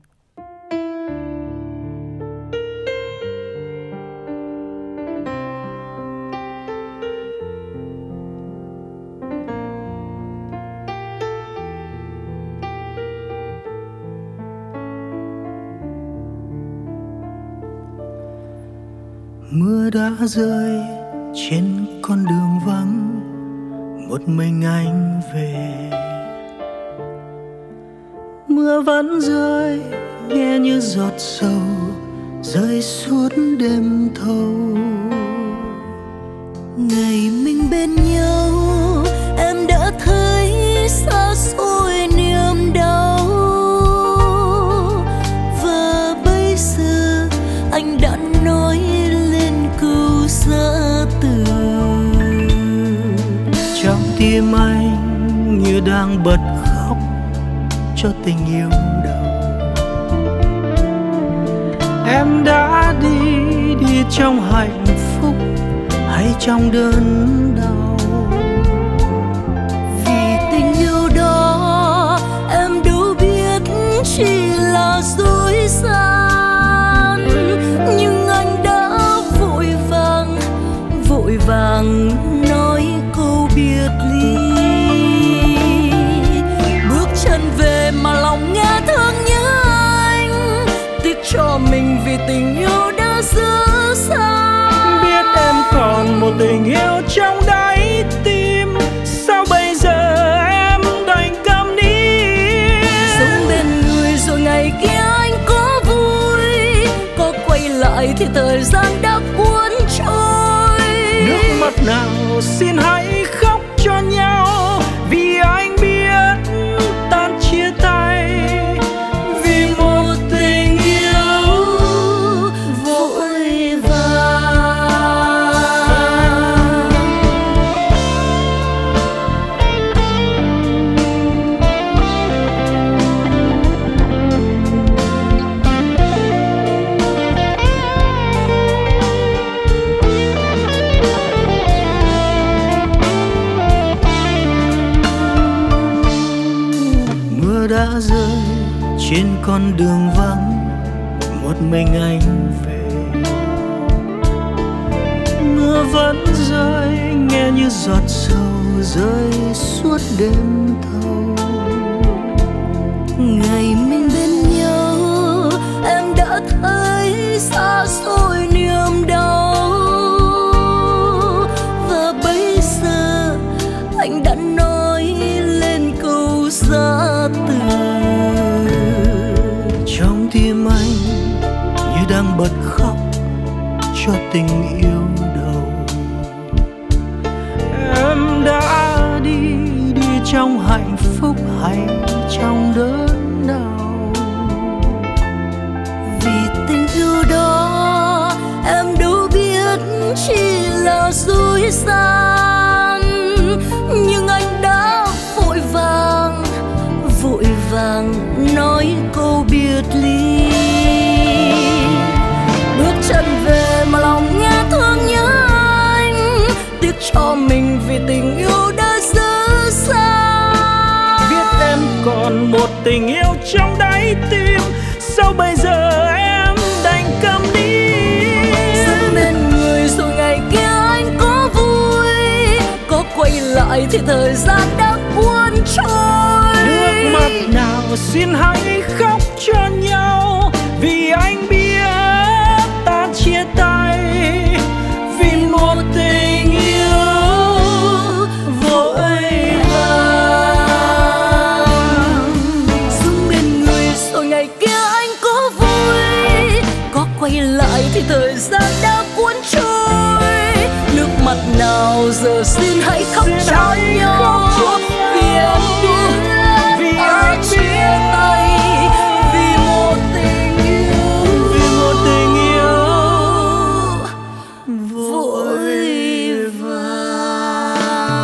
Speaker 8: Mưa đã rơi trên con đường vắng, một mình anh về. Mưa vẫn rơi nghe như giọt sầu rơi suốt đêm thâu.
Speaker 3: Ngày mình bên nhau em đã thấy xa xôi niềm đau, và bây giờ anh đã nói câu giã từ.
Speaker 8: Trong tim anh như đang bật khóc cho tình yêu đầu. Em đã đi, đi trong hạnh phúc hay trong đớn đau.
Speaker 3: Vì tình yêu đó em đâu biết chỉ là dối gian, nhưng anh đã vội vàng vội vàng nói câu biệt ly. mà lòng nghe thương nhớ anh. Tiếc cho mình vì tình yêu đã dở dang.
Speaker 9: Biết em còn một tình yêu trong đáy tim, sao bây giờ em đành câm nín.
Speaker 3: Sống bên người rồi ngày kia anh có vui, có quay lại thì thời gian đã cuốn trôi.
Speaker 9: Nước mắt nào xin hãy khóc cho nhau, vì anh biết tan chia tay, vì một tình yêu
Speaker 3: vội vàng.
Speaker 9: Mưa đã rơi trên con đường vắng, một mình anh về. Mưa vẫn rơi nghe như giọt sầu rơi suốt đêm thâu.
Speaker 3: Ngày mình bên nhau em đã thấy xa xôi niềm đau, và bây giờ anh đã nói lên câu ra từ.
Speaker 9: Trong tim anh như đang bật khóc cho tình yêu đầu. Em đã đi, đi trong hạnh phúc hay trong đớn đau.
Speaker 3: Vì tình yêu đó em đâu biết chỉ là dối gian, nhưng anh đã vội vàng vội vàng nói câu biệt ly. Bước chân về mà lòng nghe thương nhớ anh, tiếc cho mình vì tình yêu đã dở dang.
Speaker 9: Biết em còn một tình yêu trong đáy tim, sao bây giờ em đành câm nín.
Speaker 3: Sống bên người rồi ngày kia anh có vui, có quay lại thì thời gian đã cuốn trôi.
Speaker 9: Nước mắt nào xin hãy khóc cho nhau, vì anh biết ta chia tay, vì một tình yêu vội vàng.
Speaker 3: Sống bên người rồi ngày kia anh có vui, có quay lại thì thời gian đã cuốn trôi. Nước mắt nào giờ xin hãy khóc cho nhau, vì em biết
Speaker 9: vì
Speaker 3: ta
Speaker 9: anh
Speaker 3: chia
Speaker 9: biết
Speaker 3: tay, vì một tình yêu,
Speaker 9: vì một tình yêu
Speaker 3: vội vàng.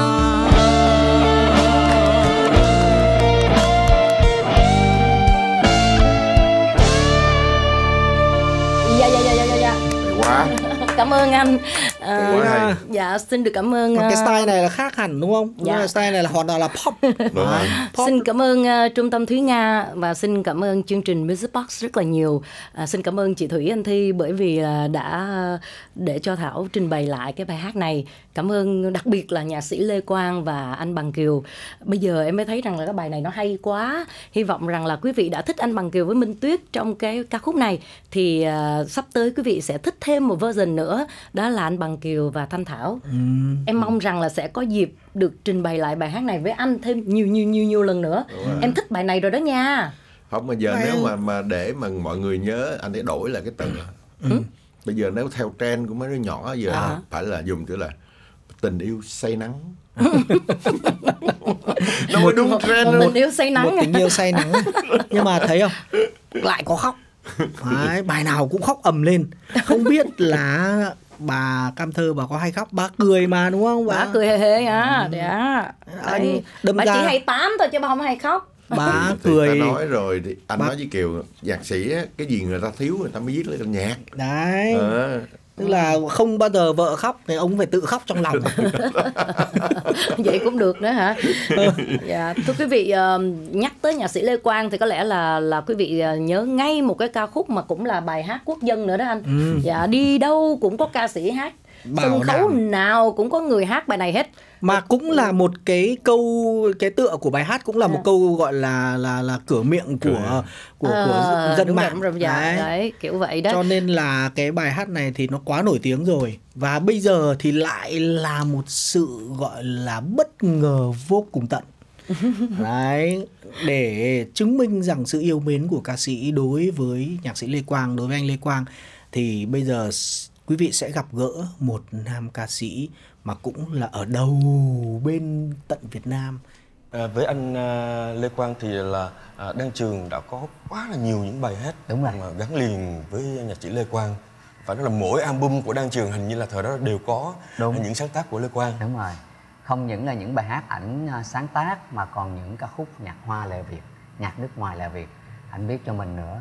Speaker 3: Dạ dạ dạ dạ dạ. dạ.
Speaker 4: Quá.
Speaker 3: Cảm ơn anh. À,
Speaker 4: Quá hay.
Speaker 3: dạ xin được cảm ơn.
Speaker 2: Còn cái
Speaker 3: uh,
Speaker 2: style này là khác hẳn đúng không?
Speaker 3: Dạ.
Speaker 2: Dạ. Style này là hoàn toàn là pop.
Speaker 4: Đúng rồi.
Speaker 2: Pop.
Speaker 3: Xin cảm ơn uh, Trung tâm Thúy Nga và xin cảm ơn chương trình Music Box rất là nhiều. Uh, xin cảm ơn chị Thủy, anh Thi bởi vì uh, đã để cho Thảo trình bày lại cái bài hát này. Cảm ơn đặc biệt là nhạc sĩ Lê Quang và anh Bằng Kiều. Bây giờ em mới thấy rằng là cái bài này nó hay quá. Hy vọng rằng là quý vị đã thích anh Bằng Kiều với Minh Tuyết trong cái ca khúc này thì uh, sắp tới quý vị sẽ thích thêm một version nữa, đó là anh Bằng Kiều và Thanh Thảo. Ừ. Em mong rằng là sẽ có dịp được trình bày lại bài hát này với anh thêm nhiều nhiều nhiều nhiều lần nữa. Em thích bài này rồi đó nha.
Speaker 4: Không, mà giờ nếu mà mà để mà mọi người nhớ, anh ấy đổi lại cái từ. Ừ. Bây giờ nếu theo trend của mấy đứa nhỏ giờ
Speaker 3: À.
Speaker 4: phải là dùng từ là tình yêu say nắng. Nó mới đúng trend.
Speaker 3: Một tình yêu say nắng.
Speaker 2: Một tình yêu say nắng. Nhưng mà thấy không? Lại có khóc. Đấy, bài nào cũng khóc ầm lên. Không biết là bà Cam Thơ bà có hay khóc, bà cười mà đúng không?
Speaker 3: Bà, bà cười hề hề à. Dạ.
Speaker 2: Anh đâm
Speaker 3: bà
Speaker 2: ra...
Speaker 3: chỉ hay tám thôi chứ bà không hay khóc.
Speaker 2: Bà
Speaker 4: thì
Speaker 2: cười.
Speaker 4: ta nói rồi thì anh
Speaker 2: bà...
Speaker 4: nói với Kiều, nhạc sĩ á, cái gì người ta thiếu người ta mới viết lên nhạc.
Speaker 2: Đấy.
Speaker 4: À.
Speaker 2: Tức là không bao giờ vợ khóc thì ông phải tự khóc trong lòng.
Speaker 3: Vậy cũng được nữa hả? Dạ, thưa quý vị, uh, nhắc tới nhạc sĩ Lê Quang thì có lẽ là là quý vị uh, nhớ ngay một cái ca khúc mà cũng là bài hát quốc dân nữa đó anh. Ừ. Dạ, đi đâu cũng có ca sĩ hát.
Speaker 2: Bảo
Speaker 3: Sân khấu
Speaker 2: đảm.
Speaker 3: nào cũng có người hát bài này hết.
Speaker 2: Mà cũng là một cái câu, cái tựa của bài hát cũng là một câu gọi là là là cửa miệng của của,
Speaker 3: Ờ,
Speaker 2: của dân
Speaker 3: đúng rồi,
Speaker 2: mạng.
Speaker 3: đúng rồi, dạ,
Speaker 2: Đấy.
Speaker 3: đấy, kiểu vậy đó.
Speaker 2: Cho nên là cái bài hát này thì nó quá nổi tiếng rồi. Và bây giờ thì lại là một sự gọi là bất ngờ vô cùng tận. Đấy, để chứng minh rằng sự yêu mến của ca sĩ đối với nhạc sĩ Lê Quang, đối với anh Lê Quang, thì bây giờ quý vị sẽ gặp gỡ một nam ca sĩ mà cũng là ở đầu bên tận Việt Nam.
Speaker 6: À, với anh uh, Lê Quang thì là uh, Đan Trường đã có quá là nhiều những bài hát
Speaker 7: Đúng rồi.
Speaker 6: mà gắn liền với nhạc sĩ Lê Quang. Phải nói là mỗi album của Đan Trường hình như là thời đó đều có
Speaker 7: Đúng.
Speaker 6: những sáng tác của Lê Quang.
Speaker 7: Đúng rồi. Không những là những bài hát ảnh sáng tác mà còn những ca khúc nhạc Hoa lệ Việt, nhạc nước ngoài lệ Việt ảnh viết cho mình nữa.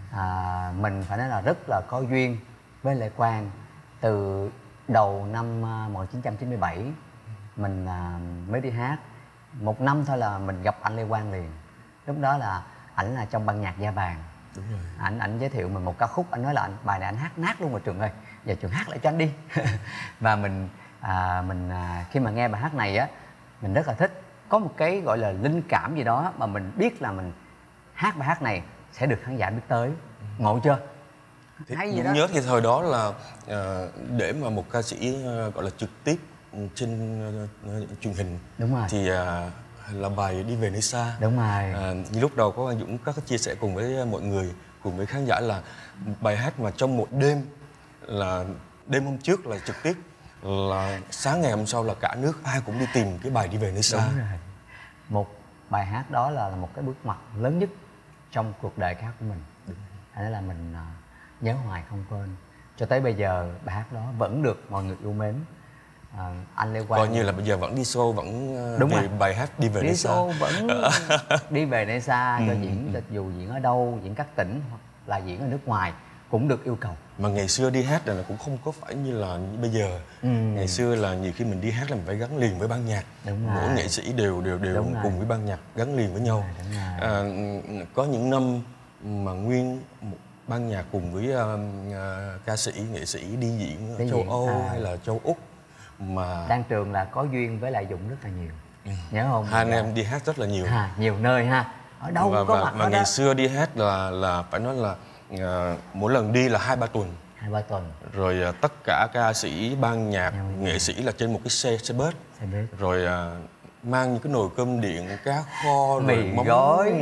Speaker 7: À, mình phải nói là rất là có duyên với Lê Quang. Từ đầu năm một nghìn chín trăm chín mươi bảy mình à, mới đi hát. Một năm thôi là mình gặp anh Lê Quang liền. Lúc đó là ảnh là trong ban nhạc Da Vàng.
Speaker 6: Đúng rồi.
Speaker 7: Ảnh ảnh giới thiệu mình một ca khúc, anh nói là anh, bài này anh hát nát luôn mà Trường ơi, giờ Trường hát lại cho anh đi. Và mình à, mình à, khi mà nghe bài hát này á, mình rất là thích. Có một cái gọi là linh cảm gì đó mà mình biết là mình hát bài hát này sẽ được khán giả biết tới. Ngộ chưa?
Speaker 6: Thì
Speaker 7: Hay gì
Speaker 6: cũng
Speaker 7: đó.
Speaker 6: nhớ thì thời đó là uh, để mà một ca sĩ uh, gọi là trực tiếp trên uh, truyền hình.
Speaker 7: Đúng rồi.
Speaker 6: Thì uh, là bài Đi Về Nơi Xa.
Speaker 7: Đúng rồi.
Speaker 6: Uh, như lúc đầu có anh Dũng có chia sẻ cùng với mọi người, cùng với khán giả là bài hát mà trong một đêm, là đêm hôm trước là trực tiếp, là sáng ngày hôm sau là cả nước ai cũng đi tìm cái bài Đi Về Nơi Xa.
Speaker 7: Đúng rồi. Một bài hát đó là một cái bước ngoặt lớn nhất trong cuộc đời ca hát của mình. Thế là mình uh, nhớ hoài không quên. Cho tới bây giờ bài hát đó vẫn được mọi người yêu mến. Uh, anh Lê Quang
Speaker 6: Coi như là bây giờ vẫn đi show, vẫn uh,
Speaker 7: Đúng
Speaker 6: về
Speaker 7: rồi.
Speaker 6: bài hát Đi Về
Speaker 7: đi
Speaker 6: Nơi Xa.
Speaker 7: show vẫn đi về nơi xa cho
Speaker 6: Ừ.
Speaker 7: diễn, dù diễn ở đâu, diễn các tỉnh hoặc là diễn ở nước ngoài cũng được yêu cầu.
Speaker 6: Mà ngày xưa đi hát là cũng không có phải như là như bây giờ.
Speaker 7: Ừ.
Speaker 6: Ngày xưa là nhiều khi mình đi hát là mình phải gắn liền với ban nhạc.
Speaker 7: Đúng rồi.
Speaker 6: Mỗi nghệ sĩ đều đều đều
Speaker 7: Đúng rồi.
Speaker 6: cùng với ban nhạc gắn liền với nhau.
Speaker 7: Đúng rồi.
Speaker 6: À, có những năm mà nguyên một ban nhạc cùng với uh, uh, ca sĩ, nghệ sĩ đi diễn ở
Speaker 7: Đi
Speaker 6: châu
Speaker 7: diễn,
Speaker 6: Âu
Speaker 7: à.
Speaker 6: hay là châu Úc mà
Speaker 7: Đan Trường là có duyên với lại Dũng rất là nhiều.
Speaker 6: Ừ.
Speaker 7: Nhớ không?
Speaker 6: hai anh
Speaker 7: Dạ.
Speaker 6: em đi hát rất là nhiều.
Speaker 7: À, nhiều nơi ha. Ở đâu
Speaker 6: và
Speaker 7: cũng có
Speaker 6: và,
Speaker 7: mặt
Speaker 6: và
Speaker 7: ở
Speaker 6: ngày
Speaker 7: đó.
Speaker 6: xưa đi hát là là phải nói là uh, mỗi lần đi là hai ba tuần.
Speaker 7: Hai ba tuần.
Speaker 6: Rồi uh, tất cả ca sĩ, ban nhạc,
Speaker 7: Nhau nhau.
Speaker 6: nghệ sĩ là trên một cái xe xe bus.
Speaker 7: Xe bus.
Speaker 6: Rồi uh, mang những cái nồi cơm điện, cá kho,
Speaker 7: Mì
Speaker 6: rồi mắm
Speaker 7: gói.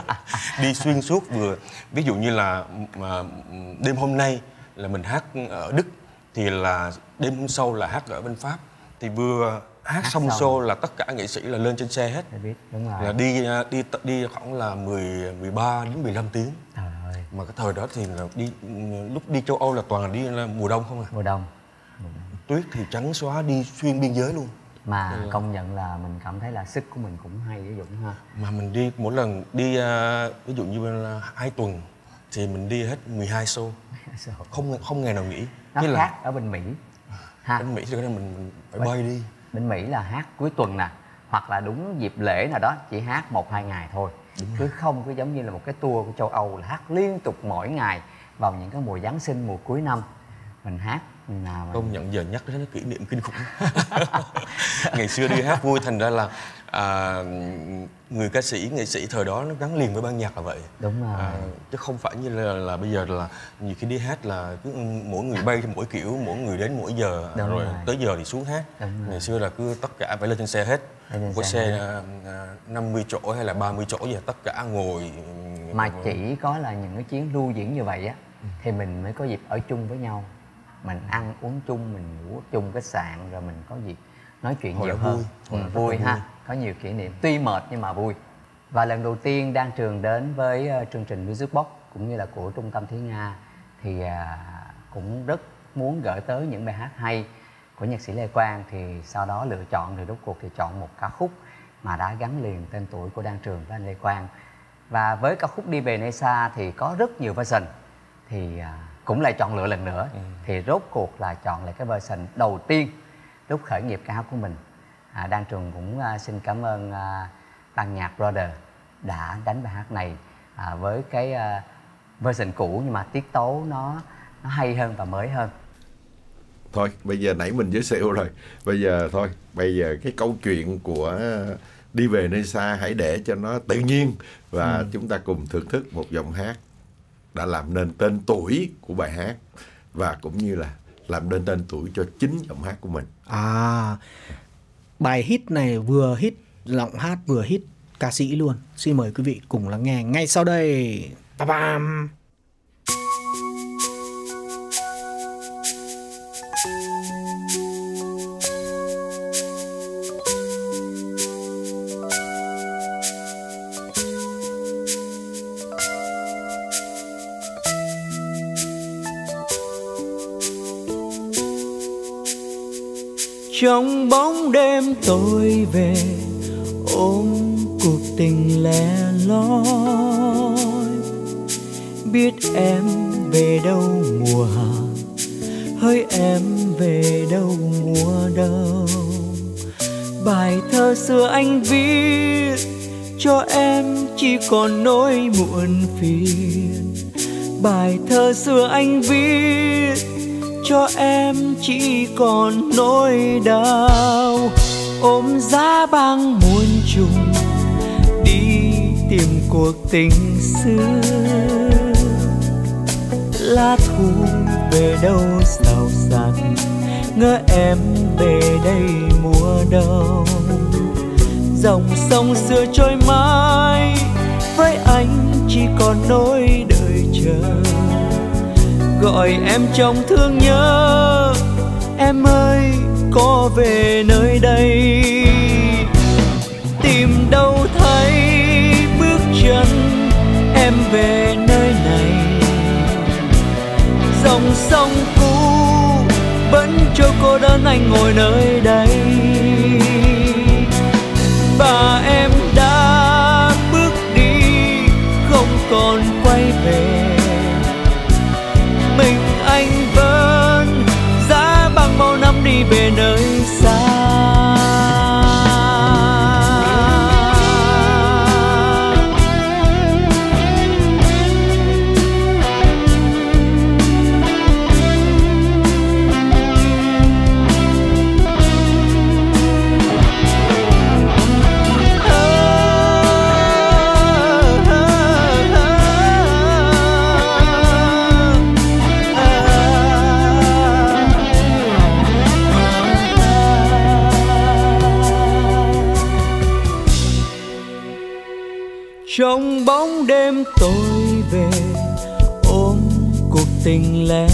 Speaker 6: đi xuyên suốt. Vừa ví dụ như là mà đêm hôm nay là mình hát ở Đức thì là đêm hôm sau là hát ở bên Pháp, thì vừa hát,
Speaker 7: Hát
Speaker 6: xong
Speaker 7: xong.
Speaker 6: show là tất cả nghệ sĩ là lên trên xe hết,
Speaker 7: Xe buýt, đúng rồi.
Speaker 6: là đi đi đi khoảng là mười, mười ba đến mười lăm tiếng.
Speaker 7: Trời ơi,
Speaker 6: Mà cái thời đó thì là đi lúc đi châu Âu là toàn là đi là mùa đông không à,
Speaker 7: mùa đông.
Speaker 6: tuyết thì trắng xóa, đi xuyên biên giới luôn.
Speaker 7: Mà
Speaker 6: Ừ.
Speaker 7: công nhận là mình cảm thấy là sức của mình cũng hay với Dũng ha.
Speaker 6: Mà mình đi mỗi lần đi uh, ví dụ như là hai tuần thì mình đi hết mười hai show, không không ngày nào nghỉ.
Speaker 7: Nó
Speaker 6: Như
Speaker 7: khác
Speaker 6: là
Speaker 7: ở bên Mỹ ha.
Speaker 6: bên Mỹ thì cái đó mình, mình phải
Speaker 7: Bên-
Speaker 6: bay đi.
Speaker 7: Bên Mỹ là hát cuối tuần nè, hoặc là đúng dịp lễ nào đó chỉ hát một hai ngày thôi. Chứ không cứ giống như là một cái tour của châu Âu là hát liên tục mỗi ngày vào những cái mùa Giáng sinh, mùa cuối năm. Mình hát nào mà
Speaker 6: Công nhận giờ nhắc đến nó kỷ niệm kinh khủng. Ngày xưa đi hát vui, thành ra là à, người ca sĩ, nghệ sĩ thời đó nó gắn liền với ban nhạc là vậy.
Speaker 7: đúng rồi.
Speaker 6: À, chứ không phải như là, là bây giờ là nhiều khi đi hát là cứ mỗi người bay thì mỗi kiểu, mỗi người đến mỗi giờ,
Speaker 7: Đúng
Speaker 6: rồi
Speaker 7: rồi.
Speaker 6: tới giờ thì xuống hát.
Speaker 7: Đúng rồi.
Speaker 6: Ngày xưa là cứ tất cả phải lên trên xe hết.
Speaker 7: Lên trên
Speaker 6: Có
Speaker 7: xe
Speaker 6: xe
Speaker 7: hết.
Speaker 6: à, à, năm mươi chỗ hay là ba mươi chỗ gì tất cả ngồi.
Speaker 7: Mà chỉ có là những cái chuyến lưu diễn như vậy á thì mình mới có dịp ở chung với nhau, mình ăn uống chung, mình ngủ chung khách sạn, rồi mình có dịp nói chuyện
Speaker 6: Hồi
Speaker 7: nhiều
Speaker 6: đó
Speaker 7: hơn.
Speaker 6: vui, hồi
Speaker 7: Ừ,
Speaker 6: đó rất
Speaker 7: vui
Speaker 6: là
Speaker 7: ha,
Speaker 6: vui.
Speaker 7: có nhiều kỷ niệm, tuy mệt nhưng mà vui. Và lần đầu tiên Đan Trường đến với uh, chương trình Music Box cũng như là của Trung tâm Thúy Nga thì uh, cũng rất muốn gửi tới những bài hát hay của nhạc sĩ Lê Quang. Thì sau đó lựa chọn, thì rốt cuộc thì chọn một ca khúc mà đã gắn liền tên tuổi của Đan Trường với anh Lê Quang. Và với ca khúc Đi Về Nơi Xa thì có rất nhiều version, thì à, cũng lại chọn lựa lần nữa.
Speaker 6: Ừ.
Speaker 7: Thì rốt cuộc là chọn lại cái version đầu tiên lúc khởi nghiệp ca hát của mình. à, Đan Trường cũng à, xin cảm ơn à, ban nhạc Brother đã đánh bài hát này à, với cái à, version cũ, nhưng mà tiết tấu nó nó hay hơn và mới hơn.
Speaker 4: thôi bây giờ nãy mình giới thiệu rồi, bây giờ thôi bây giờ cái câu chuyện của đi về nơi xa hãy để cho nó tự nhiên và ừ. chúng ta cùng thưởng thức một giọng hát đã làm nên tên tuổi của bài hát và cũng như là làm nên tên tuổi cho chính giọng hát của mình.
Speaker 2: À, bài hit này vừa hit giọng hát vừa hit ca sĩ luôn. Xin mời quý vị cùng lắng nghe ngay sau đây. Bam bam.
Speaker 9: Trong bóng đêm tôi về ôm cuộc tình lẻ loi, biết em về đâu mùa hạ, hỡi em về đâu mùa đông. Bài thơ xưa anh viết cho em chỉ còn nỗi muộn phiền. Bài thơ xưa anh viết cho em chỉ còn nỗi đau. Ôm giá băng muôn trùng đi tìm cuộc tình xưa. Lá thu về đâu xào xạc, ngỡ em về đây mùa đông. Dòng sông xưa trôi mãi, với anh chỉ còn nỗi đợi chờ. Gọi em trong thương nhớ, em ơi có về nơi đây. Tìm đâu thấy bước chân em về nơi này. Dòng sông cũ vẫn trôi cô đơn, anh ngồi nơi đây. Và em đã bước đi không còn quay về. Mình anh vẫn giá băng bao năm đi về nơi xa. Trong bóng đêm tôi về ôm cuộc tình lẻ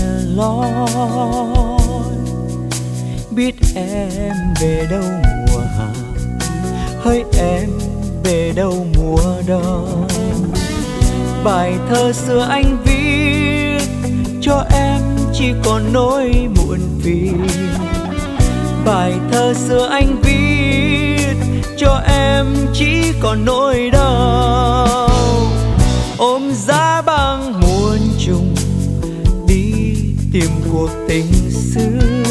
Speaker 9: loi, biết em về đâu mùa hạ, hỡi em về đâu mùa đông. Bài thơ xưa anh viết cho em chỉ còn nỗi muộn phiền. Bài thơ xưa anh viết cho em chỉ còn nỗi đau. Ôm giá băng muôn trùng đi tìm cuộc tình xưa.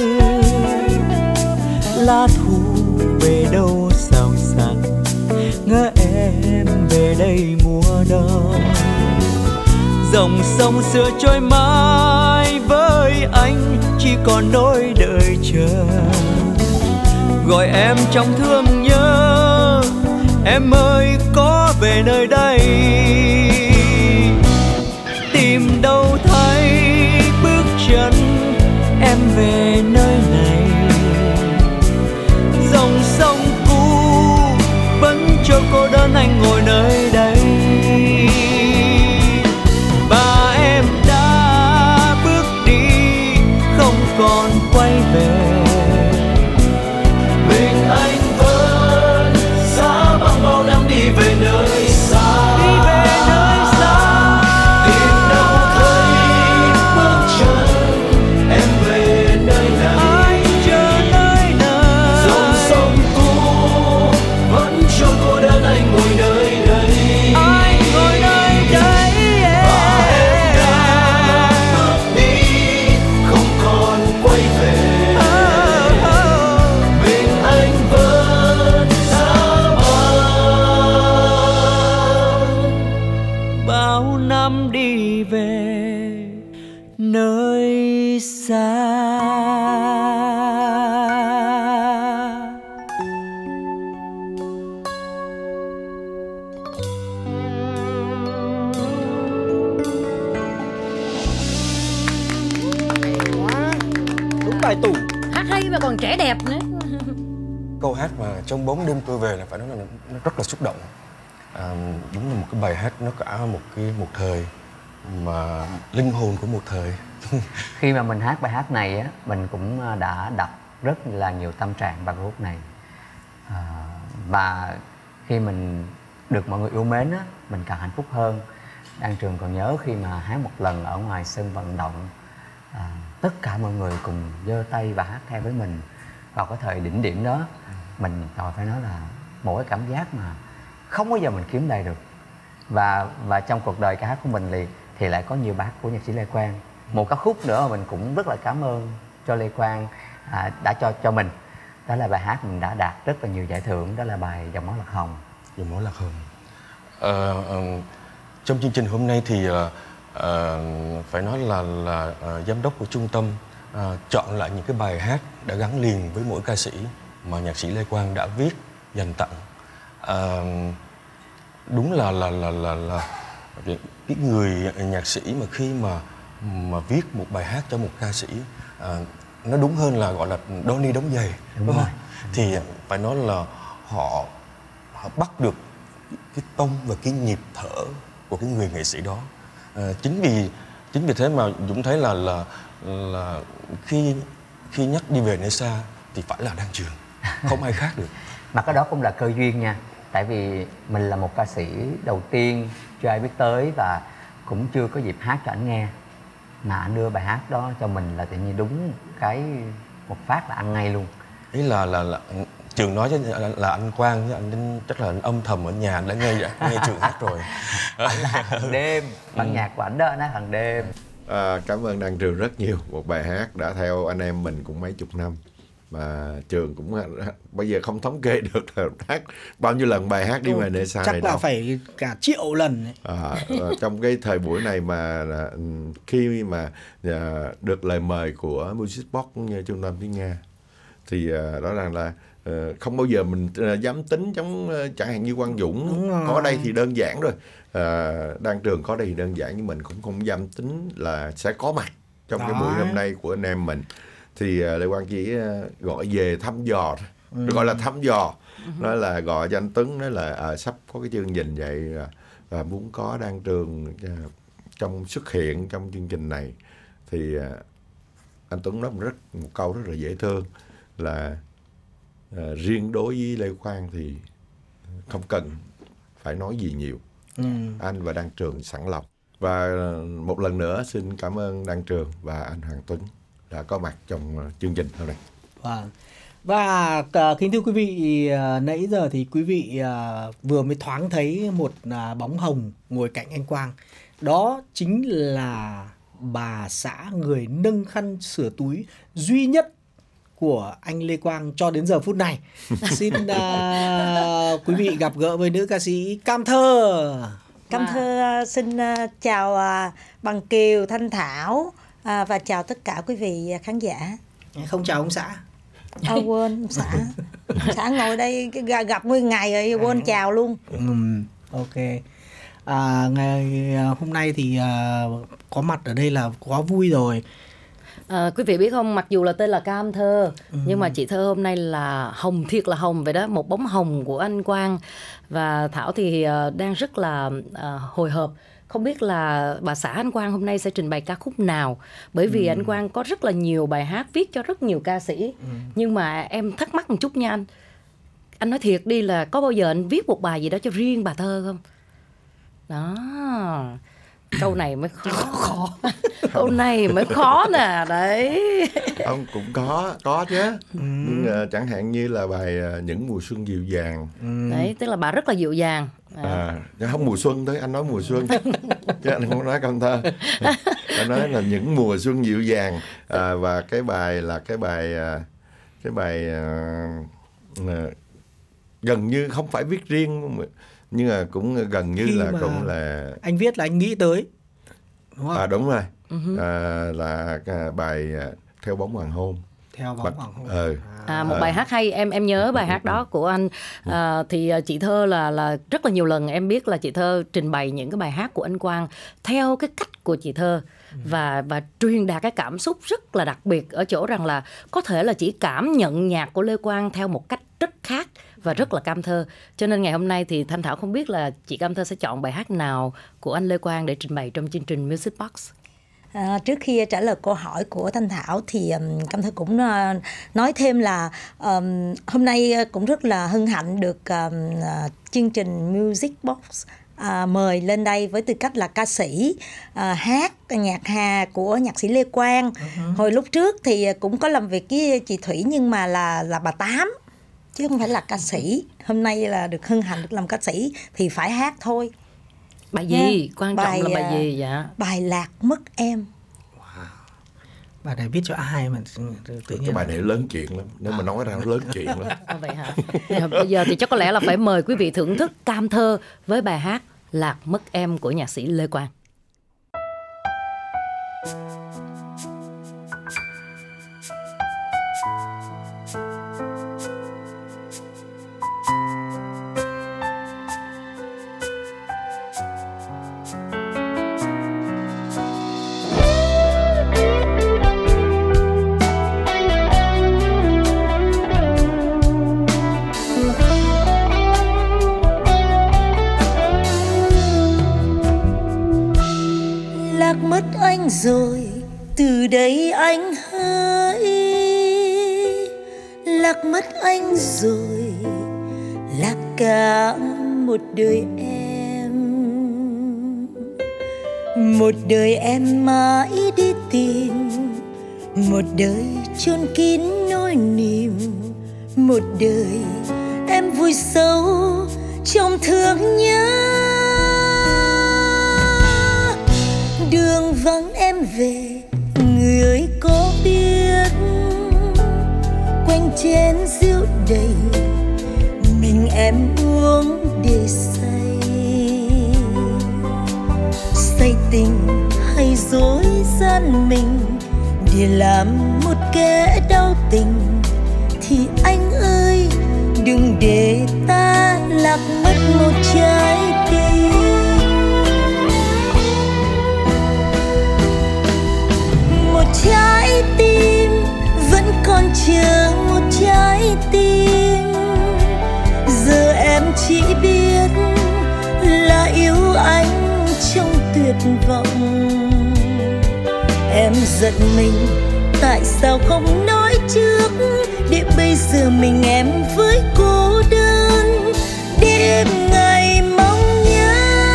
Speaker 9: Lá thu về đâu xào xạc, ngỡ em về đây mùa đông. Dòng sông xưa trôi mãi, với anh chỉ còn nỗi đợi chờ. Gọi em trong thương nhớ, em ơi có về nơi đây. Tìm đâu thấy bước chân em về nơi này. Dòng sông cũ vẫn cho cô đơn, anh ngồi nơi đây. Và em đã bước đi không còn quay về. Về nơi xa, đi về nơi xa. Tìm đâu thấy bước chân em về nơi này. Anh chờ nơi nào. Dòng sông cũ vẫn cho cô đơn, anh ngồi nơi đây. Anh ngồi nơi đây. Và em đã bước đi không còn quay về. Mình anh vẫn bao năm đi về nơi xa.
Speaker 2: Bài tủ
Speaker 3: hát hay mà còn trẻ đẹp nữa.
Speaker 6: Câu hát mà Trong bóng đêm tôi về là phải nói là nó rất là xúc động. À, đúng là một cái bài hát nó cả một cái một thời mà linh hồn của một thời.
Speaker 7: Khi mà mình hát bài hát này á, mình cũng đã đọc rất là nhiều tâm trạng bài khúc này. À, và khi mình được mọi người yêu mến á, mình càng hạnh phúc hơn. Đan Trường còn nhớ khi mà hát một lần ở ngoài sân vận động, à, tất cả mọi người cùng giơ tay và hát theo với mình vào cái thời đỉnh điểm đó. Mình rồi phải nói là một cái cảm giác mà không bao giờ mình kiếm lại được. Và và trong cuộc đời ca hát của mình thì thì lại có nhiều bài hát của nhạc sĩ Lê Quang. Một ca khúc nữa mà mình cũng rất là cảm ơn cho Lê Quang à, đã cho cho mình, đó là bài hát mình đã đạt rất là nhiều giải thưởng, đó là bài Dòng máu lạc hồng.
Speaker 6: Dòng máu lạc hồng. Ờ, ờ, trong chương trình hôm nay thì ờ, ờ, phải nói là là ờ, giám đốc của trung tâm ờ, chọn lại những cái bài hát đã gắn liền với mỗi ca sĩ mà nhạc sĩ Lê Quang đã viết dành tặng. Ờ, đúng là là là là là cái người nhạc sĩ mà khi mà mà viết một bài hát cho một ca sĩ, à, nó đúng hơn là gọi là đo ni đóng giày, đúng, đúng không? Thì phải nói là họ họ bắt được cái tông và cái nhịp thở của cái người nghệ sĩ đó. À, chính vì chính vì thế mà Dũng thấy là là là khi khi nhắc đi về nơi xa thì phải là Đan Trường, không ai khác được.
Speaker 7: Mà cái đó cũng là cơ duyên nha. Tại vì mình là một ca sĩ đầu tiên chưa ai biết tới và cũng chưa có dịp hát cho anh nghe, mà anh đưa bài hát đó cho mình là tự nhiên đúng cái một phát là ăn ngay luôn.
Speaker 6: Ý là là, là Trường nói chứ là anh Quang chứ anh chắc là anh âm thầm ở nhà đã nghe nghe Trường hát rồi.
Speaker 7: Anh là hát hàng đêm, bản ừ. nhạc của anh đó anh hát hàng đêm.
Speaker 4: À, cảm ơn Đan Trường rất nhiều. Một bài hát đã theo anh em mình cũng mấy chục năm. Mà Trường cũng bây giờ không thống kê được là hát bao nhiêu lần bài hát đi ngoài nơi xa
Speaker 2: chắc
Speaker 4: này
Speaker 2: là
Speaker 4: đâu.
Speaker 2: phải cả triệu lần ấy.
Speaker 4: À, trong cái thời buổi này mà khi mà được lời mời của Music Box Trung tâm tiếng Nga thì rõ ràng là không bao giờ mình dám tính giống chẳng hạn như Quang Dũng có đây thì đơn giản rồi, à, Đan Trường có đây thì đơn giản, nhưng mình cũng không dám tính là sẽ có mặt trong đó. Cái buổi hôm nay của anh em mình thì Lê Quang chỉ gọi về thăm dò thôi, ừ. gọi là thăm dò, ừ. nói là gọi cho anh Tuấn, nói là à, sắp có cái chương trình vậy và muốn có Đan Trường trong xuất hiện trong chương trình này. Thì à, anh Tuấn nói một rất một câu rất là dễ thương là à, riêng đối với Lê Quang thì không cần phải nói gì nhiều, ừ. anh và Đan Trường sẵn lòng. Và một lần nữa xin cảm ơn Đan Trường và anh Hoàng Tuấn đã có mặt trong chương trình hôm nay.
Speaker 2: Vâng. Và uh, kính thưa quý vị, uh, nãy giờ thì quý vị uh, vừa mới thoáng thấy một uh, bóng hồng ngồi cạnh anh Quang. Đó chính là bà xã người nâng khăn sửa túi duy nhất của anh Lê Quang cho đến giờ phút này. Xin uh, quý vị gặp gỡ với nữ ca sĩ Cam Thơ.
Speaker 10: Cam Thơ uh, xin uh, chào uh, Bằng Kiều, Thanh Thảo à, và chào tất cả quý vị khán giả.
Speaker 2: Không chào ông xã.
Speaker 10: À, quên ông xã. Ông xã ngồi đây gặp nguyên ngày rồi quên chào luôn.
Speaker 2: Ừ, ok. À, ngày hôm nay thì à, có mặt ở đây là quá vui rồi.
Speaker 3: À, quý vị biết không, mặc dù là tên là Cam Thơ, ừ. nhưng mà chị Thơ hôm nay là hồng thiệt là hồng vậy đó, một bóng hồng của anh Quang. Và Thảo thì uh, đang rất là uh, hồi hộp, không biết là bà xã anh Quang hôm nay sẽ trình bày ca khúc nào. Bởi vì ừ. anh Quang có rất là nhiều bài hát viết cho rất nhiều ca sĩ, ừ. nhưng mà em thắc mắc một chút nha anh. Anh nói thiệt đi, là có bao giờ anh viết một bài gì đó cho riêng bà Thơ không? Đó, câu này mới khó. khó. Câu này mới khó nè, đấy.
Speaker 4: Ông cũng có, có chứ. Ừ. Nhưng uh, chẳng hạn như là bài uh, Những mùa xuân dịu dàng.
Speaker 3: Ừ. Đấy, tức là bà rất là dịu dàng.
Speaker 4: À, à không mùa xuân tới, anh nói mùa xuân. Chứ anh không nói Cam Thơ. Anh nói là Những mùa xuân dịu dàng. À, và cái bài là cái bài, uh, cái bài uh, uh, gần như không phải viết riêng, nhưng mà cũng gần như khi là cũng là...
Speaker 2: Anh viết là anh nghĩ tới. đúng không?
Speaker 4: À đúng rồi.
Speaker 3: Uh-huh.
Speaker 4: À, là à, bài à, Theo bóng hoàng hôn.
Speaker 2: Theo bóng hoàng hôn.
Speaker 4: Ừ.
Speaker 3: À, một bài hát hay, em em nhớ bài hát đó của anh. À, thì chị Thơ là là rất là nhiều lần em biết là chị Thơ trình bày những cái bài hát của anh Quang theo cái cách của chị Thơ, và và truyền đạt cái cảm xúc rất là đặc biệt ở chỗ rằng là có thể là chỉ cảm nhận nhạc của Lê Quang theo một cách rất khác và rất là cam thơ. Cho nên ngày hôm nay thì Thanh Thảo không biết là chị Cam Thơ sẽ chọn bài hát nào của anh Lê Quang để trình bày trong chương trình Music Box.
Speaker 10: À, trước khi trả lời câu hỏi của Thanh Thảo thì um, Cam Thơ cũng uh, nói thêm là um, hôm nay cũng rất là hân hạnh được um, uh, chương trình Music Box À, mời lên đây với tư cách là ca sĩ à, hát nhạc Hà của nhạc sĩ Lê Quang. Uh-huh. Hồi lúc trước thì cũng có làm việc với chị Thủy nhưng mà là là bà Tám chứ không phải là ca sĩ. Hôm nay là được hân hạnh được làm ca sĩ thì phải hát thôi.
Speaker 3: Bài gì? Yeah. Quan bài, trọng là bài gì dạ?
Speaker 10: Bài Lạc Mất Em.
Speaker 2: Wow. Bài này viết cho ai mà tự nhiên.
Speaker 4: Cái bài này lớn chuyện lắm. Nếu mà nói ra nó lớn chuyện lắm.
Speaker 3: À, vậy hả? Bây giờ thì chắc có lẽ là phải mời quý vị thưởng thức Cam Thơ với bài hát Lạc Mất Em của nhạc sĩ Lê Quang.
Speaker 5: Rồi từ đây anh hỡi lạc mất anh rồi, lạc cả một đời em, một đời em mãi đi tìm, một đời chôn kín nỗi niềm, một đời em vui sâu trong thương nhớ. Đường vắng em về, người ơi có biết, quanh chén rượu đầy, mình em uống để say. Say tình hay dối gian mình, để làm một kẻ đau tình, thì anh ơi đừng để ta lạc mất một trái tim. Trái tim vẫn còn chờ một trái tim, giờ em chỉ biết là yêu anh trong tuyệt vọng. Em giận mình tại sao không nói trước, để bây giờ mình em với cô đơn đêm ngày mong nhớ.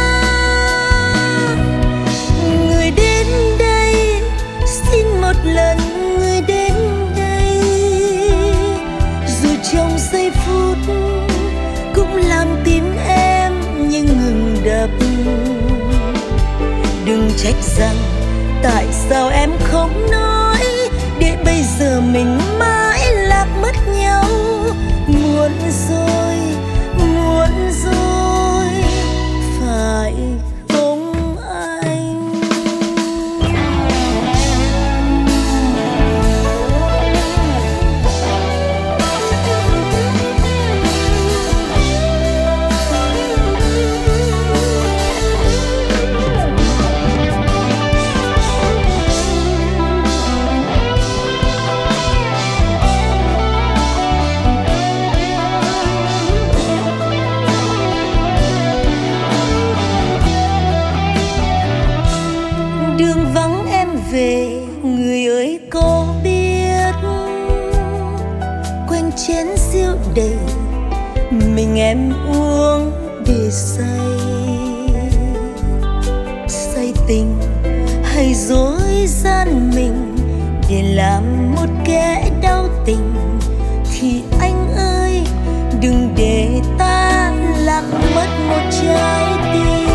Speaker 5: Người đến đây xin một lần, người đến đây dù trong giây phút cũng làm tim em như ngừng đập. Đừng trách rằng tại sao em không nói, để bây giờ mình mãi lạc mất nhau. Muộn rồi, muộn rồi, phải không anh? Về người ơi có biết, quanh chén rượu đầy, mình em uống để say. Say tình hay dối gian mình, để làm một kẻ đau tình, thì anh ơi đừng để ta lạc mất một trái tim.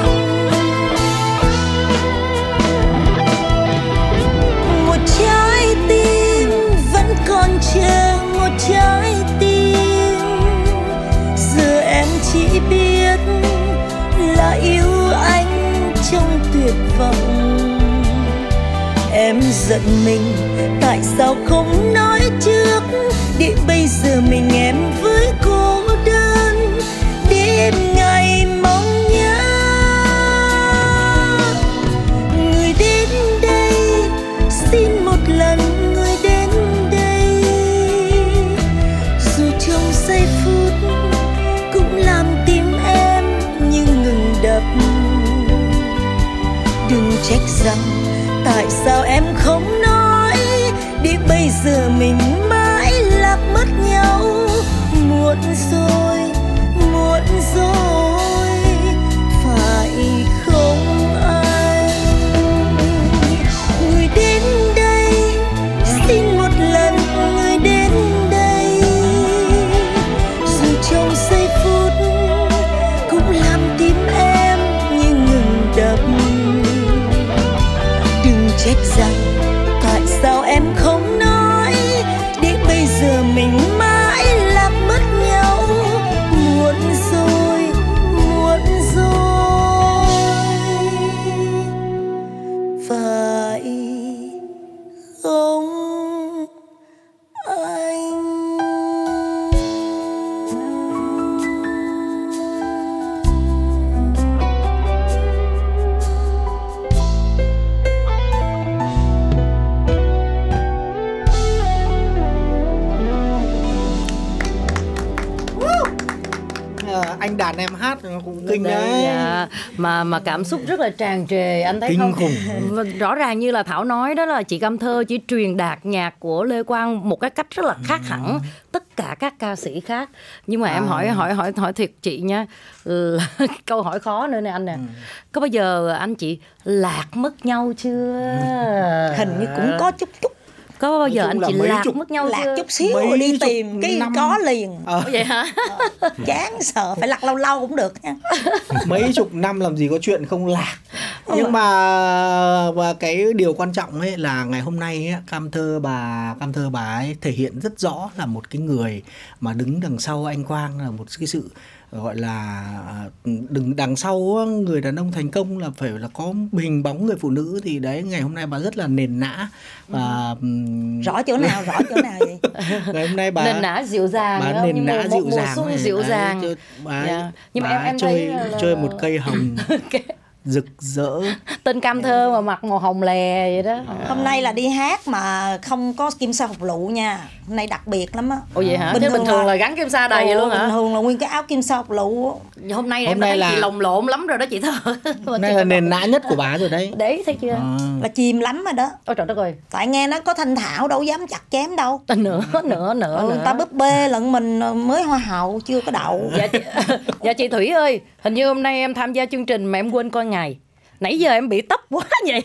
Speaker 5: Trái tim vẫn còn chờ một trái tim, giờ em chỉ biết là yêu anh trong tuyệt vọng.
Speaker 3: giận mình, tại sao không nói trước để bây giờ mình em với cô đơn đêm ngày mong nhớ. Người đến đây xin một lần, người đến đây dù trong giây phút cũng làm tim em như ngừng đập. Đừng trách rằng tại sao em không nói để bây giờ mình mãi lạc mất nhau. Muộn rồi, muộn rồi, phải không anh? Người đến đây xin một lần, người đến đây dù trong giây phút cũng làm tim em như ngừng đập. Đừng trách rằng tại sao em không nói để bây giờ mình mãi lạc mất nhau. Muộn rồi, muộn rồi, phải không anh?
Speaker 2: Anh đàn em hát nó cũng kinh đấy.
Speaker 5: Dạ. Mà mà cảm xúc rất là tràn trề, anh thấy
Speaker 2: Kinh
Speaker 5: không?
Speaker 2: khủng.
Speaker 5: Rõ ràng như là Thảo nói đó, là chị Cam Thơ chỉ truyền đạt nhạc của Lê Quang một cái cách rất là khác hẳn tất cả các ca sĩ khác. Nhưng mà à. em hỏi hỏi hỏi hỏi thiệt chị nha, câu hỏi khó nữa nè anh nè. Ừ. Có bao giờ anh chị lạc mất nhau chưa?
Speaker 10: Hình như cũng có chút chút.
Speaker 5: Có bao giờ anh chị lạc chục, mất nhau
Speaker 10: lạc
Speaker 5: chưa?
Speaker 10: chút xíu rồi đi tìm cái năm... có liền.
Speaker 5: Ờ. Vậy hả?
Speaker 10: Ờ, chán sợ, phải lạc lâu lâu cũng được nha.
Speaker 2: Mấy chục năm làm gì có chuyện không lạc. Ừ. Nhưng mà và cái điều quan trọng ấy là ngày hôm nay ấy, Cam Thơ bà Cam Thơ bà ấy thể hiện rất rõ là một cái người mà đứng đằng sau anh Quang, là một cái sự gọi là đừng đằng sau người đàn ông thành công là phải là có hình bóng người phụ nữ. Thì đấy, ngày hôm nay bà rất là nền nã và
Speaker 10: ừ. rõ chỗ nào rõ chỗ nào vậy?
Speaker 2: Ngày hôm nay bà
Speaker 5: nền nã dịu dàng,
Speaker 2: bà nền
Speaker 5: nhưng
Speaker 2: nã
Speaker 5: mùa,
Speaker 2: dịu
Speaker 5: mùa
Speaker 2: dàng,
Speaker 5: xuân dịu dàng.
Speaker 2: Đấy, bà,
Speaker 5: yeah. Nhưng
Speaker 2: bà
Speaker 5: mà em em
Speaker 2: chơi
Speaker 5: thấy là...
Speaker 2: chơi một cây hồng rực rỡ.
Speaker 5: Tên Cam Thơ mà mặt màu hồng lè vậy đó.
Speaker 10: Hôm nay là đi hát mà không có kim sa hột lựu nha. Hôm nay đặc biệt lắm á.
Speaker 5: Ồ vậy hả? Bình, Thế thường, bình thường là... là gắn kim sa đầy vậy luôn hả?
Speaker 10: Bình thường là nguyên cái áo kim sa hột lựu.
Speaker 5: Hôm nay
Speaker 2: Hôm
Speaker 5: em
Speaker 2: nay
Speaker 5: thấy
Speaker 2: là...
Speaker 5: chị lồng lộn lắm rồi đó chị Thơ.
Speaker 2: Hôm nay là nền nã nhất của bà rồi đấy.
Speaker 5: Đấy, thấy chưa? À.
Speaker 10: Là chìm lắm rồi đó.
Speaker 5: Ôi trời đất ơi.
Speaker 10: Tại nghe nó có Thanh Thảo đâu dám chặt chém đâu.
Speaker 5: Nữa, nữa, nữa.
Speaker 10: Ừ,
Speaker 5: nữa.
Speaker 10: ta búp bê lận mình mới hoa hậu chưa có đậu.
Speaker 5: Dạ chị, dạ chị Thủy ơi, hình như hôm nay em tham gia chương trình mà em quên coi ngày. Nãy giờ em bị tấp quá vậy.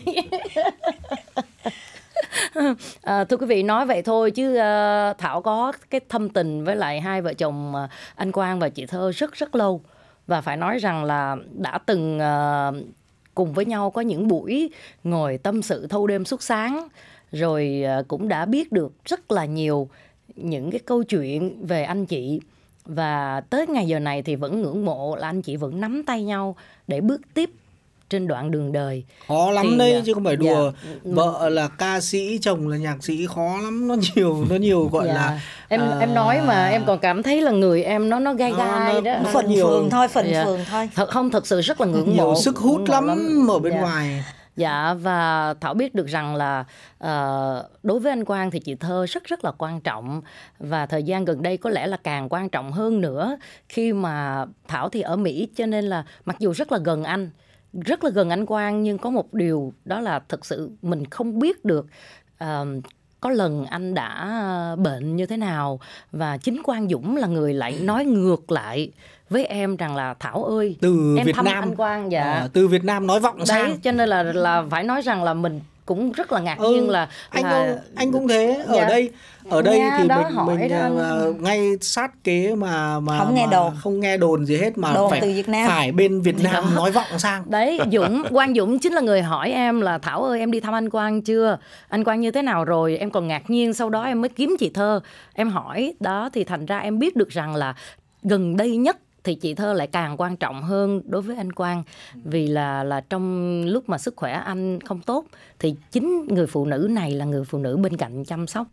Speaker 5: À, thưa quý vị, nói vậy thôi chứ uh, Thảo có cái thâm tình với lại hai vợ chồng uh, anh Quang và chị Thơ rất rất lâu. Và phải nói rằng là đã từng uh, cùng với nhau có những buổi ngồi tâm sự thâu đêm suốt sáng. Rồi uh, cũng đã biết được rất là nhiều những cái câu chuyện về anh chị. Và tới ngày giờ này thì vẫn ngưỡng mộ là anh chị vẫn nắm tay nhau để bước tiếp trên đoạn đường đời.
Speaker 2: Khó lắm
Speaker 5: thì,
Speaker 2: đấy chứ không phải đùa.
Speaker 5: Dạ.
Speaker 2: Vợ là ca sĩ, chồng là nhạc sĩ, khó lắm, nó nhiều nó nhiều gọi dạ. là
Speaker 5: em
Speaker 2: à...
Speaker 5: em nói mà em còn cảm thấy là người em nó nó gai gai à, nó,
Speaker 10: đó. Nó phần nhiều... phường thôi, phần dạ. phường thôi.
Speaker 5: Thật không, thật sự rất là ngưỡng mộ.
Speaker 2: Nhiều sức hút lắm, lắm ở bên
Speaker 5: dạ.
Speaker 2: ngoài.
Speaker 5: Dạ, và Thảo biết được rằng là uh, đối với anh Quang thì chị Thơ rất rất là quan trọng. Và thời gian gần đây có lẽ là càng quan trọng hơn nữa. Khi mà Thảo thì ở Mỹ, cho nên là mặc dù rất là gần anh, rất là gần anh Quang, nhưng có một điều đó là thực sự mình không biết được uh, có lần anh đã bệnh như thế nào. Và chính Quang Dũng là người lại nói ngược lại với em rằng là Thảo ơi,
Speaker 2: từ
Speaker 5: em
Speaker 2: Việt
Speaker 5: thăm
Speaker 2: Nam
Speaker 5: anh Quang. Dạ.
Speaker 2: À, từ Việt Nam nói vọng
Speaker 5: đấy,
Speaker 2: sang.
Speaker 5: cho nên là là phải nói rằng là mình cũng rất là ngạc
Speaker 2: ừ,
Speaker 5: nhiên là
Speaker 2: anh
Speaker 5: là...
Speaker 2: cũng anh cũng thế. Ở
Speaker 5: dạ.
Speaker 2: đây ở đây
Speaker 5: Nghe
Speaker 2: thì
Speaker 5: đó,
Speaker 2: mình mình uh, ngay sát kế mà mà
Speaker 10: không nghe
Speaker 2: mà
Speaker 10: đồn
Speaker 2: không nghe đồn gì hết mà
Speaker 10: đồn
Speaker 2: phải
Speaker 10: từ Việt Nam.
Speaker 2: phải bên Việt Nam dạ. nói vọng sang.
Speaker 5: Đấy, Dũng, Quang Dũng chính là người hỏi em là Thảo ơi, em đi thăm anh Quang chưa? Anh Quang như thế nào rồi? Em còn ngạc nhiên, sau đó em mới kiếm chị Thơ, em hỏi đó, thì thành ra em biết được rằng là gần đây nhất
Speaker 11: thì chị Thơ lại càng quan trọng hơn đối với anh Quang, vì là là trong lúc mà sức khỏe anh không tốt thì chính người phụ nữ này là người phụ nữ bên cạnh chăm sóc.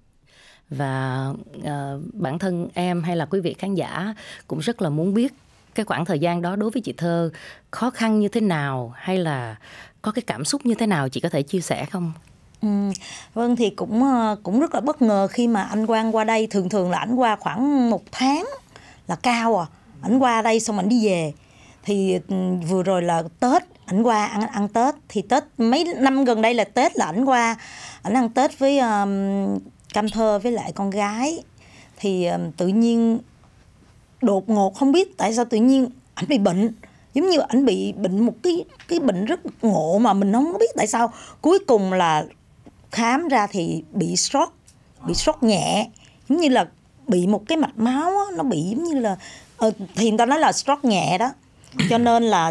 Speaker 11: Và uh, bản thân em hay là quý vị khán giả cũng rất là muốn biết cái khoảng thời gian đó đối với chị Thơ khó khăn như thế nào, hay là có cái cảm xúc như thế nào, chị có thể chia sẻ không?
Speaker 10: Ừ, vâng, thì cũng cũng rất là bất ngờ khi mà anh Quang qua đây. Thường thường là ảnh qua khoảng một tháng là cao à. Ảnh qua đây xong ảnh đi về. Thì vừa rồi là Tết, ảnh qua ăn ăn Tết. Thì Tết mấy năm gần đây là Tết là ảnh qua, ảnh ăn Tết với um, Cam Thơ với lại con gái. Thì um, tự nhiên đột ngột không biết tại sao tự nhiên ảnh bị bệnh. Giống như ảnh bị bệnh một cái cái bệnh rất ngộ mà mình không có biết tại sao. Cuối cùng là khám ra thì bị stroke, bị stroke nhẹ, giống như là bị một cái mạch máu á, nó bị giống như là ờ, thì người ta nói là stroke nhẹ đó. Cho nên là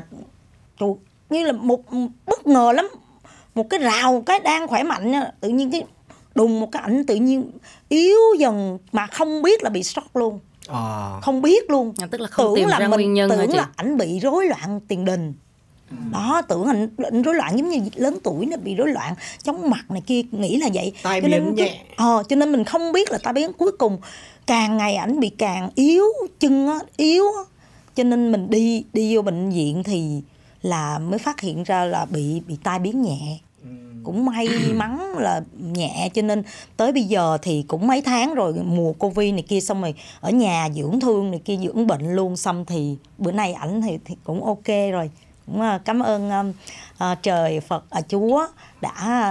Speaker 10: như là một bất ngờ lắm, một cái rào cái đang khỏe mạnh tự nhiên cái đùng một cái ảnh tự nhiên yếu dần mà không biết là bị stroke luôn. À. Không biết luôn,
Speaker 11: tức là không
Speaker 10: tưởng
Speaker 11: tìm
Speaker 10: là
Speaker 11: ra
Speaker 10: mình
Speaker 11: nguyên nhân
Speaker 10: tưởng là ảnh bị rối loạn tiền đình. Ừ. Đó, tưởng ảnh, ảnh rối loạn giống như lớn tuổi nó bị rối loạn chóng mặt này kia, nghĩ là vậy.
Speaker 2: Tai biến nhẹ.
Speaker 10: Ờ, cho nên mình không biết là tai biến. Cuối cùng càng ngày ảnh bị càng yếu, chân á, yếu á. Cho nên mình đi đi vô bệnh viện thì là mới phát hiện ra là bị bị tai biến nhẹ. Cũng may mắn là nhẹ, cho nên tới bây giờ thì cũng mấy tháng rồi, mùa Covid này kia, xong rồi ở nhà dưỡng thương này kia, dưỡng bệnh luôn, xong thì bữa nay ảnh thì, thì cũng ok rồi. Cũng cảm ơn uh, uh, trời Phật uh, Chúa đã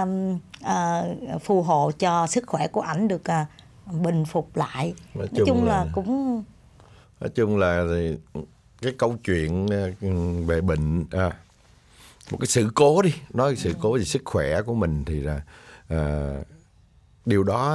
Speaker 10: uh, phù hộ cho sức khỏe của ảnh được uh, bình phục lại. Nói, nói chung là, là cũng
Speaker 4: nói chung là thì cái câu chuyện về bệnh à, một cái sự cố đi, nói sự cố về sức khỏe của mình thì là uh, điều đó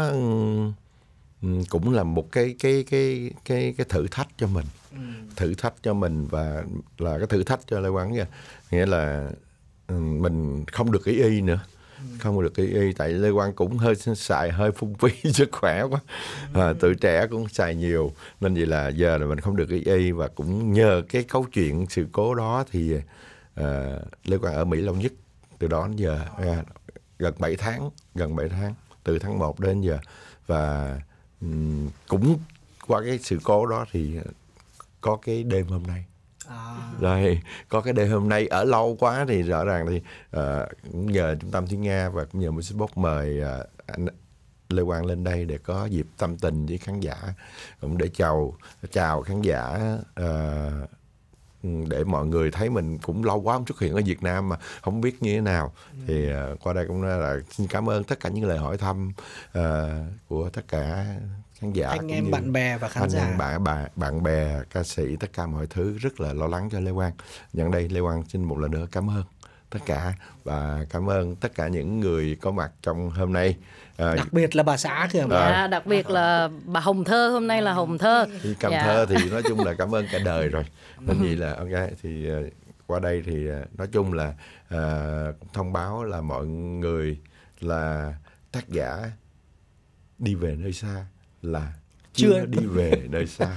Speaker 4: um, cũng là một cái cái cái cái cái thử thách cho mình, ừ. thử thách cho mình và là cái thử thách cho Lê Quang nha. Nghĩa là um, mình không được ý y nữa, ừ. không được ý y tại Lê Quang cũng hơi xài hơi phung phí sức khỏe quá, à, tuổi trẻ cũng xài nhiều nên vậy là giờ là mình không được ý y, và cũng nhờ cái câu chuyện sự cố đó thì Uh, Lê Quang ở Mỹ lâu nhất từ đó đến giờ, uh, gần bảy tháng, gần bảy tháng từ tháng một đến giờ, và um, cũng qua cái sự cố đó thì có cái đêm hôm nay. À. Rồi có cái đêm hôm nay ở lâu quá thì rõ ràng thì uh, cũng nhờ Trung tâm Thiên Nga và cũng nhờ Music Box mời uh, anh Lê Quang lên đây để có dịp tâm tình với khán giả, cũng để chào chào khán giả, uh, để mọi người thấy mình cũng lâu quá không xuất hiện ở Việt Nam mà không biết như thế nào. Ừ. Thì uh, qua đây cũng là xin cảm ơn tất cả những lời hỏi thăm uh, của tất cả khán giả,
Speaker 2: anh em bạn bè và khán
Speaker 4: anh
Speaker 2: giả,
Speaker 4: em bạn, bạn bạn bè, ca sĩ, tất cả mọi thứ rất là lo lắng cho Lê Quang. Nhận đây Lê Quang xin một lần nữa cảm ơn tất cả, và cảm ơn tất cả những người có mặt trong hôm nay. À,
Speaker 2: đặc biệt là bà xã kìa.
Speaker 11: À, à, đặc biệt là bà Hồng Thơ, hôm nay là Hồng Thơ.
Speaker 4: Cầm dạ. Thơ thì nói chung là cảm ơn cả đời rồi. Nên vậy là ok, thì uh, qua đây thì uh, nói chung là uh, thông báo là mọi người là tác giả đi về nơi xa là chưa, chưa đi về nơi xa.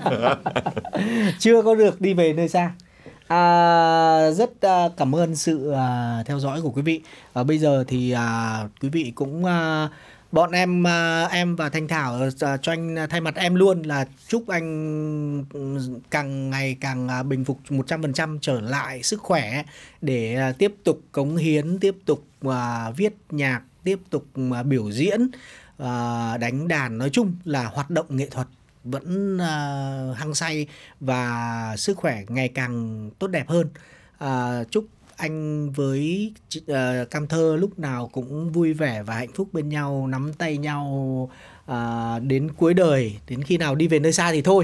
Speaker 2: Chưa có được đi về nơi xa. À, rất uh, cảm ơn sự uh, theo dõi của quý vị. uh, Bây giờ thì uh, quý vị cũng uh, bọn em uh, em và Thanh Thảo uh, cho anh thay mặt em luôn là chúc anh càng ngày càng uh, bình phục một trăm phần trăm trở lại sức khỏe để uh, tiếp tục cống hiến, tiếp tục uh, viết nhạc, tiếp tục uh, biểu diễn, uh, đánh đàn, nói chung là hoạt động nghệ thuật vẫn uh, hăng say và sức khỏe ngày càng tốt đẹp hơn. Uh, chúc anh với uh, Cam Thơ lúc nào cũng vui vẻ và hạnh phúc bên nhau, nắm tay nhau uh, đến cuối đời, đến khi nào đi về nơi xa thì thôi.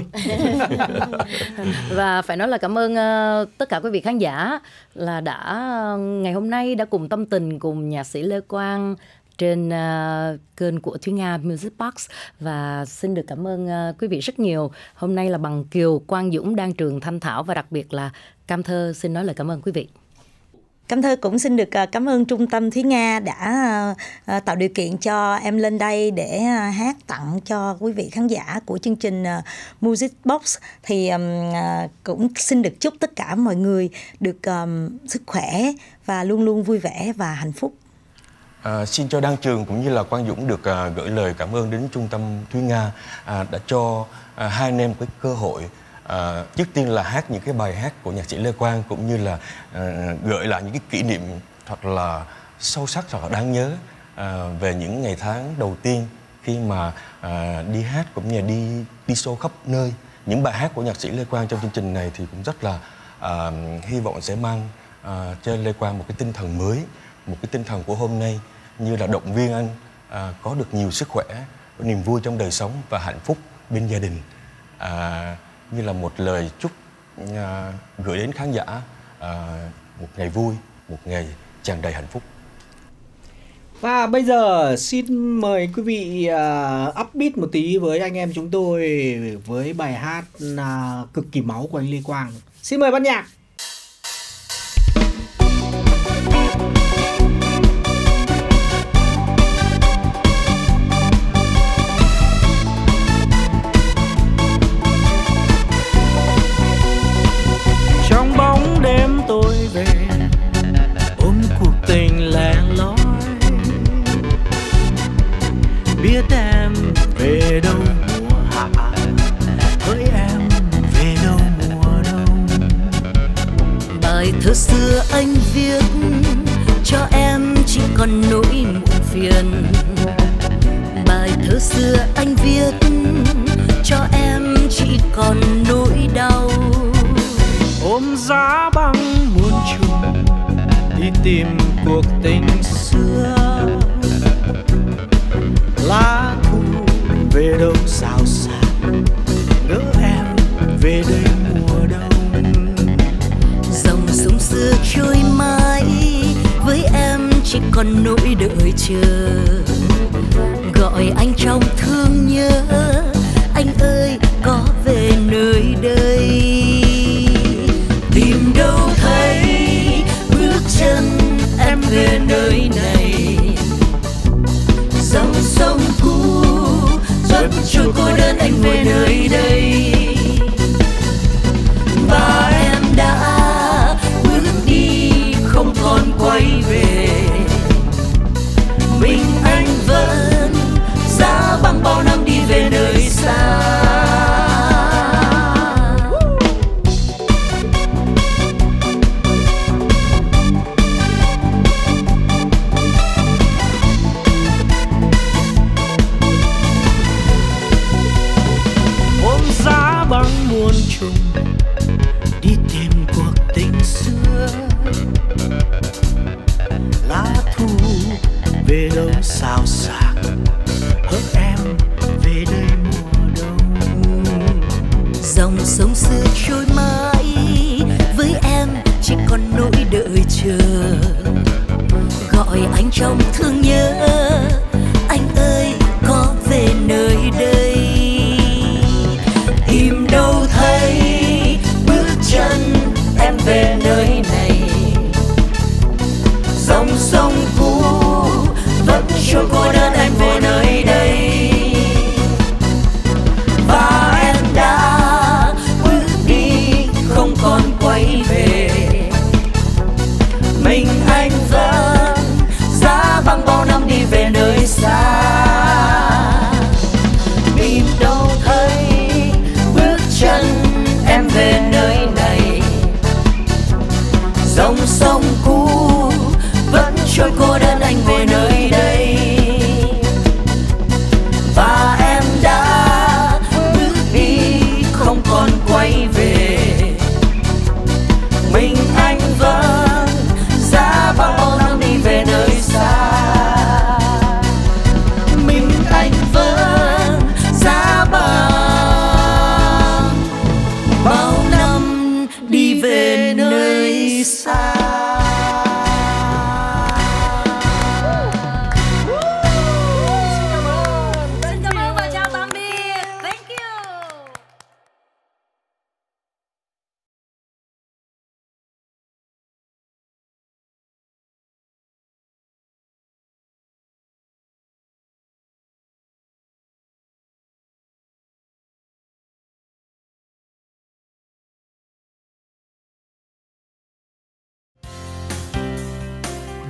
Speaker 11: Và phải nói là cảm ơn uh, tất cả quý vị khán giả là đã ngày hôm nay đã cùng tâm tình cùng nhạc sĩ Lê Quang trên uh, kênh của Thúy Nga Music Box. Và xin được cảm ơn uh, quý vị rất nhiều. Hôm nay là Bằng Kiều, Quang Dũng, Đan Trường, Thanh Thảo và đặc biệt là Cam Thơ xin nói lời cảm ơn quý vị.
Speaker 10: Cẩm Thơ cũng xin được cảm ơn Trung tâm Thúy Nga đã tạo điều kiện cho em lên đây để hát tặng cho quý vị khán giả của chương trình Music Box. Thì cũng xin được chúc tất cả mọi người được sức khỏe và luôn luôn vui vẻ và hạnh phúc.
Speaker 6: À, xin cho Đan Trường cũng như là Quang Dũng được à, gửi lời cảm ơn đến Trung tâm Thúy Nga à, đã cho à, hai anh em cái cơ hội à, trước tiên là hát những cái bài hát của nhạc sĩ Lê Quang, cũng như là à, gửi lại những cái kỷ niệm thật là sâu sắc, thật là đáng nhớ à, về những ngày tháng đầu tiên khi mà à, đi hát cũng như là đi đi show khắp nơi. Những bài hát của nhạc sĩ Lê Quang trong chương trình này thì cũng rất là à, hy vọng sẽ mang à, cho Lê Quang một cái tinh thần mới, một cái tinh thần của hôm nay, như là động viên anh à, có được nhiều sức khỏe, niềm vui trong đời sống và hạnh phúc bên gia đình, à, như là một lời chúc à, gửi đến khán giả à, một ngày vui, một ngày tràn đầy hạnh phúc.
Speaker 2: Và bây giờ xin mời quý vị uh, upbeat một tí với anh em chúng tôi với bài hát uh, Cực Kỳ Máu của anh Lê Quang. Xin mời ban nhạc.
Speaker 9: Trong bóng đêm tôi về ôm cuộc tình lẻ loi, biết em về đâu mùa hạ, hỡi em về đâu mùa đông.
Speaker 3: Bài thơ xưa anh viết cho em chỉ còn nỗi muộn phiền. Bài thơ xưa anh viết cho em chỉ còn nỗi đau.
Speaker 9: Ôm giá băng muôn trùng đi tìm cuộc tình xưa, lá thu về đâu xào xạc, đỡ em về đây mùa đông.
Speaker 3: Dòng sông xưa trôi mãi, với em chỉ còn nỗi đợi chờ. Gọi anh trong thương nhớ, anh ơi có về nơi đây. Tìm đâu thấy bước chân em về nơi này. Dòng sông cũ vẫn trôi cô đơn anh về nơi đây. Và em đã bước đi không còn quay về. Mình anh vẫn giá băng bao năm đi về nơi xa.
Speaker 9: Băng muôn trùng đi tìm cuộc tình xưa, lá thu về đâu xào xạc, hỡi em về đây mùa đông.
Speaker 3: Dòng sông xưa trôi mãi, với em chỉ còn nỗi đợi chờ. Gọi anh trong thương nhớ, anh ơi có về nơi đây. Tìm đâu thấy bước chân em về nơi này. Dòng sông cũ vẫn trôi cô đơn anh về nơi đây. Và em đã bước đi không còn quay về. Mình anh vẫn giá băng bao năm đi về nơi xa. Tìm đâu thấy chân em về nơi này. Dòng sông cũ vẫn trôi cô đơn anh về nơi đây. Và em đã bước đi không còn quay về. Mình anh vẫn giá bao năm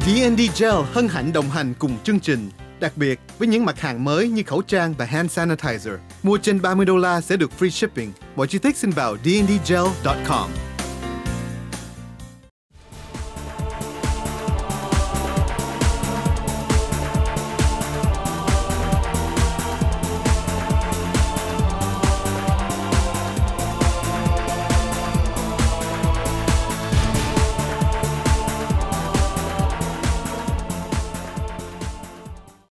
Speaker 1: đê and đê Gel hân hạnh đồng hành cùng chương trình. Đặc biệt, với những mặt hàng mới như khẩu trang và hand sanitizer, mua trên ba mươi đô la sẽ được free shipping. Mọi chi tiết xin vào d and d gel chấm com.